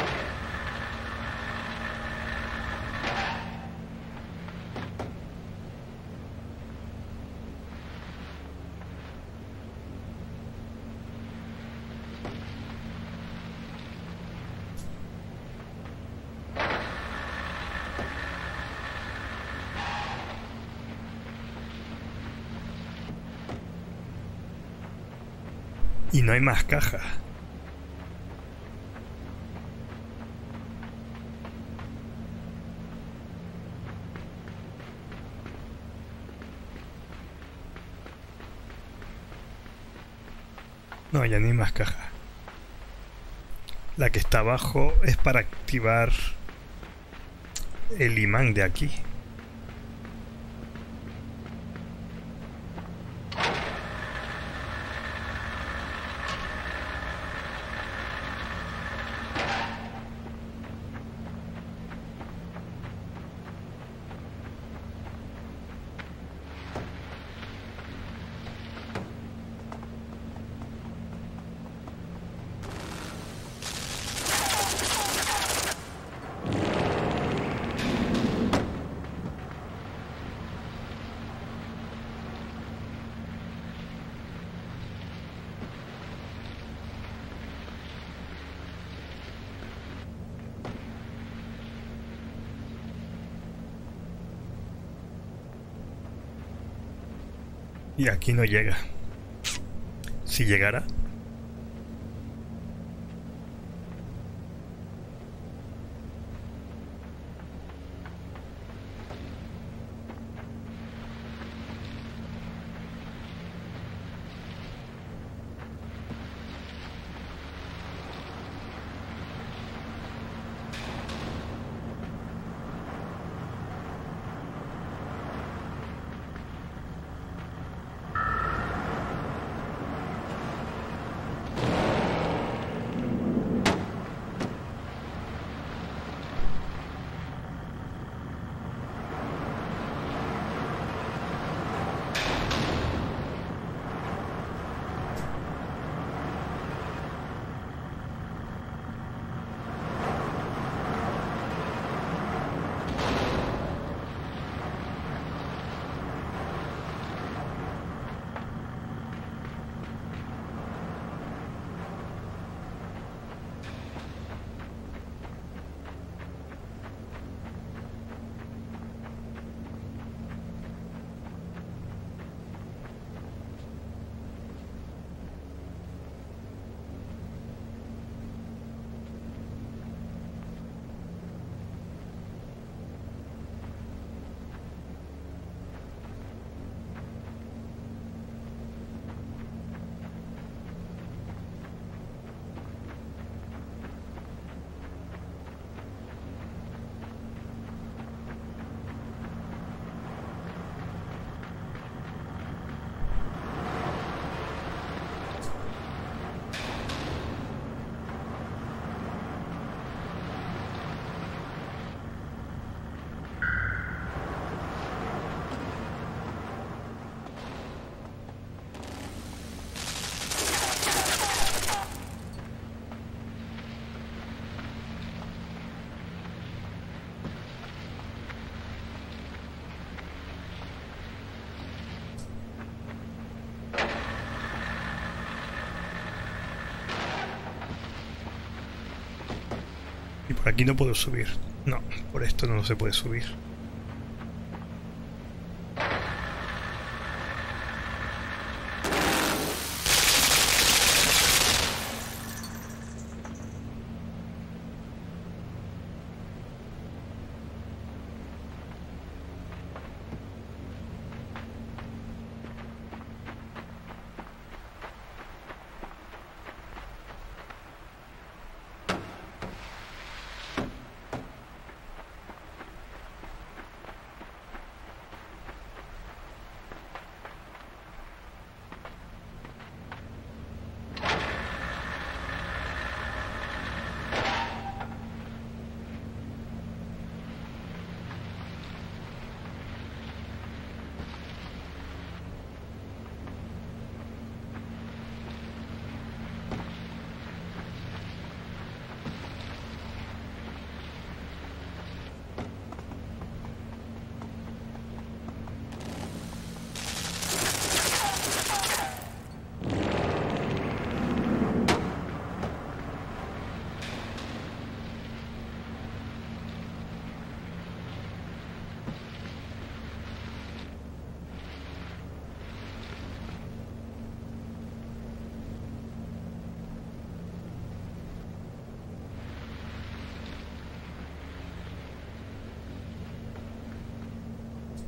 S1: Y no hay más cajas. No, ya ni más cajas. La que está abajo es para activar el imán de aquí. Y aquí no llega. Si llegara. Y por aquí no puedo subir. No, por esto no se puede subir.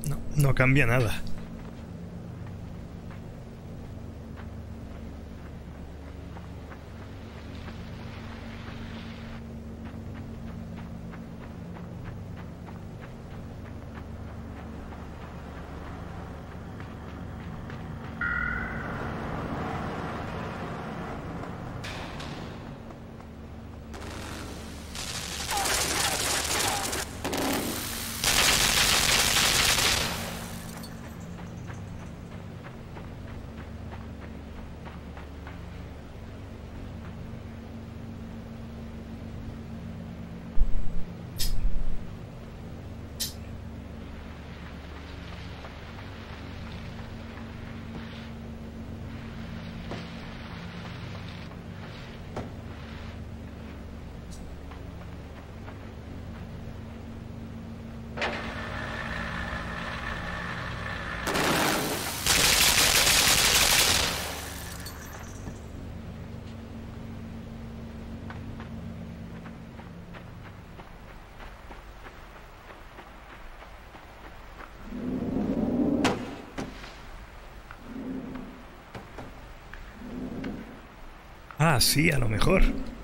S1: No, no cambia nada. Ah, sí, a lo mejor.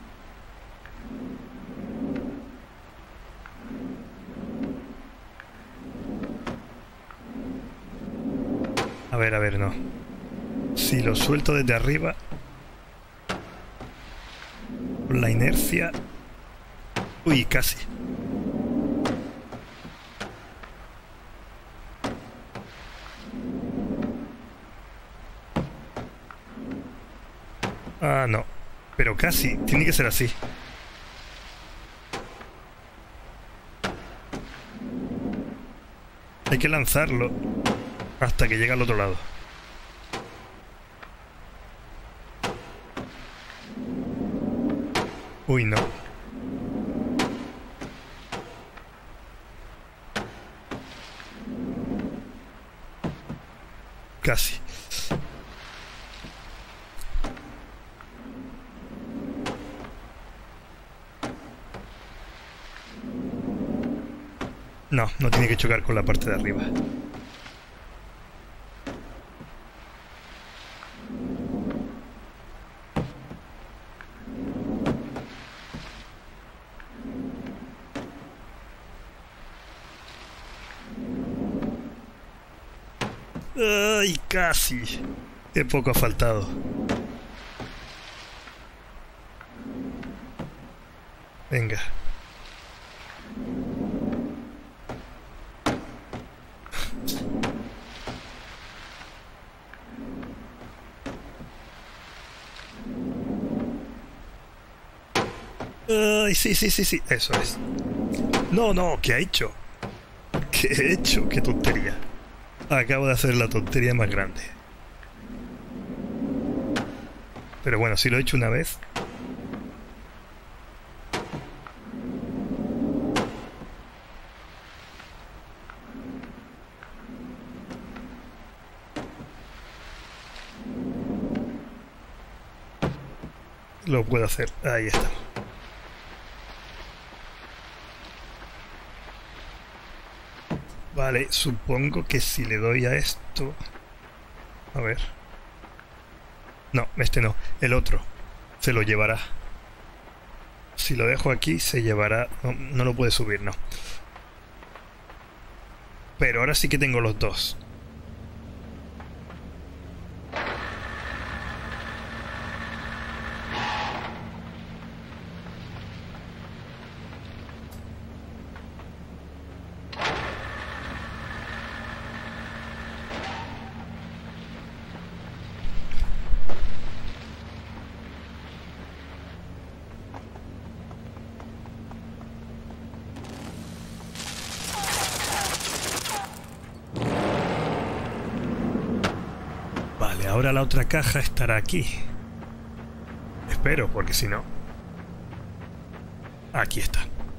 S1: A ver, no. Si lo suelto desde arriba, con la inercia... Uy, casi. Ah, no. Pero casi. Tiene que ser así. Hay que lanzarlo hasta que llegue al otro lado. Uy, no. Casi. No, no tiene que chocar con la parte de arriba. ¡Ay, casi! Qué poco ha faltado. Venga. Ay, sí, sí, sí, sí. Eso es. No, no, ¿qué ha hecho? ¿Qué he hecho? ¡Qué tontería! Acabo de hacer la tontería más grande. Pero bueno, si lo he hecho una vez... lo puedo hacer. Ahí está. Vale, supongo que si le doy a esto... A ver... No, este no, el otro. Se lo llevará. Si lo dejo aquí, se llevará... No, no lo puede subir, no. Pero ahora sí que tengo los dos. Ahora la otra caja estará aquí. Espero, porque si no... Aquí está.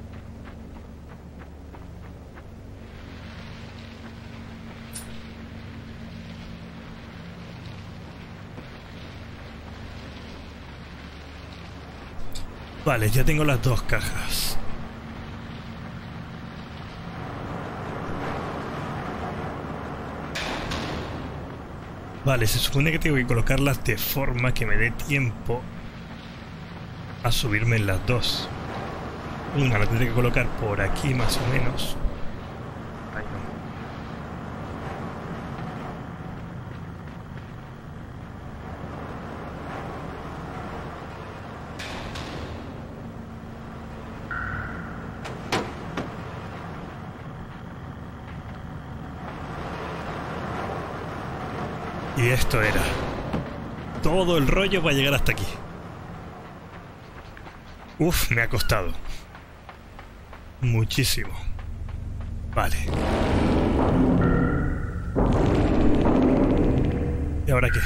S1: Vale, ya tengo las dos cajas. Vale, se supone que tengo que colocarlas de forma que me dé tiempo a subirme en las dos. Una la tendré que colocar por aquí más o menos. Ahí no. Y esto era todo el rollo para llegar hasta aquí. Uf, me ha costado muchísimo. Vale. ¿Y ahora qué?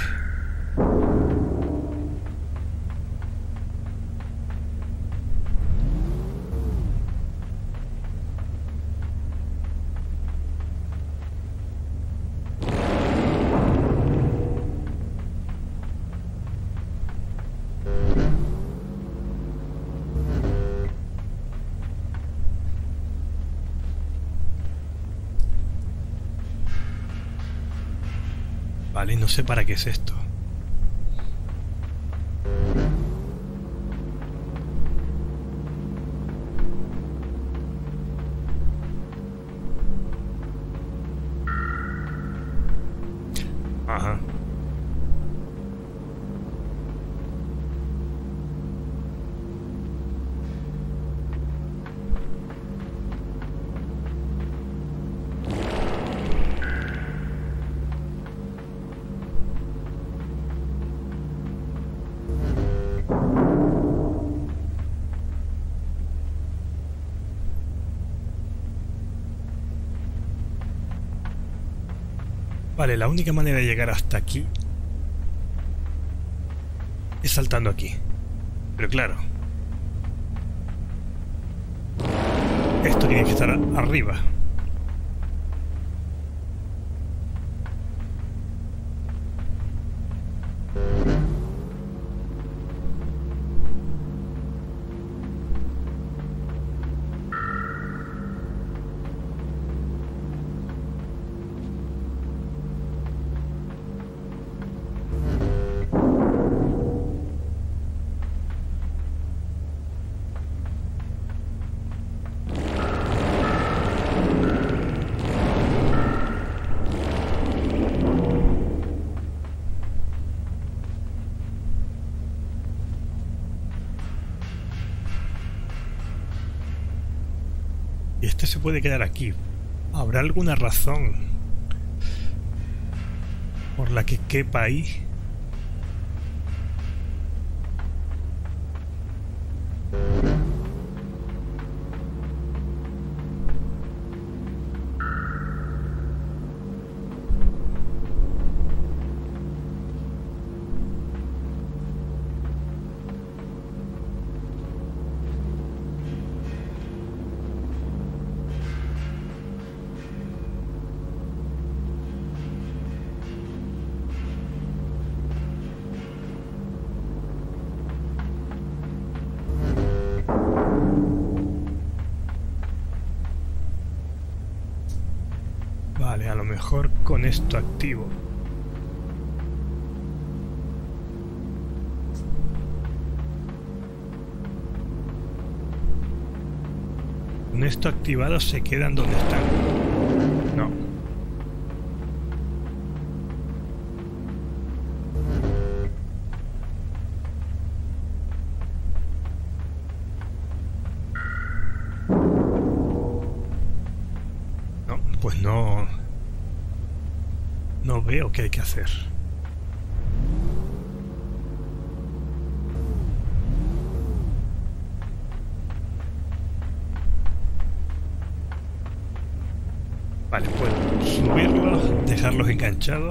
S1: Vale, no sé para qué es esto. Ajá. Vale, la única manera de llegar hasta aquí es saltando aquí. Pero claro, esto tiene que estar arriba. Y este se puede quedar aquí. ¿Habrá alguna razón por la que quepa ahí? Vale, a lo mejor con esto activo. Con esto activado se quedan donde están. No. No, pues no. No veo qué hay que hacer. Vale, puedo subirlos, dejarlos enganchados.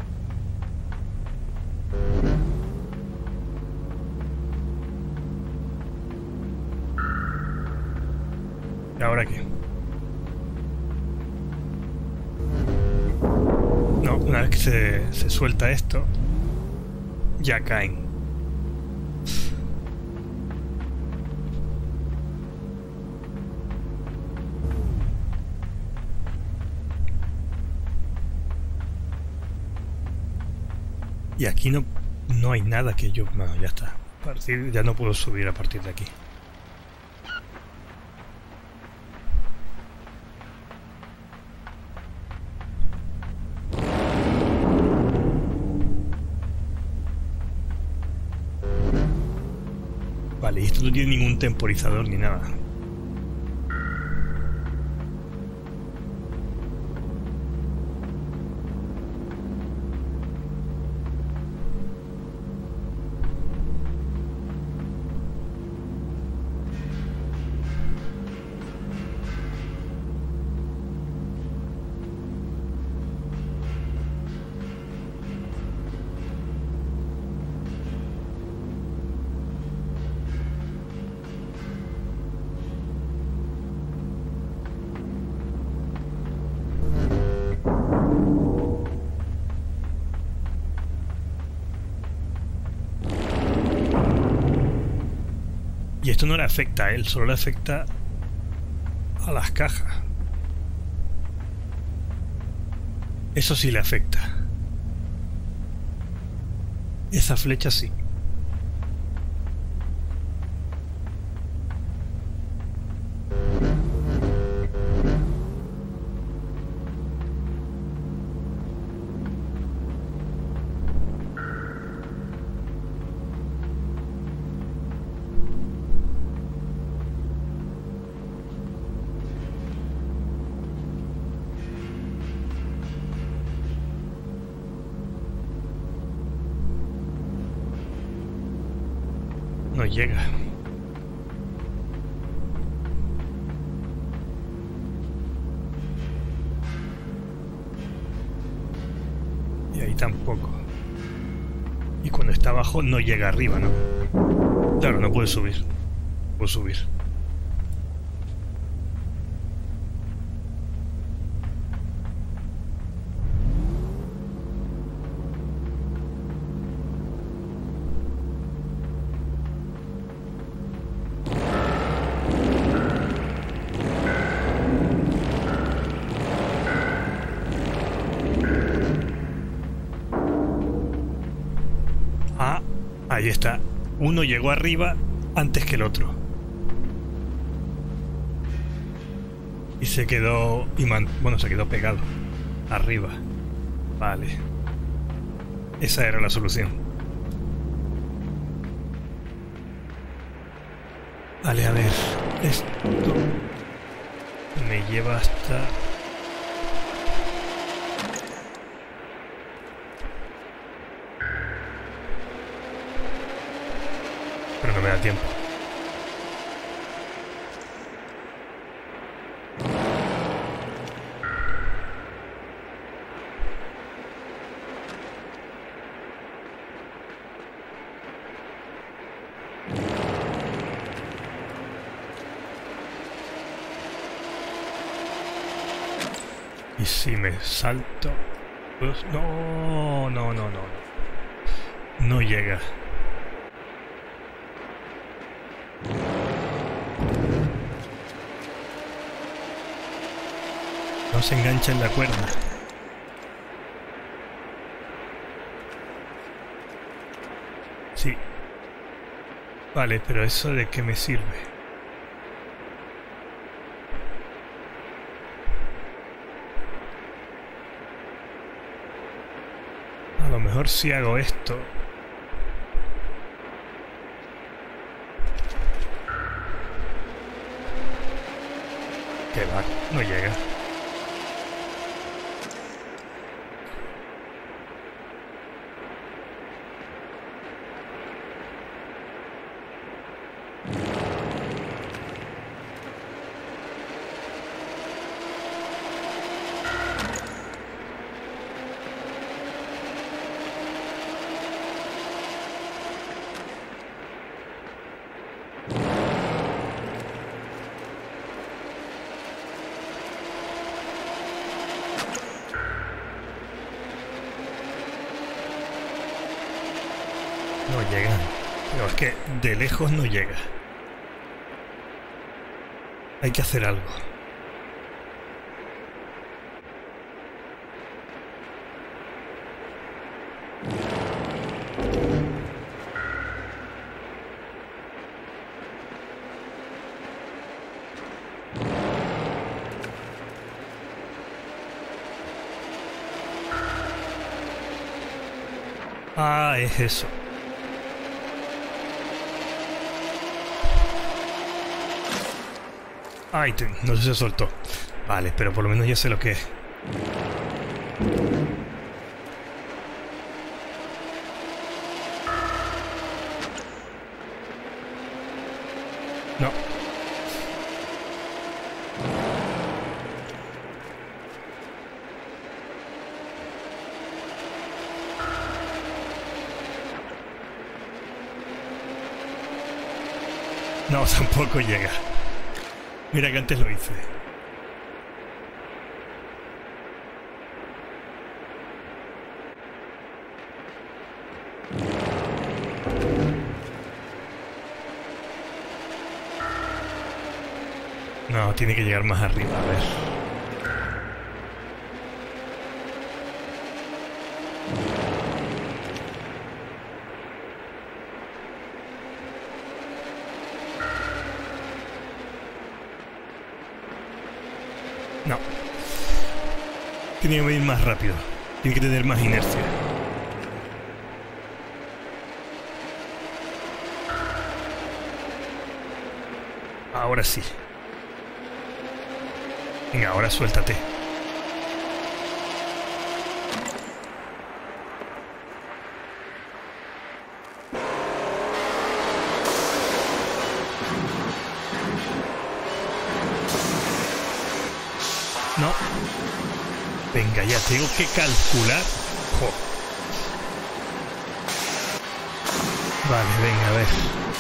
S1: ¿Y ahora qué? No, una vez que se suelta esto, ya caen. Y aquí no hay nada que yo... Bueno, ya está. Ya no puedo subir a partir de aquí. Vale, y esto no tiene ningún temporizador ni nada. Y esto no le afecta a él, solo le afecta a las cajas. Eso sí le afecta. Esa flecha sí. No llega. Y ahí tampoco. Y cuando está abajo no llega arriba, ¿no? Claro, no puede subir. Puedo subir. Ahí está. Uno llegó arriba antes que el otro. Y se quedó... Bueno, se quedó pegado. Arriba. Vale. Esa era la solución. Vale, a ver. Esto me lleva hasta... Pero no me da tiempo. Y si me salto... Pues no. No llega. No se engancha en la cuerda. Sí. Vale, pero ¿eso de qué me sirve? A lo mejor si hago esto... Que va, no llega. No llega. Pero es que de lejos no llega. Hay que hacer algo. Ah, es eso. Ay, no sé si se soltó. Vale, pero por lo menos ya sé lo que es. No. No, tampoco llega. Mira que antes lo hice. No, tiene que llegar más arriba, a ver. No. Tiene que venir más rápido. Tiene que tener más inercia. Ahora sí. Venga, ahora suéltate. No. Venga, ya tengo que calcular. Jo. Vale, venga, a ver.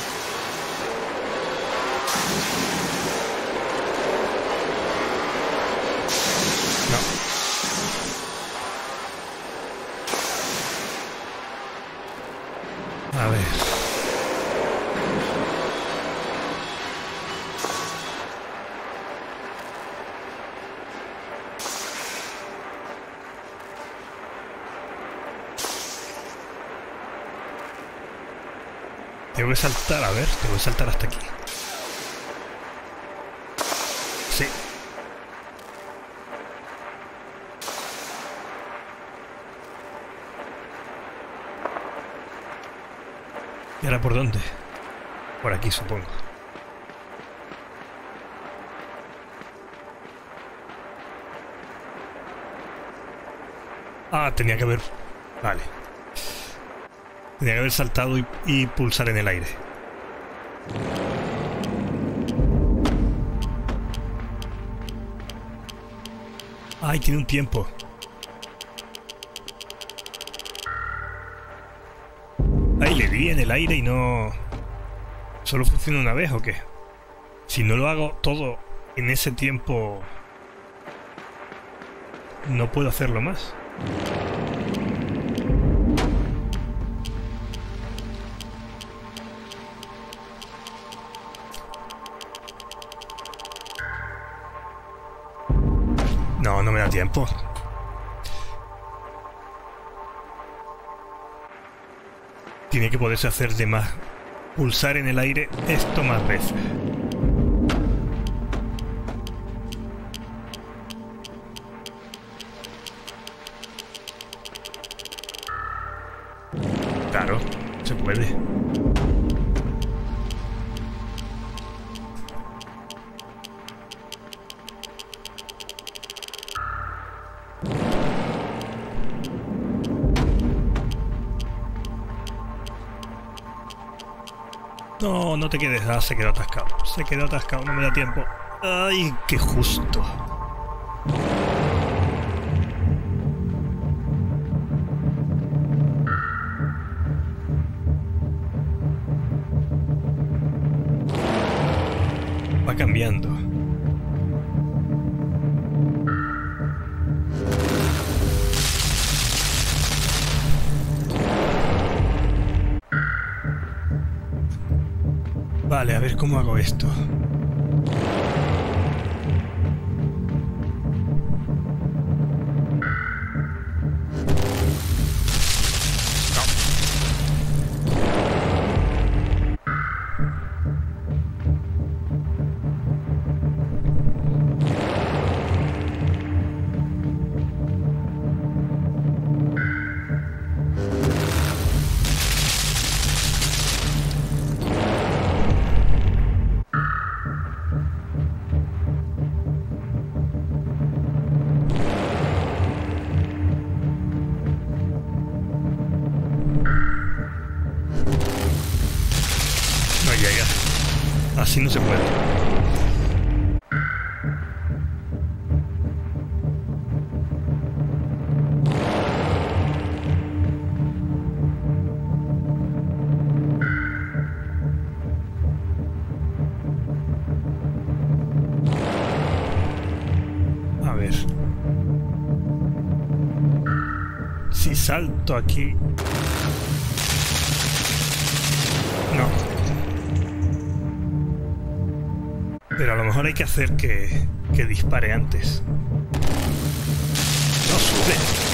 S1: No. A ver. Tengo que saltar, a ver, tengo que saltar hasta aquí. Sí. ¿Y ahora por dónde? Por aquí, supongo. Ah, tenía que haber... Vale. Tenía que haber saltado y pulsar en el aire. Ay, tiene un tiempo. Ay, le di en el aire y no... ¿Solo funciona una vez o qué? Si no lo hago todo en ese tiempo... No puedo hacerlo más. No, no me da tiempo. Tiene que poderse hacer de más. Pulsar en el aire esto más veces. Claro, se puede. No, no te quedes. Ah, se quedó atascado. Se quedó atascado, no me da tiempo. Ay, qué justo. Va cambiando. Vale, a ver cómo hago esto. Así no se puede. A ver. Si salto aquí... No. Pero a lo mejor hay que hacer que dispare antes. No sube.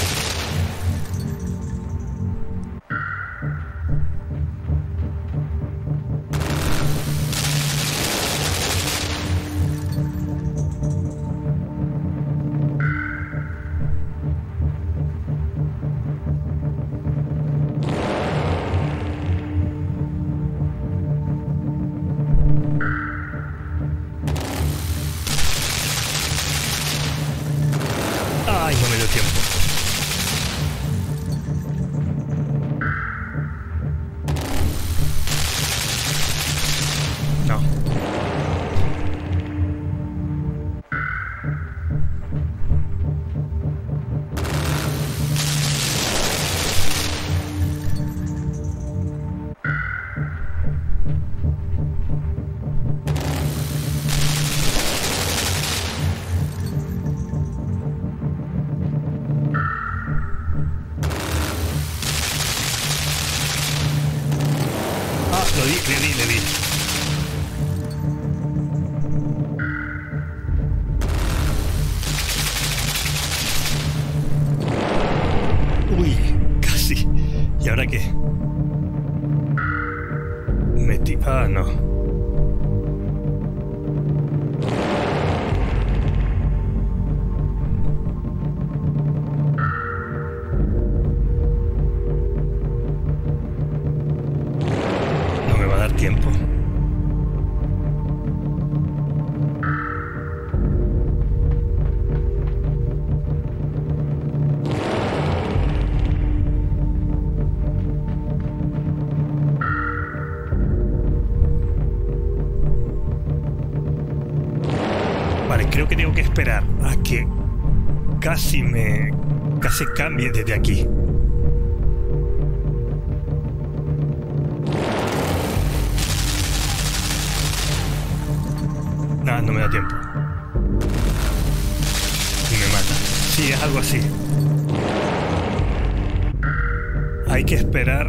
S1: Ay, no me dio tiempo. No. Le di. Uy, casi. ¿Y ahora qué? Metí... Ah, no. Tiempo. Vale, creo que tengo que esperar a que casi cambie desde aquí. Nada, no me da tiempo. Y me mata. Sí, es algo así. Hay que esperar.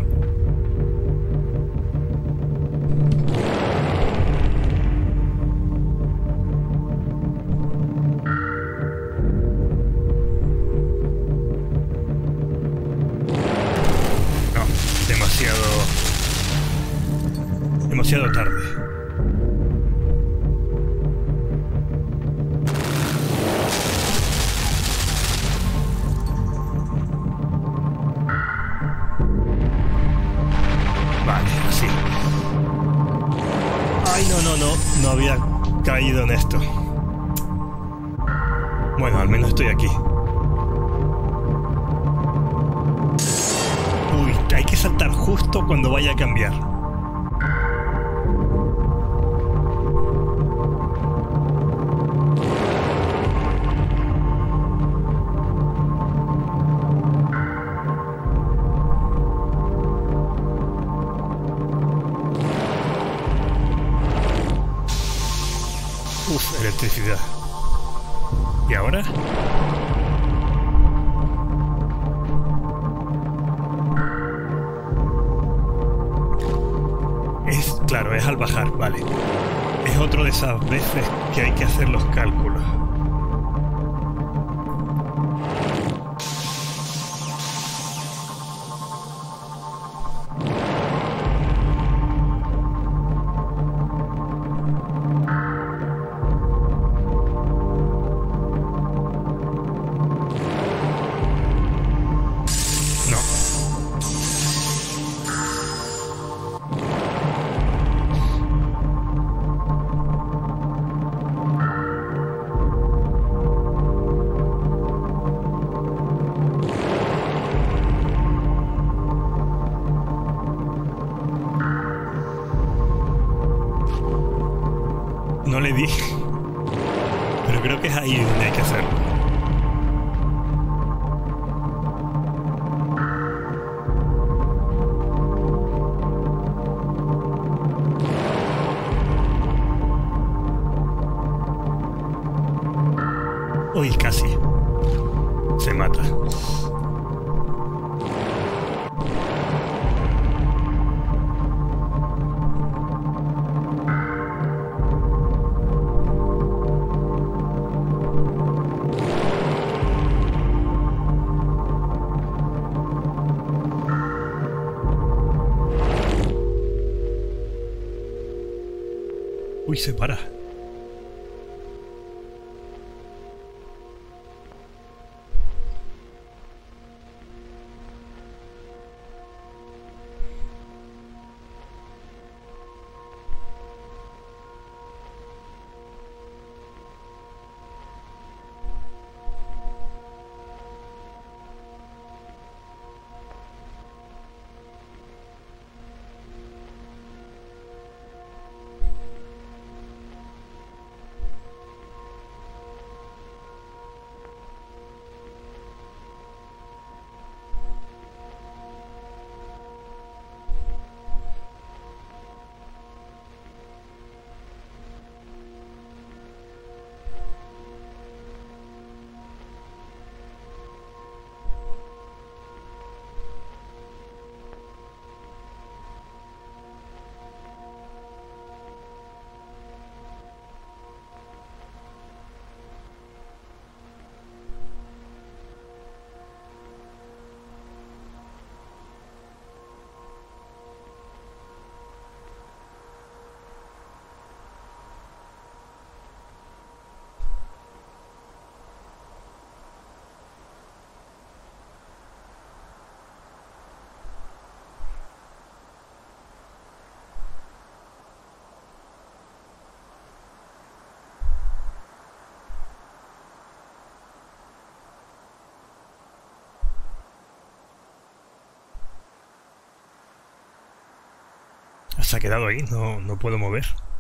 S1: No, demasiado tarde. No había caído en esto. Bueno, al menos estoy aquí. Uy, hay que saltar justo cuando vaya a cambiar. Uf, electricidad. ¿Y ahora? Claro, es al bajar, vale. Es otro de esas veces que hay que hacer los cálculos. No le di. Pero creo que es ahí donde hay que hacerlo. Uy, casi. Se mata. Uy, se para. Se ha quedado ahí, no puedo mover.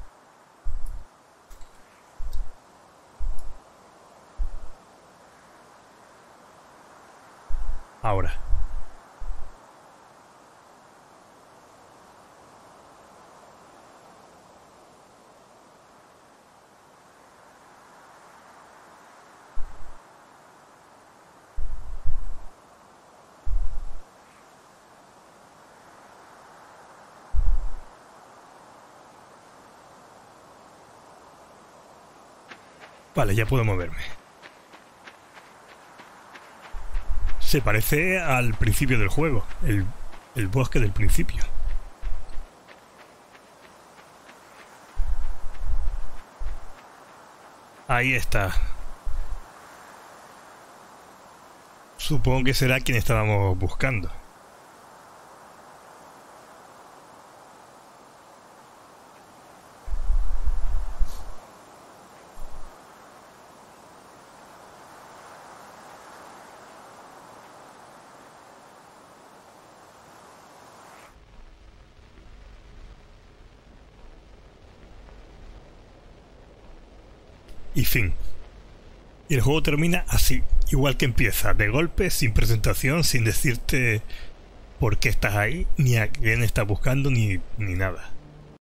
S1: Ahora. Vale, ya puedo moverme. Se parece al principio del juego, el bosque del principio. Ahí está. Supongo que será quien estábamos buscando. Y fin. Y el juego termina así, igual que empieza, de golpe, sin presentación, sin decirte por qué estás ahí, ni a quién estás buscando, ni nada.